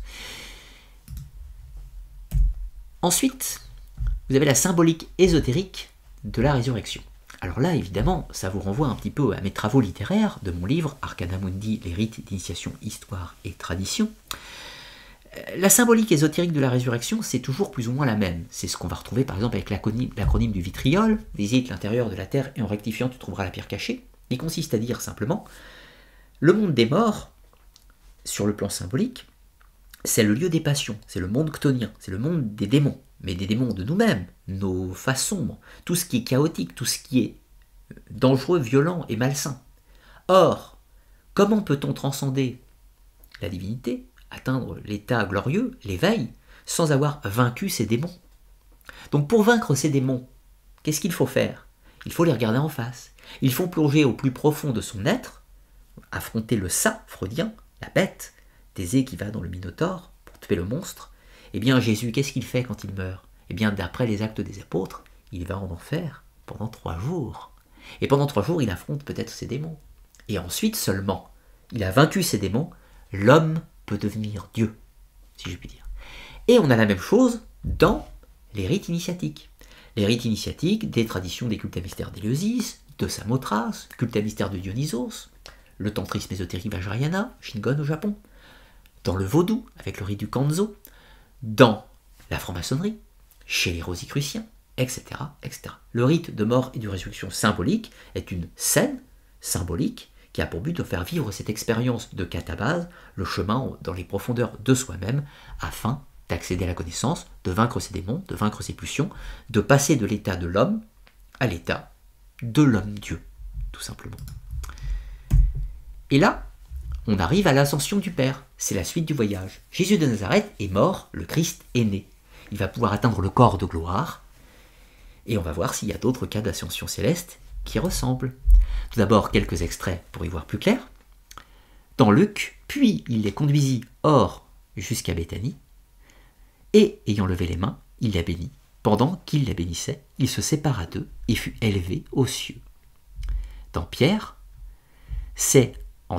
Ensuite, vous avez la symbolique ésotérique de la résurrection. Alors là, évidemment, ça vous renvoie un petit peu à mes travaux littéraires de mon livre Arcana Mundi, les rites d'initiation, histoire et tradition. La symbolique ésotérique de la résurrection, c'est toujours plus ou moins la même. C'est ce qu'on va retrouver par exemple avec l'acronyme du vitriol, visite l'intérieur de la terre et en rectifiant tu trouveras la pierre cachée, qui consiste à dire simplement, le monde des morts, sur le plan symbolique, c'est le lieu des passions, c'est le monde chtonien, c'est le monde des démons, mais des démons de nous-mêmes, nos faces sombres, tout ce qui est chaotique, tout ce qui est dangereux, violent et malsain. Or, comment peut-on transcender la divinité, atteindre l'état glorieux, l'éveil, sans avoir vaincu ces démons? Donc pour vaincre ces démons, qu'est-ce qu'il faut faire? il faut les regarder en face. Il faut plonger au plus profond de son être, affronter le ça freudien, la bête, Thésée qui va dans le Minotaure pour tuer le monstre. Eh bien Jésus, qu'est-ce qu'il fait quand il meurt? Eh bien d'après les actes des apôtres, il va en enfer pendant trois jours. Et pendant trois jours, il affronte peut-être ses démons. Et ensuite seulement, il a vaincu ses démons, l'homme peut devenir Dieu, si je puis dire. Et on a la même chose dans les rites initiatiques. Les rites initiatiques des traditions des cultes à mystère d'Éleusis, de Samothrace, culte à mystère de Dionysos, le tantrisme ésotérique Vajrayana, Shingon au Japon, dans le vaudou, avec le rite du Kanzo, dans la franc-maçonnerie, chez les rosicruciens, et cetera, et cetera. Le rite de mort et de résurrection symbolique est une scène symbolique qui a pour but de faire vivre cette expérience de catabase, le chemin dans les profondeurs de soi-même, afin d'accéder à la connaissance, de vaincre ses démons, de vaincre ses pulsions, de passer de l'état de l'homme à l'état de l'homme-dieu, tout simplement. Et là, on arrive à l'ascension du Père, c'est la suite du voyage. Jésus de Nazareth est mort, le Christ est né. Il va pouvoir atteindre le corps de gloire, et on va voir s'il y a d'autres cas d'ascension céleste qui ressemblent. Tout d'abord, quelques extraits pour y voir plus clair. Dans Luc, puis il les conduisit hors jusqu'à Béthanie, et, ayant levé les mains, il la bénit. Pendant qu'il la bénissait, il se sépara d'eux et fut élevé aux cieux. Dans Pierre, c'est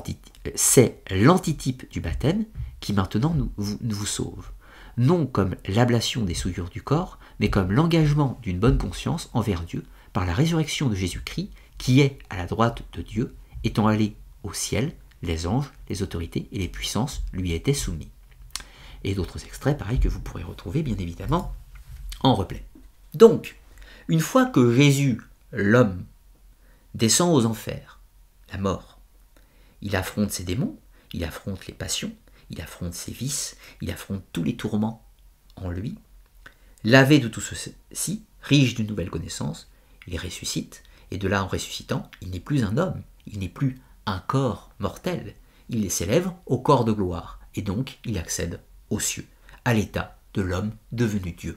l'antitype du baptême qui maintenant nous, vous, nous vous sauve. Non comme l'ablation des souillures du corps, mais comme l'engagement d'une bonne conscience envers Dieu par la résurrection de Jésus-Christ, qui est à la droite de Dieu, étant allé au ciel, les anges, les autorités et les puissances lui étaient soumis. Et d'autres extraits, pareil, que vous pourrez retrouver, bien évidemment, en replay. Donc, une fois que Jésus, l'homme, descend aux enfers, la mort, il affronte ses démons, il affronte les passions, il affronte ses vices, il affronte tous les tourments en lui. Lavé de tout ceci, riche d'une nouvelle connaissance, il ressuscite, et de là en ressuscitant, il n'est plus un homme, il n'est plus un corps mortel, il s'élève au corps de gloire, et donc il accède aux cieux, à l'état de l'homme devenu Dieu.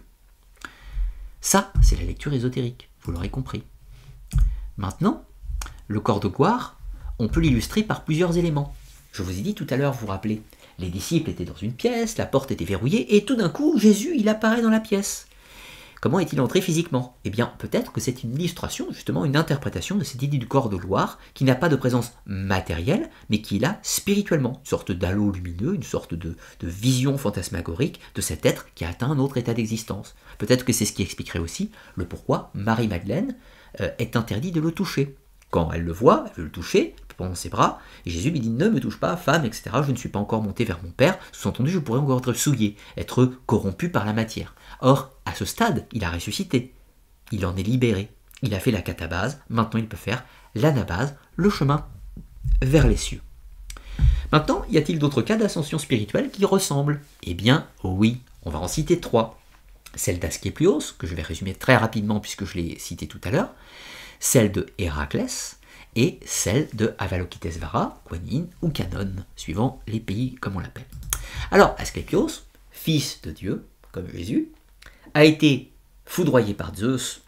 Ça, c'est la lecture ésotérique, vous l'aurez compris. Maintenant, le corps de gloire, on peut l'illustrer par plusieurs éléments. Je vous ai dit tout à l'heure, vous vous rappelez, les disciples étaient dans une pièce, la porte était verrouillée, et tout d'un coup, Jésus, il apparaît dans la pièce. Comment est-il entré physiquement? Eh bien, peut-être que c'est une illustration, justement, une interprétation de cette idée du corps de gloire, qui n'a pas de présence matérielle, mais qui est là spirituellement, une sorte d'halo lumineux, une sorte de, de vision fantasmagorique de cet être qui a atteint un autre état d'existence. Peut-être que c'est ce qui expliquerait aussi le pourquoi Marie-Madeleine euh, est interdit de le toucher. Quand elle le voit, elle veut le toucher, pendant ses bras, et Jésus lui dit « Ne me touche pas, femme, et cetera. Je ne suis pas encore monté vers mon Père. » Sous-entendu, je pourrais encore être souillé, être corrompu par la matière. Or, à ce stade, il a ressuscité. Il en est libéré. Il a fait la catabase. Maintenant, il peut faire l'anabase, le chemin vers les cieux. Maintenant, y a-t-il d'autres cas d'ascension spirituelle qui ressemblent? Eh bien, oui, on va en citer trois. Celle d'Asclépios, que je vais résumer très rapidement puisque je l'ai cité tout à l'heure, celle de Héraclès, et celle de Avalokitesvara, Kuan Yin ou Canon, suivant les pays comme on l'appelle. Alors, Asclépios, fils de Dieu, comme Jésus, a été foudroyé par Zeus,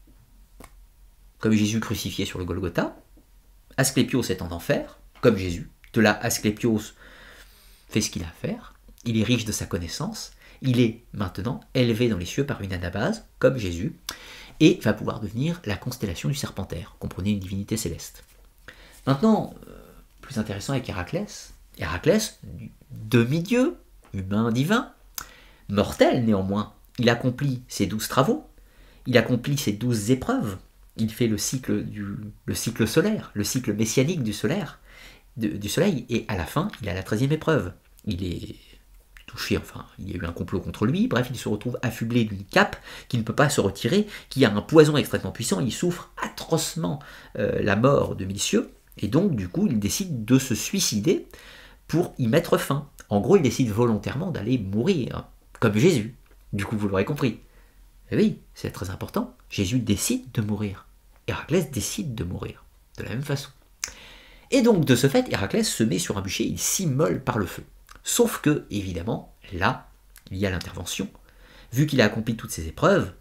comme Jésus crucifié sur le Golgotha. Asclépios est en enfer, comme Jésus. De là, Asclépios fait ce qu'il a à faire. Il est riche de sa connaissance. Il est maintenant élevé dans les cieux par une anabase, comme Jésus, et va pouvoir devenir la constellation du Serpentaire, comprenez, une divinité céleste. Maintenant, euh, plus intéressant avec Héraclès. Héraclès, demi-dieu, humain divin, mortel néanmoins. Il accomplit ses douze travaux, il accomplit ses douze épreuves, il fait le cycle, du, le cycle solaire, le cycle messianique du, solaire, de, du soleil, et à la fin, il a la treizième épreuve. Il est touché, enfin, il y a eu un complot contre lui, bref, il se retrouve affublé d'une cape qui ne peut pas se retirer, qui a un poison extrêmement puissant, il souffre atrocement euh, la mort de mille cieux, et donc, du coup, il décide de se suicider pour y mettre fin. En gros, il décide volontairement d'aller mourir, comme Jésus. Du coup, vous l'aurez compris. Et oui, c'est très important. Jésus décide de mourir. Héraclès décide de mourir, de la même façon. Et donc, de ce fait, Héraclès se met sur un bûcher, il s'immole par le feu. Sauf que, évidemment, là, il y a l'intervention. Vu qu'il a accompli toutes ces épreuves,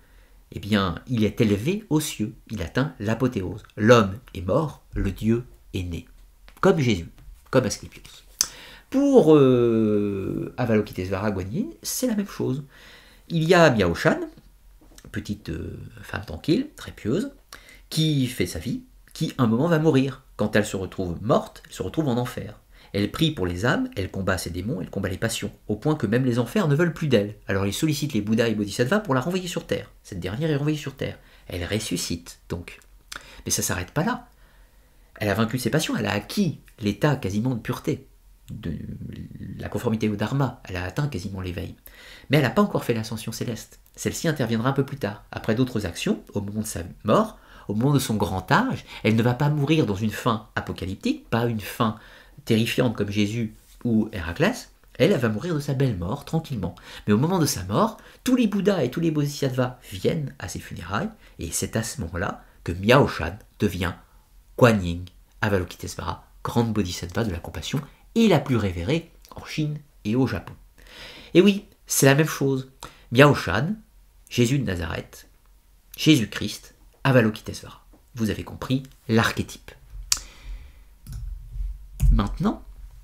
eh bien, il est élevé aux cieux, il atteint l'apothéose. L'homme est mort, le Dieu est né. Comme Jésus, comme Asclépios. Pour euh, Avalokitesvara Guanyin, c'est la même chose. Il y a Miaoshan, petite euh, femme tranquille, très pieuse, qui fait sa vie, qui un moment va mourir. Quand elle se retrouve morte, elle se retrouve en enfer. Elle prie pour les âmes, elle combat ses démons, elle combat les passions, au point que même les enfers ne veulent plus d'elle. Alors il sollicite les Bouddhas et Bodhisattvas pour la renvoyer sur Terre. Cette dernière est renvoyée sur Terre. Elle ressuscite, donc. Mais ça ne s'arrête pas là. Elle a vaincu ses passions, elle a acquis l'état quasiment de pureté, de la conformité au dharma, elle a atteint quasiment l'éveil. Mais elle n'a pas encore fait l'ascension céleste. Celle-ci interviendra un peu plus tard, après d'autres actions, au moment de sa mort, au moment de son grand âge. Elle ne va pas mourir dans une fin apocalyptique, pas une fin terrifiante comme Jésus ou Héraclès. Elle, elle va mourir de sa belle mort, tranquillement. Mais au moment de sa mort, tous les Bouddhas et tous les Bodhisattvas viennent à ses funérailles, et c'est à ce moment-là que Miaoshan devient Guanyin Avalokitesvara, grande Bodhisattva de la compassion, et la plus révérée en Chine et au Japon. Et oui, c'est la même chose. Miaoshan, Jésus de Nazareth, Jésus-Christ, Avalokitesvara. Vous avez compris l'archétype. Maintenant,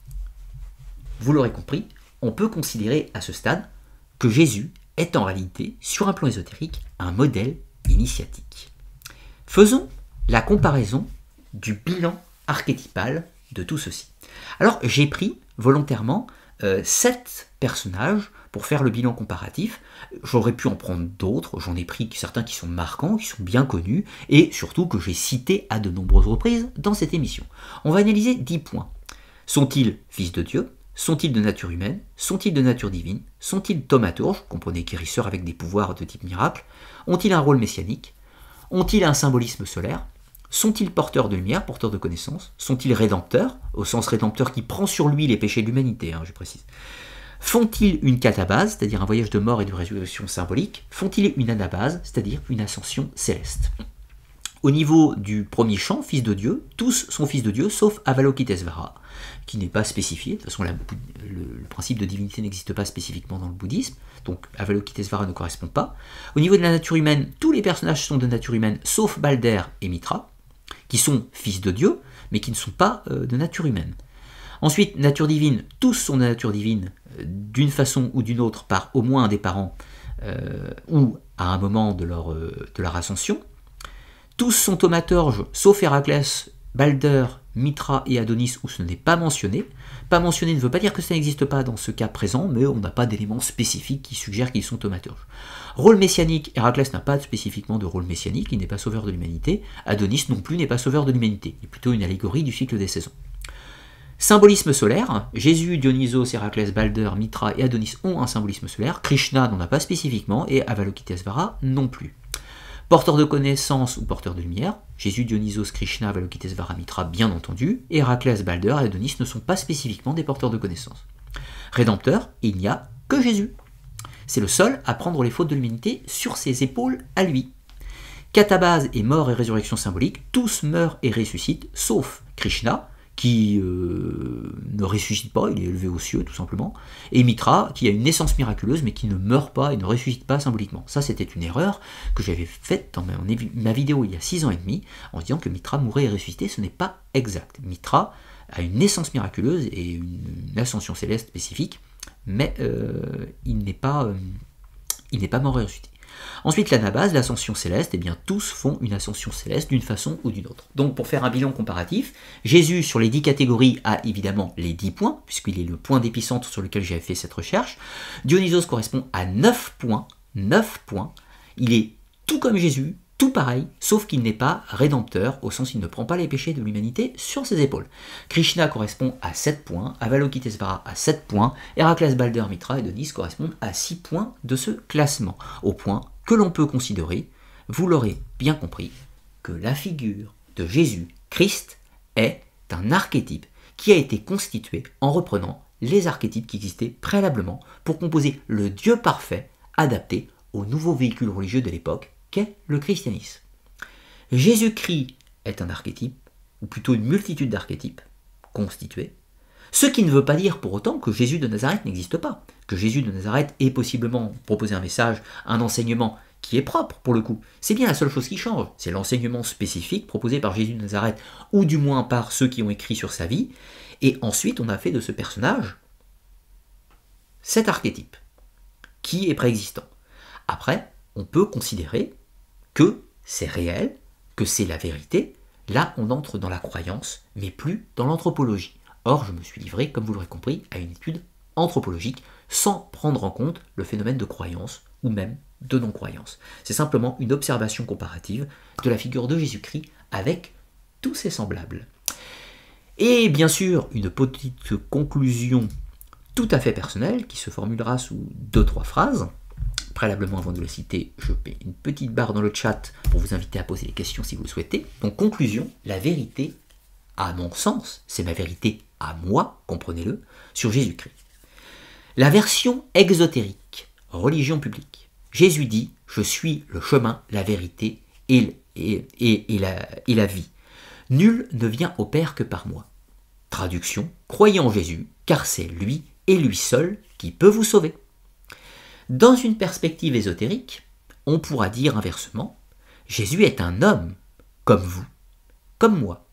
vous l'aurez compris, on peut considérer à ce stade que Jésus est en réalité, sur un plan ésotérique, un modèle initiatique. Faisons la comparaison du bilan archétypal de tout ceci. Alors, j'ai pris volontairement euh, sept personnages pour faire le bilan comparatif. J'aurais pu en prendre d'autres, j'en ai pris certains qui sont marquants, qui sont bien connus, et surtout que j'ai cités à de nombreuses reprises dans cette émission. On va analyser dix points. Sont-ils fils de Dieu? Sont-ils de nature humaine? Sont-ils de nature divine? Sont-ils thaumaturges, comprenez guérisseurs avec des pouvoirs de type miracle? Ont-ils un rôle messianique? Ont-ils un symbolisme solaire? Sont-ils porteurs de lumière, porteurs de connaissances? Sont-ils rédempteurs, au sens rédempteur qui prend sur lui les péchés de l'humanité, hein, je précise? Font-ils une catabase, c'est-à-dire un voyage de mort et de résurrection symbolique? Font-ils une anabase, c'est-à-dire une ascension céleste? Au niveau du premier champ, fils de Dieu, tous sont fils de Dieu, sauf Avalokitesvara, qui n'est pas spécifié. De toute façon, la, le, le principe de divinité n'existe pas spécifiquement dans le bouddhisme, donc Avalokitesvara ne correspond pas. Au niveau de la nature humaine, tous les personnages sont de nature humaine, sauf Balder et Mitra, qui sont fils de Dieu, mais qui ne sont pas euh, de nature humaine. Ensuite, nature divine, tous sont de nature divine, euh, d'une façon ou d'une autre, par au moins un des parents, euh, ou à un moment de leur, euh, de leur ascension. Tous sont thaumaturges, sauf Héraclès, Balder, Mitra et Adonis, où ce n'est pas mentionné. Pas mentionné ne veut pas dire que ça n'existe pas dans ce cas présent, mais on n'a pas d'éléments spécifiques qui suggèrent qu'ils sont thaumaturges. Rôle messianique, Héraclès n'a pas spécifiquement de rôle messianique, il n'est pas sauveur de l'humanité. Adonis non plus n'est pas sauveur de l'humanité, il est plutôt une allégorie du cycle des saisons. Symbolisme solaire, Jésus, Dionysos, Héraclès, Balder, Mitra et Adonis ont un symbolisme solaire, Krishna n'en a pas spécifiquement et Avalokitesvara non plus. Porteur de connaissances ou porteur de lumière, Jésus, Dionysos, Krishna, Avalokitesvara, Mitra, bien entendu, Héraclès, Balder et Adonis ne sont pas spécifiquement des porteurs de connaissances. Rédempteur, il n'y a que Jésus. C'est le seul à prendre les fautes de l'humanité sur ses épaules à lui. Catabase et mort et résurrection symbolique, tous meurent et ressuscitent, sauf Krishna, qui euh, ne ressuscite pas, il est élevé aux cieux tout simplement, et Mitra, qui a une naissance miraculeuse mais qui ne meurt pas et ne ressuscite pas symboliquement. Ça c'était une erreur que j'avais faite dans ma, ma vidéo il y a six ans et demi, en se disant que Mitra mourait et ressuscitait, ce n'est pas exact. Mitra a une naissance miraculeuse et une, une ascension céleste spécifique, mais euh, il n'est pas, euh, il n'est pas mort et ressuscité. Ensuite, l'anabase, l'ascension céleste, eh bien tous font une ascension céleste d'une façon ou d'une autre. Donc pour faire un bilan comparatif, Jésus sur les dix catégories a évidemment les dix points, puisqu'il est le point d'épicentre sur lequel j'ai fait cette recherche. Dionysos correspond à neuf points, neuf points. Il est tout comme Jésus, tout pareil, sauf qu'il n'est pas rédempteur, au sens où il ne prend pas les péchés de l'humanité sur ses épaules. Krishna correspond à sept points, Avalokitesvara à sept points, Héraclès, Balder, Mitra et Adonis correspondent à six points de ce classement, au point que l'on peut considérer, vous l'aurez bien compris, que la figure de Jésus-Christ est un archétype qui a été constitué en reprenant les archétypes qui existaient préalablement pour composer le Dieu parfait adapté au nouveau véhicule religieux de l'époque qu'est le christianisme. Jésus-Christ est un archétype, ou plutôt une multitude d'archétypes constitués, ce qui ne veut pas dire pour autant que Jésus de Nazareth n'existe pas, que Jésus de Nazareth ait possiblement proposé un message, un enseignement qui est propre pour le coup. C'est bien la seule chose qui change, c'est l'enseignement spécifique proposé par Jésus de Nazareth, ou du moins par ceux qui ont écrit sur sa vie, et ensuite on a fait de ce personnage cet archétype, qui est préexistant. Après, on peut considérer que c'est réel, que c'est la vérité. Là, on entre dans la croyance, mais plus dans l'anthropologie. Or, je me suis livré, comme vous l'aurez compris, à une étude anthropologique, sans prendre en compte le phénomène de croyance, ou même de non-croyance. C'est simplement une observation comparative de la figure de Jésus-Christ avec tous ses semblables. Et bien sûr, une petite conclusion tout à fait personnelle, qui se formulera sous deux, trois phrases. Préalablement, avant de le citer, je mets une petite barre dans le chat pour vous inviter à poser des questions si vous le souhaitez. Donc, conclusion, la vérité, à mon sens, c'est ma vérité à moi, comprenez-le, sur Jésus-Christ. La version exotérique, religion publique. Jésus dit, je suis le chemin, la vérité et, et, et, et, la, et la vie. Nul ne vient au Père que par moi. Traduction, croyez en Jésus, car c'est lui et lui seul qui peut vous sauver. Dans une perspective ésotérique, on pourra dire inversement, Jésus est un homme, comme vous, comme moi,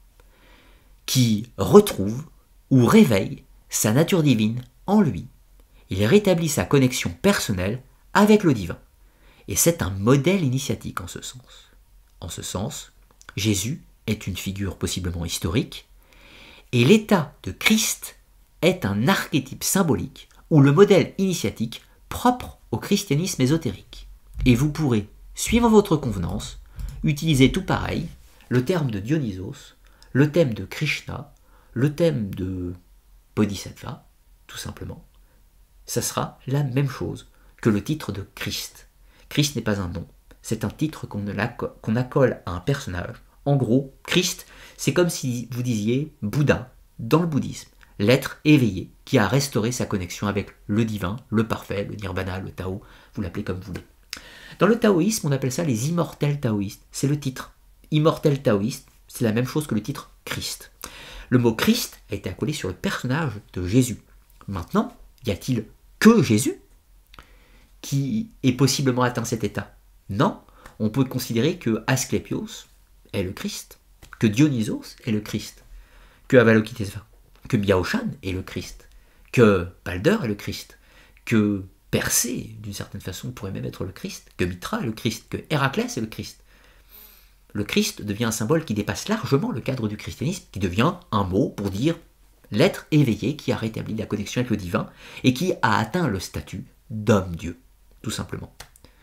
qui retrouve ou réveille sa nature divine en lui. Il rétablit sa connexion personnelle avec le divin. Et c'est un modèle initiatique en ce sens. En ce sens, Jésus est une figure possiblement historique, et l'état de Christ est un archétype symbolique ou le modèle initiatique propre au christianisme ésotérique. Et vous pourrez, suivant votre convenance, utiliser tout pareil, le terme de Dionysos, le thème de Krishna, le thème de Bodhisattva, tout simplement. Ça sera la même chose que le titre de Christ. Christ n'est pas un nom, c'est un titre qu'on qu'on accole à un personnage. En gros, Christ, c'est comme si vous disiez Bouddha dans le bouddhisme, l'être éveillé qui a restauré sa connexion avec le divin, le parfait, le nirvana, le Tao, vous l'appelez comme vous voulez. Dans le taoïsme, on appelle ça les immortels taoïstes, c'est le titre. Immortel taoïste, c'est la même chose que le titre Christ. Le mot Christ a été accolé sur le personnage de Jésus. Maintenant, y a-t-il que Jésus qui ait possiblement atteint cet état? Non, on peut considérer que Asclépios est le Christ, que Dionysos est le Christ, que Avalokitesvara, que Miaoshan est le Christ, que Balder est le Christ, que Persée, d'une certaine façon, pourrait même être le Christ, que Mitra est le Christ, que Héraclès est le Christ. Le Christ devient un symbole qui dépasse largement le cadre du christianisme, qui devient un mot pour dire l'être éveillé qui a rétabli la connexion avec le divin et qui a atteint le statut d'homme-dieu, tout simplement.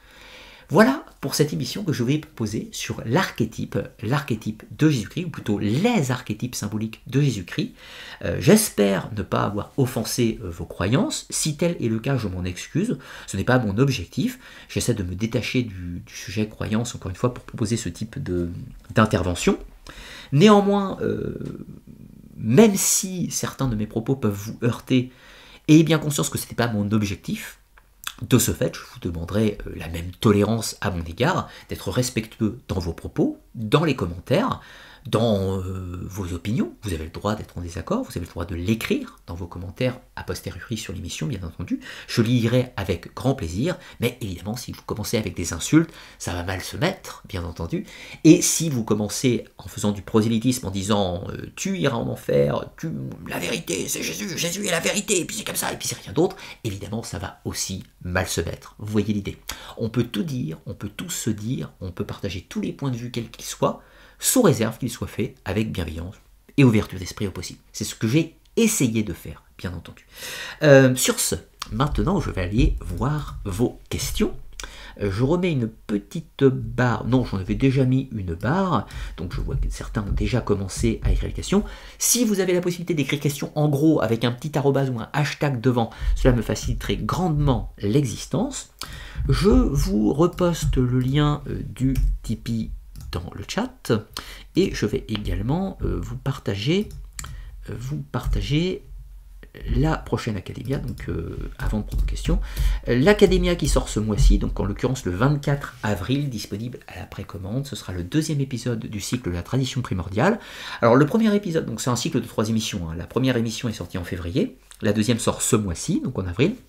Voilà pour cette émission que je vais proposer sur l'archétype, l'archétype de Jésus-Christ, ou plutôt les archétypes symboliques de Jésus-Christ. Euh, j'espère ne pas avoir offensé euh, vos croyances. Si tel est le cas, je m'en excuse. Ce n'est pas mon objectif. J'essaie de me détacher du, du sujet croyance, encore une fois, pour proposer ce type de, d'intervention. Néanmoins, euh, même si certains de mes propos peuvent vous heurter, ayez bien conscience que ce n'était pas mon objectif. De ce fait, je vous demanderai la même tolérance à mon égard, d'être respectueux dans vos propos, dans les commentaires, dans euh, vos opinions. Vous avez le droit d'être en désaccord, vous avez le droit de l'écrire dans vos commentaires a posteriori sur l'émission, bien entendu. Je lirai avec grand plaisir, mais évidemment, si vous commencez avec des insultes, ça va mal se mettre, bien entendu. Et si vous commencez en faisant du prosélytisme, en disant euh, « tu iras en enfer, tu... la vérité, c'est Jésus, Jésus est la vérité, et puis c'est comme ça, et puis c'est rien d'autre », évidemment, ça va aussi mal se mettre. Vous voyez l'idée. On peut tout dire, on peut tout se dire, on peut partager tous les points de vue, quels qu'ils soient, sous réserve qu'il soit fait avec bienveillance et ouverture d'esprit au possible. C'est ce que j'ai essayé de faire, bien entendu. Euh, sur ce, maintenant je vais aller voir vos questions. Euh, je remets une petite barre, non j'en avais déjà mis une barre, donc je vois que certains ont déjà commencé à écrire les questions. Si vous avez la possibilité d'écrire questions en gros avec un petit arrobase ou un hashtag devant, cela me faciliterait grandement l'existence. Je vous reposte le lien euh, du Tipeee dans le chat et je vais également euh, vous partager euh, vous partager la prochaine Academia, donc euh, avant de prendre une question, l'Academia qui sort ce mois-ci, donc en l'occurrence le vingt-quatre avril, disponible à la précommande. Ce sera le deuxième épisode du cycle de la tradition primordiale. Alors le premier épisode, donc c'est un cycle de trois émissions, hein. La première émission est sortie en février, la deuxième sort ce mois-ci, donc en avril.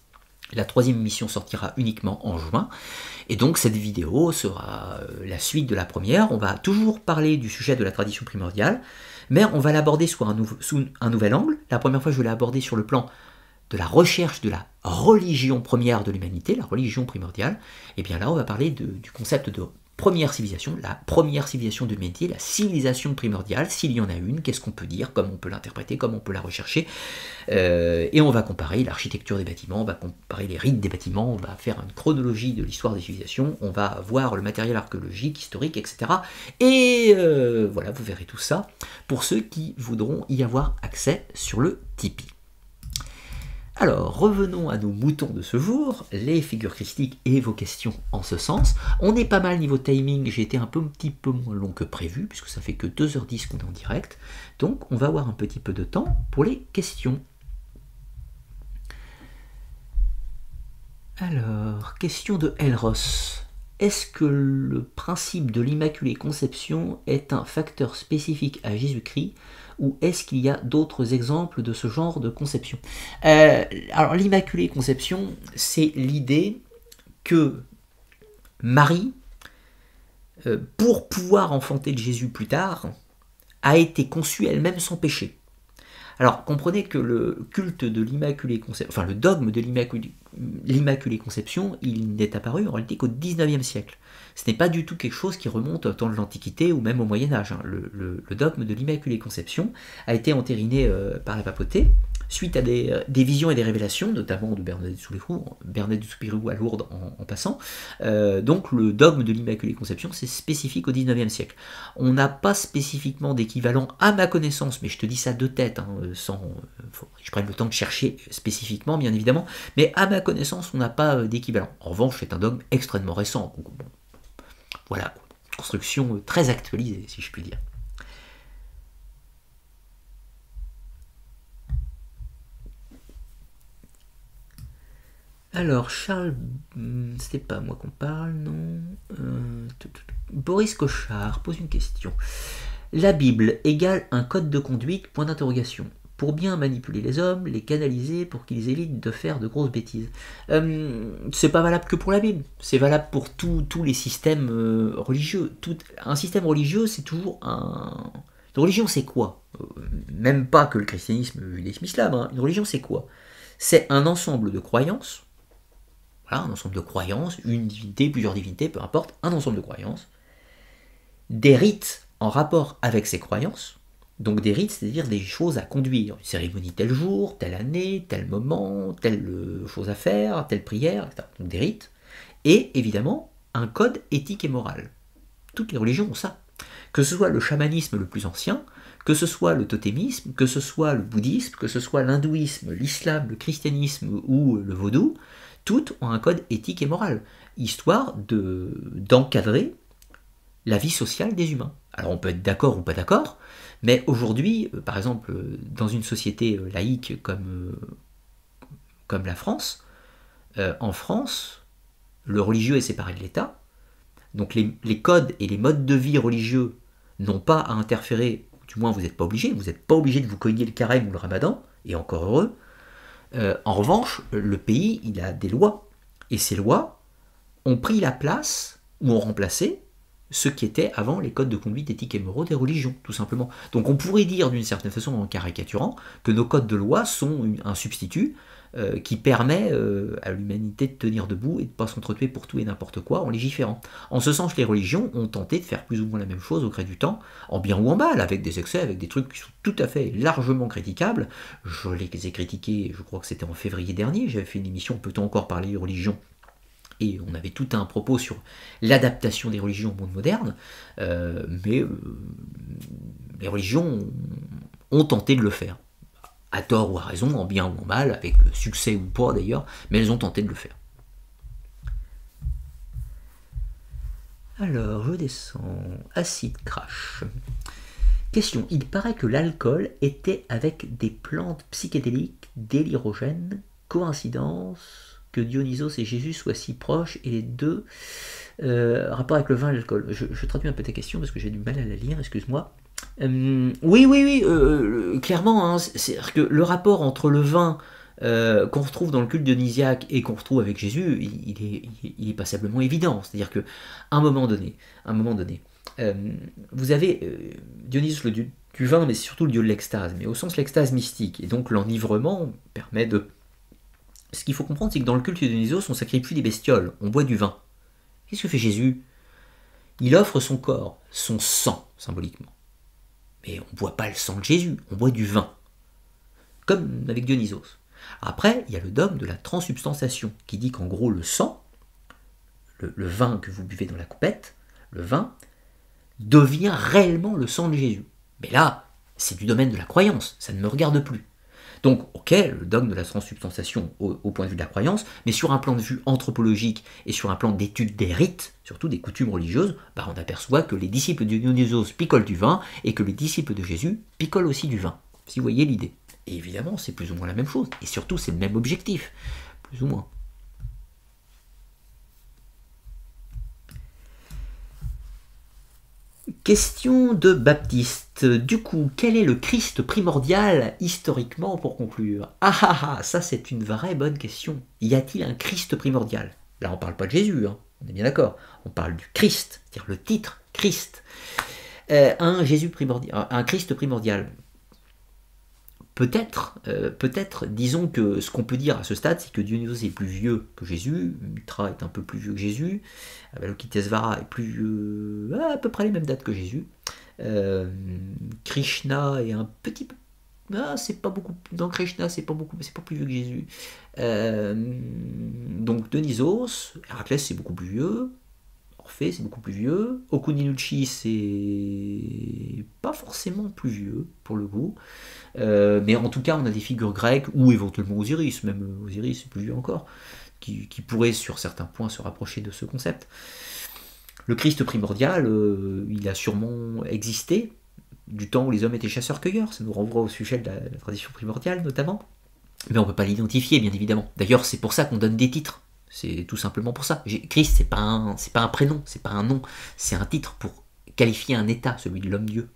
La troisième émission sortira uniquement en juin. Et donc cette vidéo sera la suite de la première. On va toujours parler du sujet de la tradition primordiale, mais on va l'aborder sous un, nou- sous un nouvel angle. La première fois, je vais l'aborder sur le plan de la recherche de la religion première de l'humanité, la religion primordiale. Et bien là, on va parler de- du concept de première civilisation, la première civilisation de l'humanité, la civilisation primordiale, s'il y en a une, qu'est-ce qu'on peut dire, comment on peut l'interpréter, comment on peut la rechercher. Euh, et on va comparer l'architecture des bâtiments, on va comparer les rites des bâtiments, on va faire une chronologie de l'histoire des civilisations, on va voir le matériel archéologique, historique, et cetera. Et euh, voilà, vous verrez tout ça pour ceux qui voudront y avoir accès sur le Tipeee. Alors, revenons à nos moutons de ce jour, les figures christiques et vos questions en ce sens. On est pas mal niveau timing, j'ai été un peu, un petit peu moins long que prévu, puisque ça fait que deux heures dix qu'on est en direct. Donc, on va avoir un petit peu de temps pour les questions. Alors, question de Elros. Est-ce que le principe de l'Immaculée Conception est un facteur spécifique à Jésus-Christ, ou est-ce qu'il y a d'autres exemples de ce genre de conception? euh, Alors, l'Immaculée Conception, c'est l'idée que Marie, euh, pour pouvoir enfanter de Jésus plus tard, a été conçue elle-même sans péché. Alors, comprenez que le culte de l'Immaculée Conception, enfin le dogme de l'Immaculée, l'Immaculée Conception, il n'est apparu en réalité qu'au dix-neuvième siècle. Ce n'est pas du tout quelque chose qui remonte au temps de l'Antiquité ou même au Moyen-Âge. Hein. Le, le, le dogme de l'Immaculée Conception a été entériné euh, par la papauté suite à des, euh, des visions et des révélations, notamment de Bernadette de Soubirous, Bernadette de Soubirous à Lourdes en, en passant. Euh, donc le dogme de l'Immaculée Conception, c'est spécifique au dix-neuvième siècle. On n'a pas spécifiquement d'équivalent à ma connaissance, mais je te dis ça de tête, hein, sans, euh, faut que je prenne le temps de chercher spécifiquement, bien évidemment, mais à ma connaissance, on n'a pas euh, d'équivalent. En revanche, c'est un dogme extrêmement récent. Donc, bon, voilà, construction très actualisée, si je puis dire. Alors, Charles, c'était pas moi qu'on parle, non euh, Boris Cochard pose une question. La Bible égale un code de conduite, point d'interrogation. Pour bien manipuler les hommes, les canaliser pour qu'ils évitent de faire de grosses bêtises. Euh, c'est pas valable que pour la Bible, c'est valable pour tous les systèmes euh, religieux. Tout, un système religieux, c'est toujours un... Une religion, c'est quoi? euh, Même pas que le christianisme, le judaïsme, l'islam. Hein. Une religion, c'est quoi? C'est un ensemble de croyances. Voilà, un ensemble de croyances, une divinité, plusieurs divinités, peu importe, un ensemble de croyances, des rites en rapport avec ces croyances, donc des rites, c'est-à-dire des choses à conduire, une cérémonie tel jour, telle année, tel moment, telle chose à faire, telle prière, et cetera. Donc des rites, et évidemment un code éthique et moral. Toutes les religions ont ça. Que ce soit le chamanisme le plus ancien, que ce soit le totémisme, que ce soit le bouddhisme, que ce soit l'hindouisme, l'islam, le christianisme ou le vaudou, toutes ont un code éthique et moral, histoire de, d'encadrer la vie sociale des humains. Alors on peut être d'accord ou pas d'accord, mais aujourd'hui, par exemple, dans une société laïque comme, comme la France, euh, en France, le religieux est séparé de l'État, donc les, les codes et les modes de vie religieux n'ont pas à interférer, du moins vous n'êtes pas obligé, vous n'êtes pas obligé de vous cogner le carême ou le ramadan, et encore heureux. Euh, en revanche, le pays, il a des lois. Et ces lois ont pris la place, ou ont remplacé, ce qui était avant les codes de conduite éthiques et moraux des religions, tout simplement. Donc on pourrait dire d'une certaine façon, en caricaturant, que nos codes de loi sont un substitut euh, qui permet euh, à l'humanité de tenir debout et de ne pas s'entretuer pour tout et n'importe quoi en légiférant. En ce sens, les religions ont tenté de faire plus ou moins la même chose au gré du temps, en bien ou en mal, avec des excès, avec des trucs qui sont tout à fait largement critiquables. Je les ai critiqués, je crois que c'était en février dernier, j'avais fait une émission, peut-on encore parler de religion ? Et on avait tout un propos sur l'adaptation des religions au monde moderne, euh, mais euh, les religions ont, ont tenté de le faire. À tort ou à raison, en bien ou en mal, avec succès ou pas d'ailleurs, mais elles ont tenté de le faire. Alors, je descends. Acide crash. Question. Il paraît que l'alcool était avec des plantes psychédéliques délirogènes. Coïncidence que Dionysos et Jésus soient si proches et les deux euh, rapport avec le vin et l'alcool. Je, je traduis un peu ta question parce que j'ai du mal à la lire, excuse-moi. Euh, oui, oui, oui, euh, clairement, hein, c'est-à-dire que le rapport entre le vin euh, qu'on retrouve dans le culte dionysiaque et qu'on retrouve avec Jésus, il, il, est, il est passablement évident. C'est-à-dire qu'à un moment donné, à un moment donné, euh, vous avez euh, Dionysos, le dieu du vin, mais c'est surtout le dieu de l'extase, mais au sens l'extase mystique. Et donc l'enivrement permet de... Ce qu'il faut comprendre, c'est que dans le culte de Dionysos, on sacrifie des bestioles, on boit du vin. Qu'est-ce que fait Jésus? Il offre son corps, son sang, symboliquement. Mais on ne boit pas le sang de Jésus, on boit du vin. Comme avec Dionysos. Après, il y a le dogme de la transsubstantiation, qui dit qu'en gros, le sang, le, le vin que vous buvez dans la coupette, le vin, devient réellement le sang de Jésus. Mais là, c'est du domaine de la croyance, ça ne me regarde plus. Donc, ok, le dogme de la transsubstantiation au, au point de vue de la croyance, mais sur un plan de vue anthropologique et sur un plan d'étude des rites, surtout des coutumes religieuses, bah on aperçoit que les disciples de Dionysos picolent du vin et que les disciples de Jésus picolent aussi du vin. Si vous voyez l'idée. Et évidemment, c'est plus ou moins la même chose. Et surtout, c'est le même objectif. Plus ou moins. Question de Baptiste. Du coup, quel est le Christ primordial historiquement pour conclure? Ah ah ah, ça c'est une vraie bonne question. Y a-t-il un Christ primordial? Là, on ne parle pas de Jésus, hein, on est bien d'accord. On parle du Christ, c'est-à-dire le titre Christ. Euh, un Jésus primordial, un Christ primordial. Peut-être, euh, peut-être, disons que ce qu'on peut dire à ce stade, c'est que Dionysos est plus vieux que Jésus, Mitra est un peu plus vieux que Jésus, Avalokitesvara est plus vieux, à peu près les mêmes dates que Jésus, euh, Krishna est un petit peu, ah, c'est pas beaucoup, dans Krishna c'est pas beaucoup, c'est pas plus vieux que Jésus, euh, donc Dionysos, Héraclès c'est beaucoup plus vieux, Orphée c'est beaucoup plus vieux, Okuninuchi c'est pas forcément plus vieux pour le coup. Euh, mais en tout cas, on a des figures grecques, ou éventuellement Osiris, même Osiris, c'est plus vieux encore, qui, qui pourraient sur certains points se rapprocher de ce concept. Le Christ primordial, euh, il a sûrement existé du temps où les hommes étaient chasseurs-cueilleurs, ça nous renvoie au sujet de la, la tradition primordiale notamment, mais on ne peut pas l'identifier, bien évidemment. D'ailleurs, c'est pour ça qu'on donne des titres, c'est tout simplement pour ça. Christ, c'est pas un, c'est pas un prénom, c'est pas un nom, c'est un titre pour qualifier un état, celui de l'homme-dieu.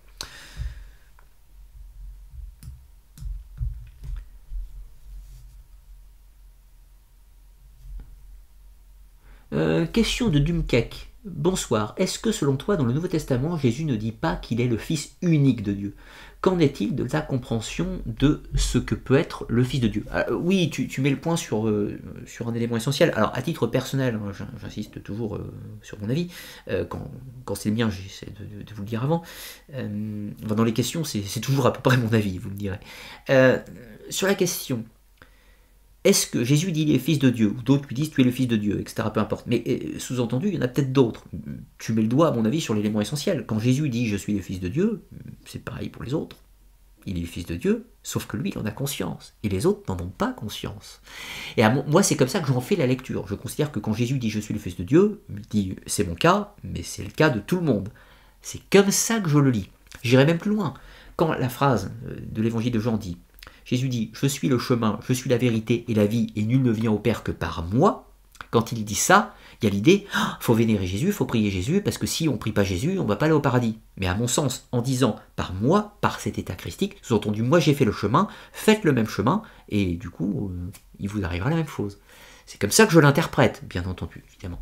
Euh, question de Dumkek. Bonsoir. Est-ce que selon toi, dans le Nouveau Testament, Jésus ne dit pas qu'il est le Fils unique de Dieu? Qu'en est-il de ta compréhension de ce que peut être le Fils de Dieu? Alors, oui, tu, tu mets le point sur, euh, sur un élément essentiel. Alors, à titre personnel, hein, j'insiste toujours euh, sur mon avis. Euh, quand quand c'est le mien, j'essaie de, de vous le dire avant. Euh, dans les questions, c'est, c'est toujours à peu près mon avis, vous me direz. Euh, sur la question... Est-ce que Jésus dit il est fils de Dieu, ou d'autres lui disent tu es le fils de Dieu, et cetera. Peu importe. Mais euh, sous-entendu, il y en a peut-être d'autres. Tu mets le doigt, à mon avis, sur l'élément essentiel. Quand Jésus dit je suis le fils de Dieu, c'est pareil pour les autres. Il est le fils de Dieu, sauf que lui, il en a conscience. Et les autres n'en ont pas conscience. Et à mon, moi, c'est comme ça que j'en fais la lecture. Je considère que quand Jésus dit je suis le fils de Dieu, il dit c'est mon cas, mais c'est le cas de tout le monde. C'est comme ça que je le lis. J'irai même plus loin. Quand la phrase de l'évangile de Jean dit Jésus dit « Je suis le chemin, je suis la vérité et la vie, et nul ne vient au Père que par moi », quand il dit ça, il y a l'idée oh, « faut vénérer Jésus, il faut prier Jésus, parce que si on ne prie pas Jésus, on ne va pas aller au paradis ». Mais à mon sens, en disant « par moi, par cet état christique », sous-entendu « moi j'ai fait le chemin, faites le même chemin, et du coup, euh, il vous arrivera la même chose ». C'est comme ça que je l'interprète, bien entendu, évidemment.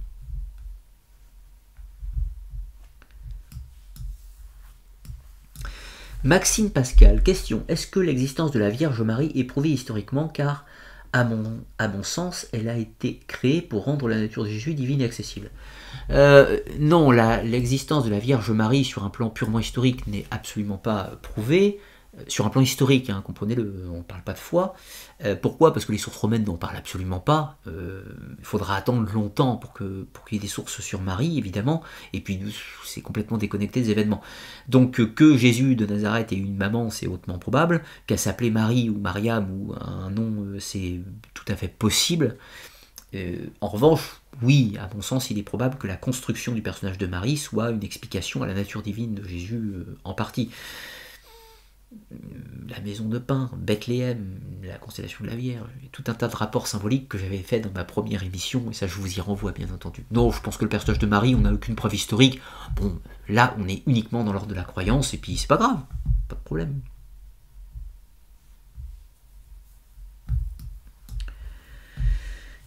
Maxime Pascal, question, est-ce que l'existence de la Vierge Marie est prouvée historiquement, car à mon, à mon sens, elle a été créée pour rendre la nature de Jésus divine et accessible. Euh, non, la, l'existence de la Vierge Marie sur un plan purement historique n'est absolument pas prouvée. Sur un plan historique, hein, comprenez-le, on ne parle pas de foi. Euh, pourquoi? Parce que les sources romaines n'en parlent absolument pas. Euh, il faudra attendre longtemps pour, que, pour qu'il y ait des sources sur Marie, évidemment. Et puis, c'est complètement déconnecté des événements. Donc, que Jésus de Nazareth ait une maman, c'est hautement probable. Qu'elle s'appelait Marie ou Mariam ou un nom, c'est tout à fait possible. Euh, en revanche, oui, à mon sens, il est probable que la construction du personnage de Marie soit une explication à la nature divine de Jésus euh, en partie. La maison de pain, Bethléem, la constellation de la Vierge, tout un tas de rapports symboliques que j'avais fait dans ma première émission, et ça je vous y renvoie bien entendu. Non, je pense que le personnage de Marie, on n'a aucune preuve historique. Bon, là on est uniquement dans l'ordre de la croyance, et puis c'est pas grave, pas de problème.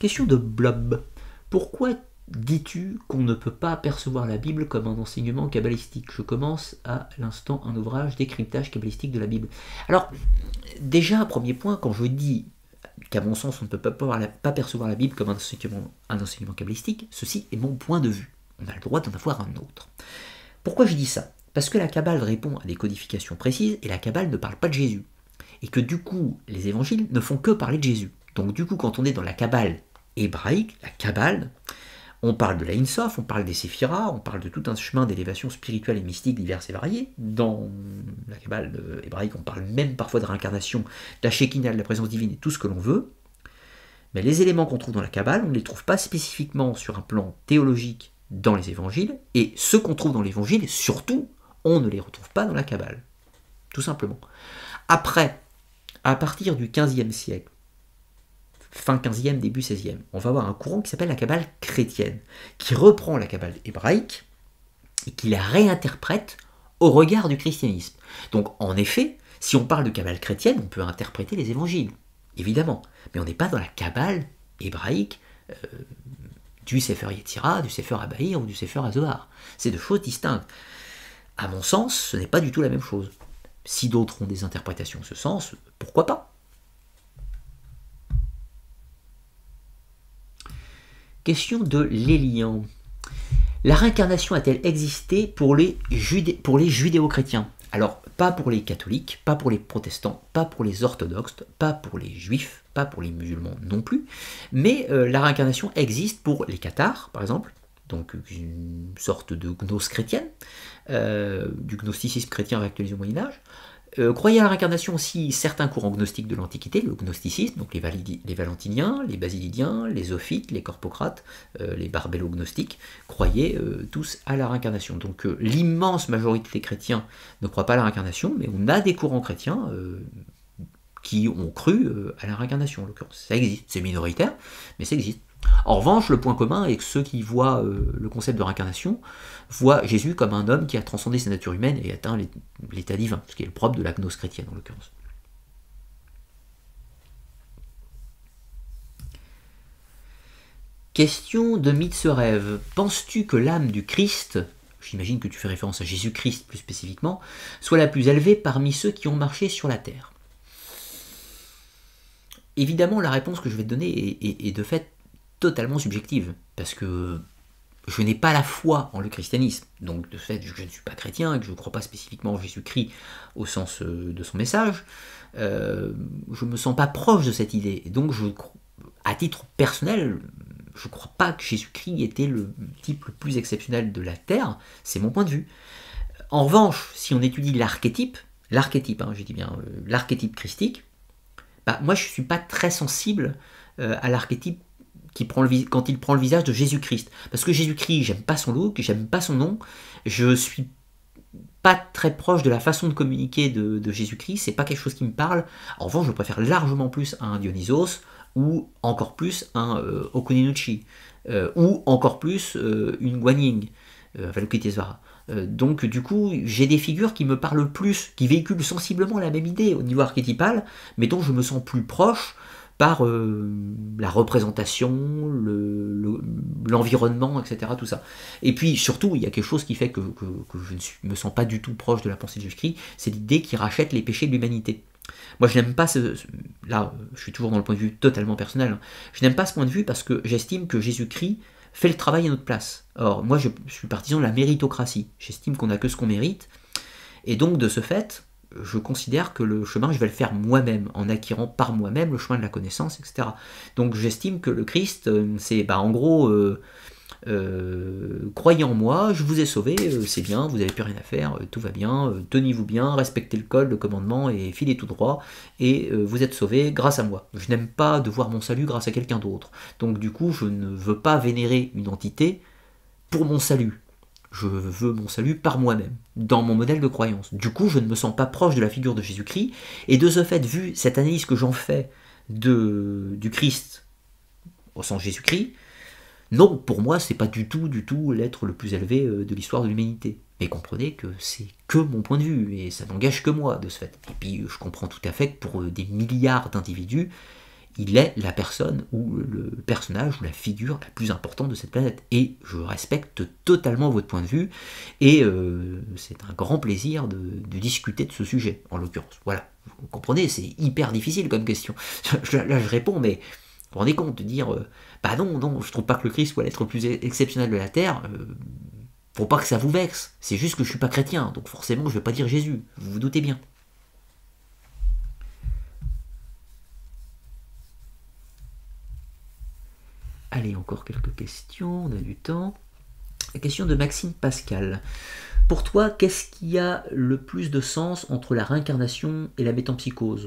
Question de Blob. Pourquoi dis-tu qu'on ne peut pas percevoir la Bible comme un enseignement kabbalistique? Je commence à l'instant un ouvrage décryptage kabbalistique de la Bible. Alors, déjà, premier point, quand je dis qu'à mon sens, on ne peut pas, pas percevoir la Bible comme un enseignement, un enseignement kabbalistique, ceci est mon point de vue. On a le droit d'en avoir un autre. Pourquoi je dis ça? Parce que la Kabbale répond à des codifications précises et la Kabbale ne parle pas de Jésus. Et que du coup, les évangiles ne font que parler de Jésus. Donc du coup, quand on est dans la Kabbale hébraïque, la Kabbale, on parle de la Ein Sof, on parle des Séphiras, on parle de tout un chemin d'élévation spirituelle et mystique divers et variés. Dans la Kabbale hébraïque, on parle même parfois de réincarnation, de la Shekinah, de la présence divine et tout ce que l'on veut. Mais les éléments qu'on trouve dans la Kabbale, on ne les trouve pas spécifiquement sur un plan théologique dans les évangiles, et ceux qu'on trouve dans l'évangile, surtout, on ne les retrouve pas dans la Kabbale. Tout simplement. Après, à partir du quinzième siècle, fin quinzième, début seizième, on va avoir un courant qui s'appelle la Kabbale chrétienne, qui reprend la Kabbale hébraïque et qui la réinterprète au regard du christianisme. Donc en effet, si on parle de Kabbale chrétienne, on peut interpréter les évangiles, évidemment, mais on n'est pas dans la Kabbale hébraïque euh, du Sefer Yetzira, du Sefer Abaïr ou du Sefer Azohar. C'est deux choses distinctes. À mon sens, ce n'est pas du tout la même chose. Si d'autres ont des interprétations en ce sens, pourquoi pas? Question de Lélian. La réincarnation a-t-elle existé pour les, judé- pour les judéo-chrétiens? Alors, pas pour les catholiques, pas pour les protestants, pas pour les orthodoxes, pas pour les juifs, pas pour les musulmans non plus, mais euh, la réincarnation existe pour les cathares, par exemple, donc une sorte de gnose chrétienne, euh, du gnosticisme chrétien réactualisé au Moyen-Âge. Euh, croyaient à la réincarnation aussi certains courants gnostiques de l'Antiquité, le gnosticisme, donc les, validi- les valentiniens, les basilidiens, les zophites, les corpocrates, euh, les barbello-gnostiques, croyaient euh, tous à la réincarnation. Donc euh, l'immense majorité des chrétiens ne croient pas à la réincarnation, mais on a des courants chrétiens euh, qui ont cru euh, à la réincarnation, en l'occurrence. Ça existe, c'est minoritaire, mais ça existe. En revanche, le point commun est que ceux qui voient euh, le concept de réincarnation voient Jésus comme un homme qui a transcendé sa nature humaine et atteint l'état divin, ce qui est le propre de la gnose chrétienne en l'occurrence. Question de Mitserev. Penses-tu que l'âme du Christ, j'imagine que tu fais référence à Jésus-Christ plus spécifiquement, soit la plus élevée parmi ceux qui ont marché sur la terre? Évidemment, la réponse que je vais te donner est, est, est de fait totalement subjective, parce que je n'ai pas la foi en le christianisme, donc de fait je ne suis pas chrétien et que je ne crois pas spécifiquement en Jésus-Christ au sens de son message, euh, je ne me sens pas proche de cette idée, et donc je, à titre personnel, je ne crois pas que Jésus-Christ était le type le plus exceptionnel de la terre, c'est mon point de vue. En revanche, si on étudie l'archétype, l'archétype, hein, je dis bien, euh, l'archétype christique, bah, moi je ne suis pas très sensible euh, à l'archétype qui prend le, quand il prend le visage de Jésus-Christ. Parce que Jésus-Christ, j'aime pas son look, j'aime pas son nom, je suis pas très proche de la façon de communiquer de, de Jésus-Christ, c'est pas quelque chose qui me parle. En revanche, je préfère largement plus un Dionysos, ou encore plus un euh, Okuninuchi, euh, ou encore plus euh, une Guanyin, euh, Avalokitesvara. Euh, donc du coup, j'ai des figures qui me parlent plus, qui véhiculent sensiblement la même idée au niveau archétypal, mais dont je me sens plus proche par euh, la représentation, le, le, l'environnement, et cetera. Tout ça. Et puis surtout, il y a quelque chose qui fait que, que, que je ne suis, me sens pas du tout proche de la pensée de Jésus-Christ, c'est l'idée qu'il rachète les péchés de l'humanité. Moi je n'aime pas ce... Là, je suis toujours dans le point de vue totalement personnel. Je n'aime pas ce point de vue parce que j'estime que Jésus-Christ fait le travail à notre place. Or, moi je, je suis partisan de la méritocratie. J'estime qu'on n'a que ce qu'on mérite. Et donc, de ce fait, je considère que le chemin, je vais le faire moi-même, en acquérant par moi-même le chemin de la connaissance, et cetera. Donc j'estime que le Christ, c'est bah, en gros, euh, euh, croyez en moi, je vous ai sauvé, euh, c'est bien, vous n'avez plus rien à faire, euh, tout va bien, euh, tenez-vous bien, respectez le code, le commandement, et filez tout droit, et euh, vous êtes sauvés grâce à moi. Je n'aime pas de voir mon salut grâce à quelqu'un d'autre. Donc du coup, je ne veux pas vénérer une entité pour mon salut. Je veux mon salut par moi-même, dans mon modèle de croyance. Du coup, je ne me sens pas proche de la figure de Jésus-Christ, et de ce fait, vu cette analyse que j'en fais de, du Christ, au sens Jésus-Christ, non, pour moi, c'est pas du tout, du tout l'être le plus élevé de l'histoire de l'humanité. Mais comprenez que c'est que mon point de vue, et ça n'engage que moi, de ce fait. Et puis, je comprends tout à fait que pour des milliards d'individus, Il est la personne ou le personnage ou la figure la plus importante de cette planète. Et je respecte totalement votre point de vue. Et euh, c'est un grand plaisir de, de discuter de ce sujet, en l'occurrence. Voilà, vous comprenez, c'est hyper difficile comme question. Là, je réponds, mais vous vous rendez compte de dire, euh, bah non, non, je trouve pas que le Christ soit l'être le plus exceptionnel de la Terre. Euh, faut pas que ça vous vexe. C'est juste que je suis pas chrétien, donc forcément, je vais pas dire Jésus. Vous vous doutez bien. Allez, encore quelques questions, on a du temps. La question de Maxime Pascal. Pour toi, qu'est-ce qui a le plus de sens entre la réincarnation et la métempsychose?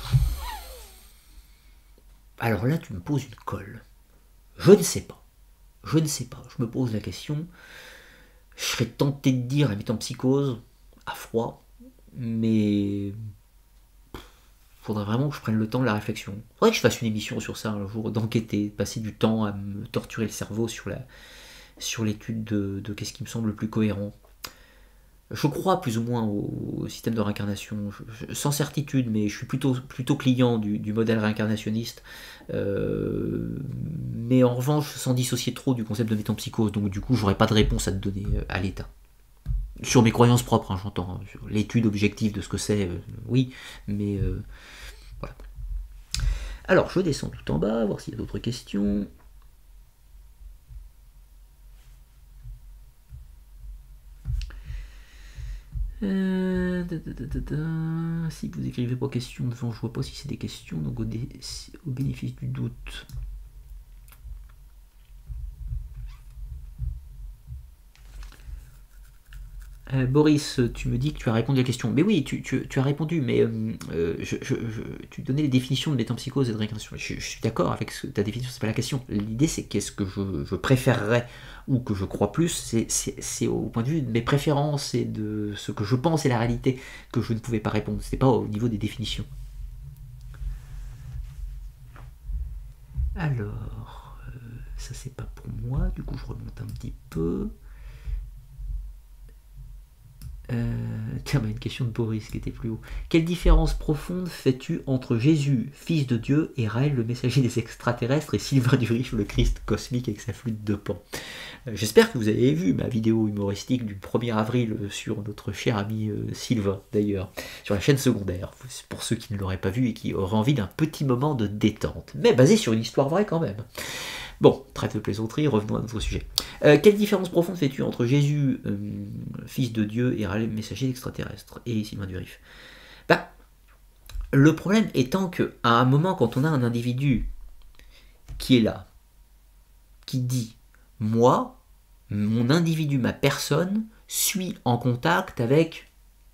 Alors là, tu me poses une colle. Je ne sais pas. Je ne sais pas. Je me pose la question. Je serais tenté de dire la métempsychose à froid, mais faudrait vraiment que je prenne le temps de la réflexion. Faudrait que je fasse une émission sur ça un jour, d'enquêter, passer du temps à me torturer le cerveau sur la, sur l'étude de, de qu'est-ce qui me semble le plus cohérent. Je crois plus ou moins au, au système de réincarnation, je, je, sans certitude, mais je suis plutôt, plutôt client du, du modèle réincarnationniste, euh, mais en revanche sans dissocier trop du concept de métempsychose, donc du coup j'aurais pas de réponse à te donner à l'état. Sur mes croyances propres, hein, j'entends, hein, sur l'étude objective de ce que c'est, euh, oui, mais euh, voilà. Alors je descends tout en bas, voir s'il y a d'autres questions. Euh, da, da, da, da, da. Si vous écrivez pas questions devant, je vois pas si c'est des questions, donc au, dé, au bénéfice du doute. Euh, Boris, tu me dis que tu as répondu à la question. Mais oui, tu, tu, tu as répondu, mais euh, je, je, je, tu donnais les définitions de métempsychose et de réincarnation. Je, je suis d'accord avec ce, ta définition, c'est pas la question. L'idée, c'est qu'est-ce que je, je préférerais ou que je crois plus, c'est au point de vue de mes préférences et de ce que je pense et la réalité que je ne pouvais pas répondre. C'était pas au niveau des définitions. Alors, euh, ça c'est pas pour moi, du coup je remonte un petit peu. Euh, tiens, bah, une question de Boris qui était plus haut. Quelle différence profonde fais-tu entre Jésus, fils de Dieu, et Raël, le messager des extraterrestres, et Sylvain Durif, le Christ cosmique avec sa flûte de Pan? euh, J'espère que vous avez vu ma vidéo humoristique du premier avril sur notre cher ami euh, Sylvain, d'ailleurs, sur la chaîne secondaire, pour ceux qui ne l'auraient pas vu et qui auraient envie d'un petit moment de détente, mais basé sur une histoire vraie quand même. Bon, trêve de plaisanterie, revenons à notre sujet. Euh, quelle différence profonde fais-tu entre Jésus, euh, fils de Dieu, et Raël, messager extraterrestre, et Sylvain Durif? Bah, le problème étant qu'à un moment, quand on a un individu qui est là, qui dit « Moi, mon individu, ma personne, suis en contact avec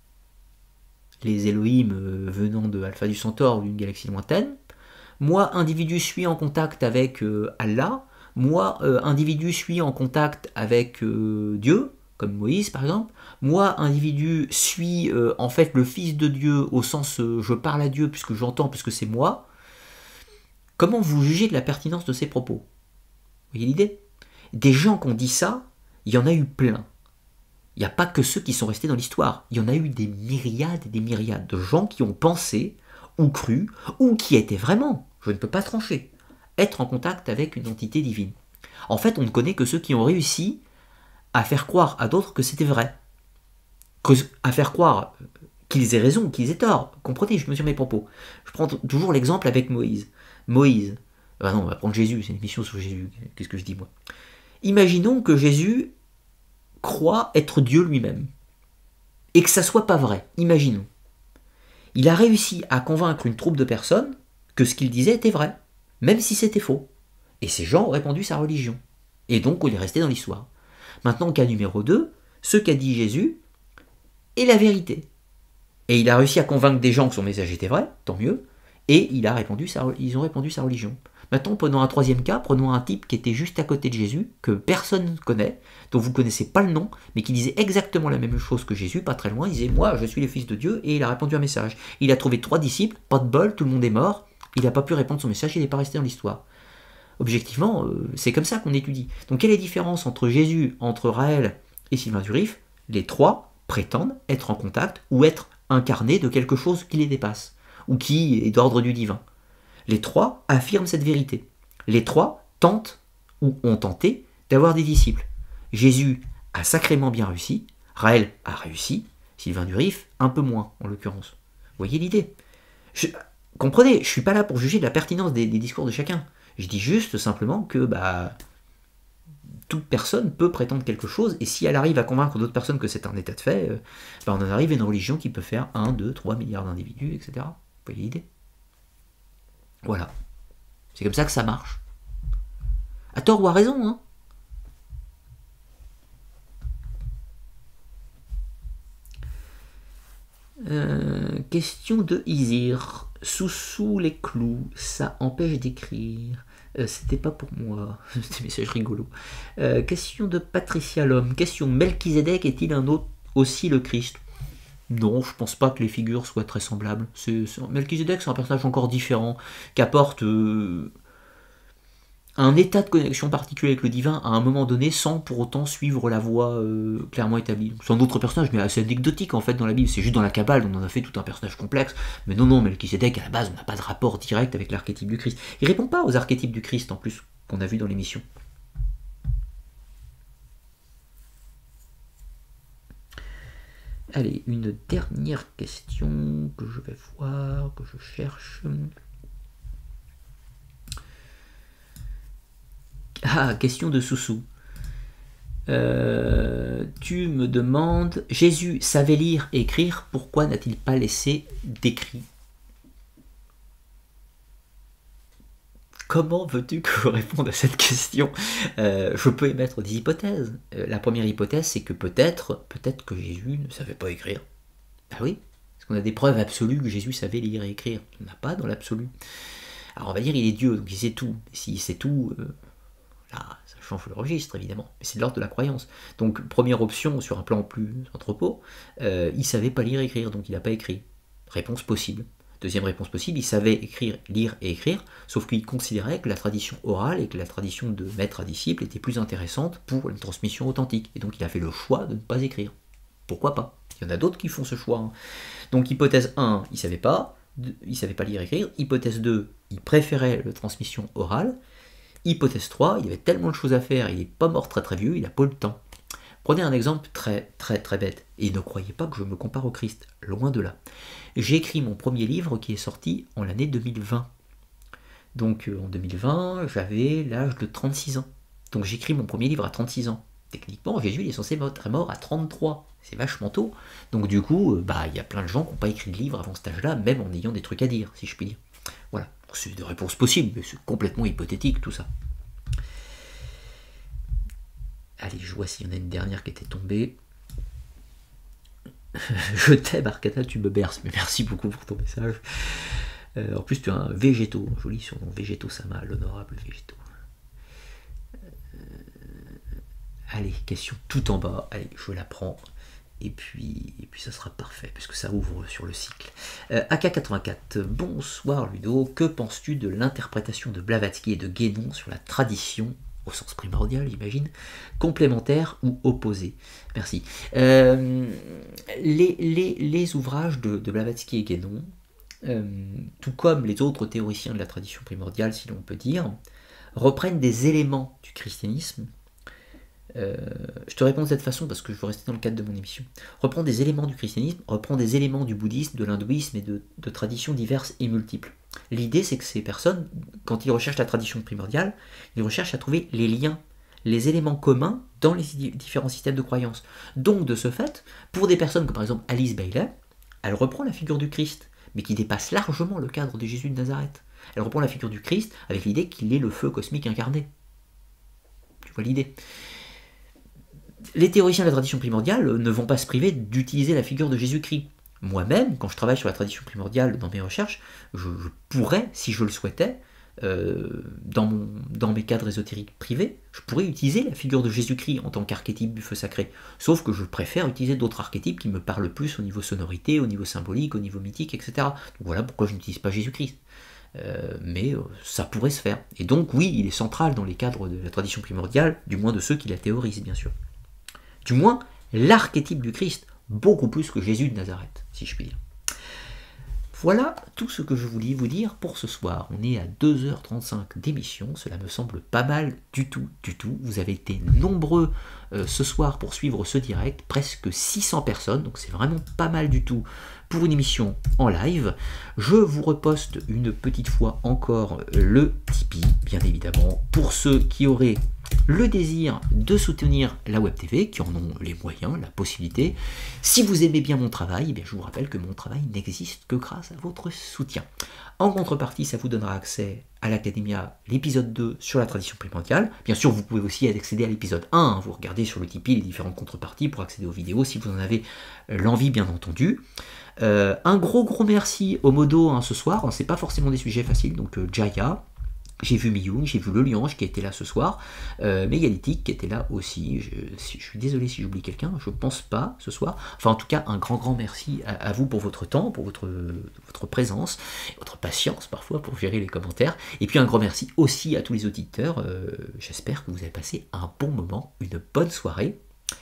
les Elohim euh, venant de Alpha du Centaure ou d'une galaxie lointaine, moi, individu, suis en contact avec euh, Allah. Moi, euh, individu, suis en contact avec euh, Dieu, comme Moïse par exemple. Moi, individu, suis euh, en fait le Fils de Dieu au sens euh, je parle à Dieu puisque j'entends, puisque c'est moi. Comment vous jugez de la pertinence de ces propos? Vous voyez l'idée? Des gens qui ont dit ça, il y en a eu plein. Il n'y a pas que ceux qui sont restés dans l'histoire. Il y en a eu des myriades et des myriades de gens qui ont pensé ou cru, ou qui étaient vraiment, je ne peux pas trancher, être en contact avec une entité divine. En fait, on ne connaît que ceux qui ont réussi à faire croire à d'autres que c'était vrai. Que, à faire croire qu'ils aient raison, qu'ils aient tort. Comprenez, je mesure mes propos. Je prends toujours l'exemple avec Moïse. Moïse, ah non, on va prendre Jésus, c'est une émission sur Jésus. Qu'est-ce que je dis moi? Imaginons que Jésus croit être Dieu lui-même. Et que ça soit pas vrai. Imaginons. Il a réussi à convaincre une troupe de personnes que ce qu'il disait était vrai, même si c'était faux. Et ces gens ont répandu sa religion. Et donc, il est resté dans l'histoire. Maintenant, cas numéro deux, ce qu'a dit Jésus est la vérité. Et il a réussi à convaincre des gens que son message était vrai, tant mieux, et il a répandu sa, ils ont répandu sa religion. Maintenant, prenons un troisième cas, prenons un type qui était juste à côté de Jésus, que personne ne connaît, dont vous ne connaissez pas le nom, mais qui disait exactement la même chose que Jésus, pas très loin. Il disait « Moi, je suis le Fils de Dieu », et il a répandu un message. Il a trouvé trois disciples, pas de bol, tout le monde est mort, il n'a pas pu répondre son message, il n'est pas resté dans l'histoire. Objectivement, euh, c'est comme ça qu'on étudie. Donc quelle est la différence entre Jésus, entre Raël et Sylvain Durif? Les trois prétendent être en contact ou être incarnés de quelque chose qui les dépasse, ou qui est d'ordre du divin. Les trois affirment cette vérité. Les trois tentent, ou ont tenté, d'avoir des disciples. Jésus a sacrément bien réussi, Raël a réussi, Sylvain Durif un peu moins en l'occurrence. Vous voyez l'idée? je, Comprenez, je ne suis pas là pour juger de la pertinence des, des discours de chacun. Je dis juste simplement que bah, toute personne peut prétendre quelque chose, et si elle arrive à convaincre d'autres personnes que c'est un état de fait, euh, bah on en arrive à une religion qui peut faire un, deux, trois milliards d'individus, et cetera. Vous voyez l'idée? Voilà. C'est comme ça que ça marche. À tort ou à raison, hein. Euh, question de Isir. Sous sous les clous, ça empêche d'écrire. Euh, C'était pas pour moi. C'était un message rigolo. Euh, question de Patricia Lhomme. Question: Melchizedek est-il un autre aussi le Christ? Non, je pense pas que les figures soient très semblables. C'est, c'est... Melchizedek, c'est un personnage encore différent, qui apporte euh, un état de connexion particulier avec le divin à un moment donné, sans pour autant suivre la voie euh, clairement établie. C'est un autre personnage, mais assez anecdotique en fait dans la Bible. C'est juste dans la Kabbale, on en a fait tout un personnage complexe. Mais non, non, Melchizedek, à la base, on n'a pas de rapport direct avec l'archétype du Christ. Il répond pas aux archétypes du Christ, en plus, qu'on a vu dans l'émission. Allez, une dernière question que je vais voir, que je cherche. Ah, question de Soussou. Euh, tu me demandes, Jésus savait lire et écrire, pourquoi n'a-t-il pas laissé d'écrit? Comment veux-tu que je réponde à cette question? euh, Je peux émettre des hypothèses. Euh, la première hypothèse, c'est que peut-être, peut-être que Jésus ne savait pas écrire. Ben oui, parce qu'on a des preuves absolues que Jésus savait lire et écrire. On n'a pas dans l'absolu. Alors on va dire il est Dieu, donc il sait tout. Et s'il sait tout, euh, là, ça change le registre évidemment. Mais c'est de l'ordre de la croyance. Donc première option sur un plan plus anthropo, euh, il savait pas lire et écrire, donc il n'a pas écrit. Réponse possible. Deuxième réponse possible, il savait écrire, lire et écrire, sauf qu'il considérait que la tradition orale et que la tradition de maître à disciple était plus intéressante pour une transmission authentique. Et donc il a fait le choix de ne pas écrire. Pourquoi pas? Il y en a d'autres qui font ce choix. Hein. Donc hypothèse un, il savait pas, il savait pas lire et écrire. Hypothèse deux, il préférait la transmission orale. Hypothèse trois, il avait tellement de choses à faire, il n'est pas mort très très vieux, il n'a pas eu le temps. Prenez un exemple très très très bête, et ne croyez pas que je me compare au Christ, loin de là. J'ai écrit mon premier livre qui est sorti en l'année deux mille vingt. Donc euh, en deux mille vingt, j'avais l'âge de trente-six ans. Donc j'écris mon premier livre à trente-six ans. Techniquement, Jésus il est censé être mort à trente-trois. C'est vachement tôt. Donc du coup, euh, bah il y a plein de gens qui n'ont pas écrit de livre avant cet âge-là, même en ayant des trucs à dire, si je puis dire. Voilà, c'est des réponses possibles, mais c'est complètement hypothétique tout ça. Allez, je vois s'il y en a une dernière qui était tombée. Je t'aime, Arcana, tu me berces. Mais merci beaucoup pour ton message. Euh, en plus, tu as un végéto, un joli surnom, Végéto Sama, l'honorable Végéto. Euh, allez, question tout en bas. Allez, je la prends. Et puis, et puis ça sera parfait, puisque ça ouvre sur le cycle. Euh, A K quatre-vingt-quatre, bonsoir Ludo. Que penses-tu de l'interprétation de Blavatsky et de Guénon sur la tradition, au sens primordial, j'imagine, complémentaire ou opposé? Merci. Euh, les, les, les ouvrages de, de Blavatsky et Guénon, euh, tout comme les autres théoriciens de la tradition primordiale, si l'on peut dire, reprennent des éléments du christianisme. Euh, je te réponds de cette façon parce que je veux rester dans le cadre de mon émission. Reprend des éléments du christianisme, reprend des éléments du bouddhisme, de l'hindouisme et de, de traditions diverses et multiples. L'idée, c'est que ces personnes, quand ils recherchent la tradition primordiale, ils recherchent à trouver les liens, les éléments communs dans les différents systèmes de croyances. Donc, de ce fait, pour des personnes comme par exemple Alice Bailey, elle reprend la figure du Christ, mais qui dépasse largement le cadre de Jésus de Nazareth. Elle reprend la figure du Christ avec l'idée qu'il est le feu cosmique incarné. Tu vois l'idée? Les théoriciens de la tradition primordiale ne vont pas se priver d'utiliser la figure de Jésus-Christ. Moi-même, quand je travaille sur la tradition primordiale dans mes recherches, je, je pourrais, si je le souhaitais, euh, dans, mon, dans mes cadres ésotériques privés, je pourrais utiliser la figure de Jésus-Christ en tant qu'archétype du feu sacré. Sauf que je préfère utiliser d'autres archétypes qui me parlent plus au niveau sonorité, au niveau symbolique, au niveau mythique, et cetera. Donc voilà pourquoi je n'utilise pas Jésus-Christ. Euh, mais euh, ça pourrait se faire. Et donc oui, il est central dans les cadres de la tradition primordiale, du moins de ceux qui la théorisent, bien sûr. Du moins, l'archétype du Christ, beaucoup plus que Jésus de Nazareth, si je puis dire. Voilà tout ce que je voulais vous dire pour ce soir. On est à deux heures trente-cinq d'émission, cela me semble pas mal du tout, du tout. Vous avez été nombreux euh, ce soir pour suivre ce direct, presque six cents personnes, donc c'est vraiment pas mal du tout pour une émission en live. Je vous reposte une petite fois encore le Tipeee, bien évidemment, pour ceux qui auraient le désir de soutenir la Web T V, qui en ont les moyens, la possibilité. Si vous aimez bien mon travail, eh bien je vous rappelle que mon travail n'existe que grâce à votre soutien. En contrepartie, ça vous donnera accès à l'Academia, l'épisode deux sur la tradition primordiale. Bien sûr, vous pouvez aussi accéder à l'épisode un, hein, vous regardez sur le Tipeee les différentes contreparties pour accéder aux vidéos si vous en avez l'envie, bien entendu. Euh, un gros gros merci au modo hein, ce soir, hein, c'est pas forcément des sujets faciles, donc euh, Jaya. J'ai vu Miyung, j'ai vu Le Liange qui était là ce soir, euh, Mégalithique qui était là aussi. Je, je suis désolé si j'oublie quelqu'un, je pense pas ce soir. Enfin, en tout cas, un grand, grand merci à, à vous pour votre temps, pour votre, votre présence, votre patience parfois pour gérer les commentaires. Et puis un grand merci aussi à tous les auditeurs. Euh, J'espère que vous avez passé un bon moment, une bonne soirée.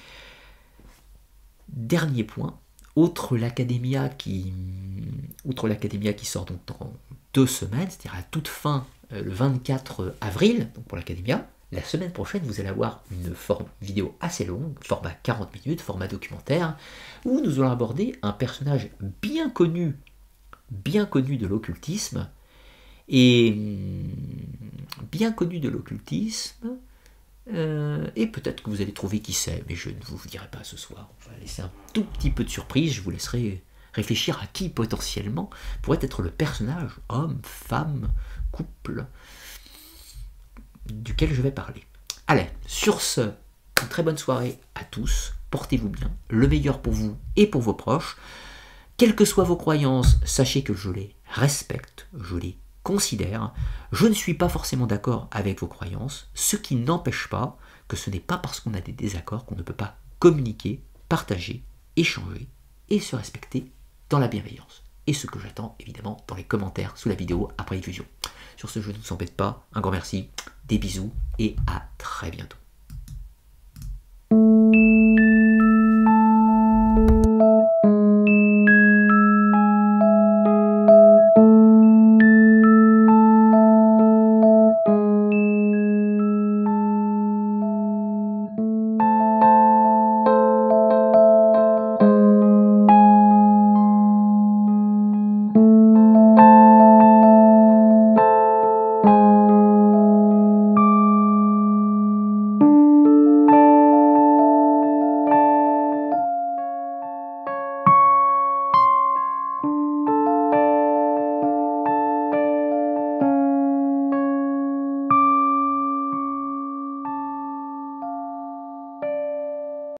Dernier point. Outre l'Academia qui, outre l'Academia qui sort donc dans deux semaines, c'est-à-dire à toute fin euh, le vingt-quatre avril, donc pour l'Academia, la semaine prochaine vous allez avoir une forme vidéo assez longue, format quarante minutes, format documentaire, où nous allons aborder un personnage bien connu, bien connu de l'occultisme, et bien connu de l'occultisme, Euh, et peut-être que vous allez trouver qui c'est, mais je ne vous dirai pas ce soir. On va laisser un tout petit peu de surprise, je vous laisserai réfléchir à qui potentiellement pourrait être le personnage, homme, femme, couple, duquel je vais parler. Allez, sur ce, une très bonne soirée à tous, portez-vous bien, le meilleur pour vous et pour vos proches. Quelles que soient vos croyances, sachez que je les respecte, je les considère. Je ne suis pas forcément d'accord avec vos croyances, ce qui n'empêche pas que ce n'est pas parce qu'on a des désaccords qu'on ne peut pas communiquer, partager, échanger et se respecter dans la bienveillance. Et ce que j'attends évidemment dans les commentaires sous la vidéo après diffusion. Sur ce, je ne vous embête pas, un grand merci, des bisous et à très bientôt.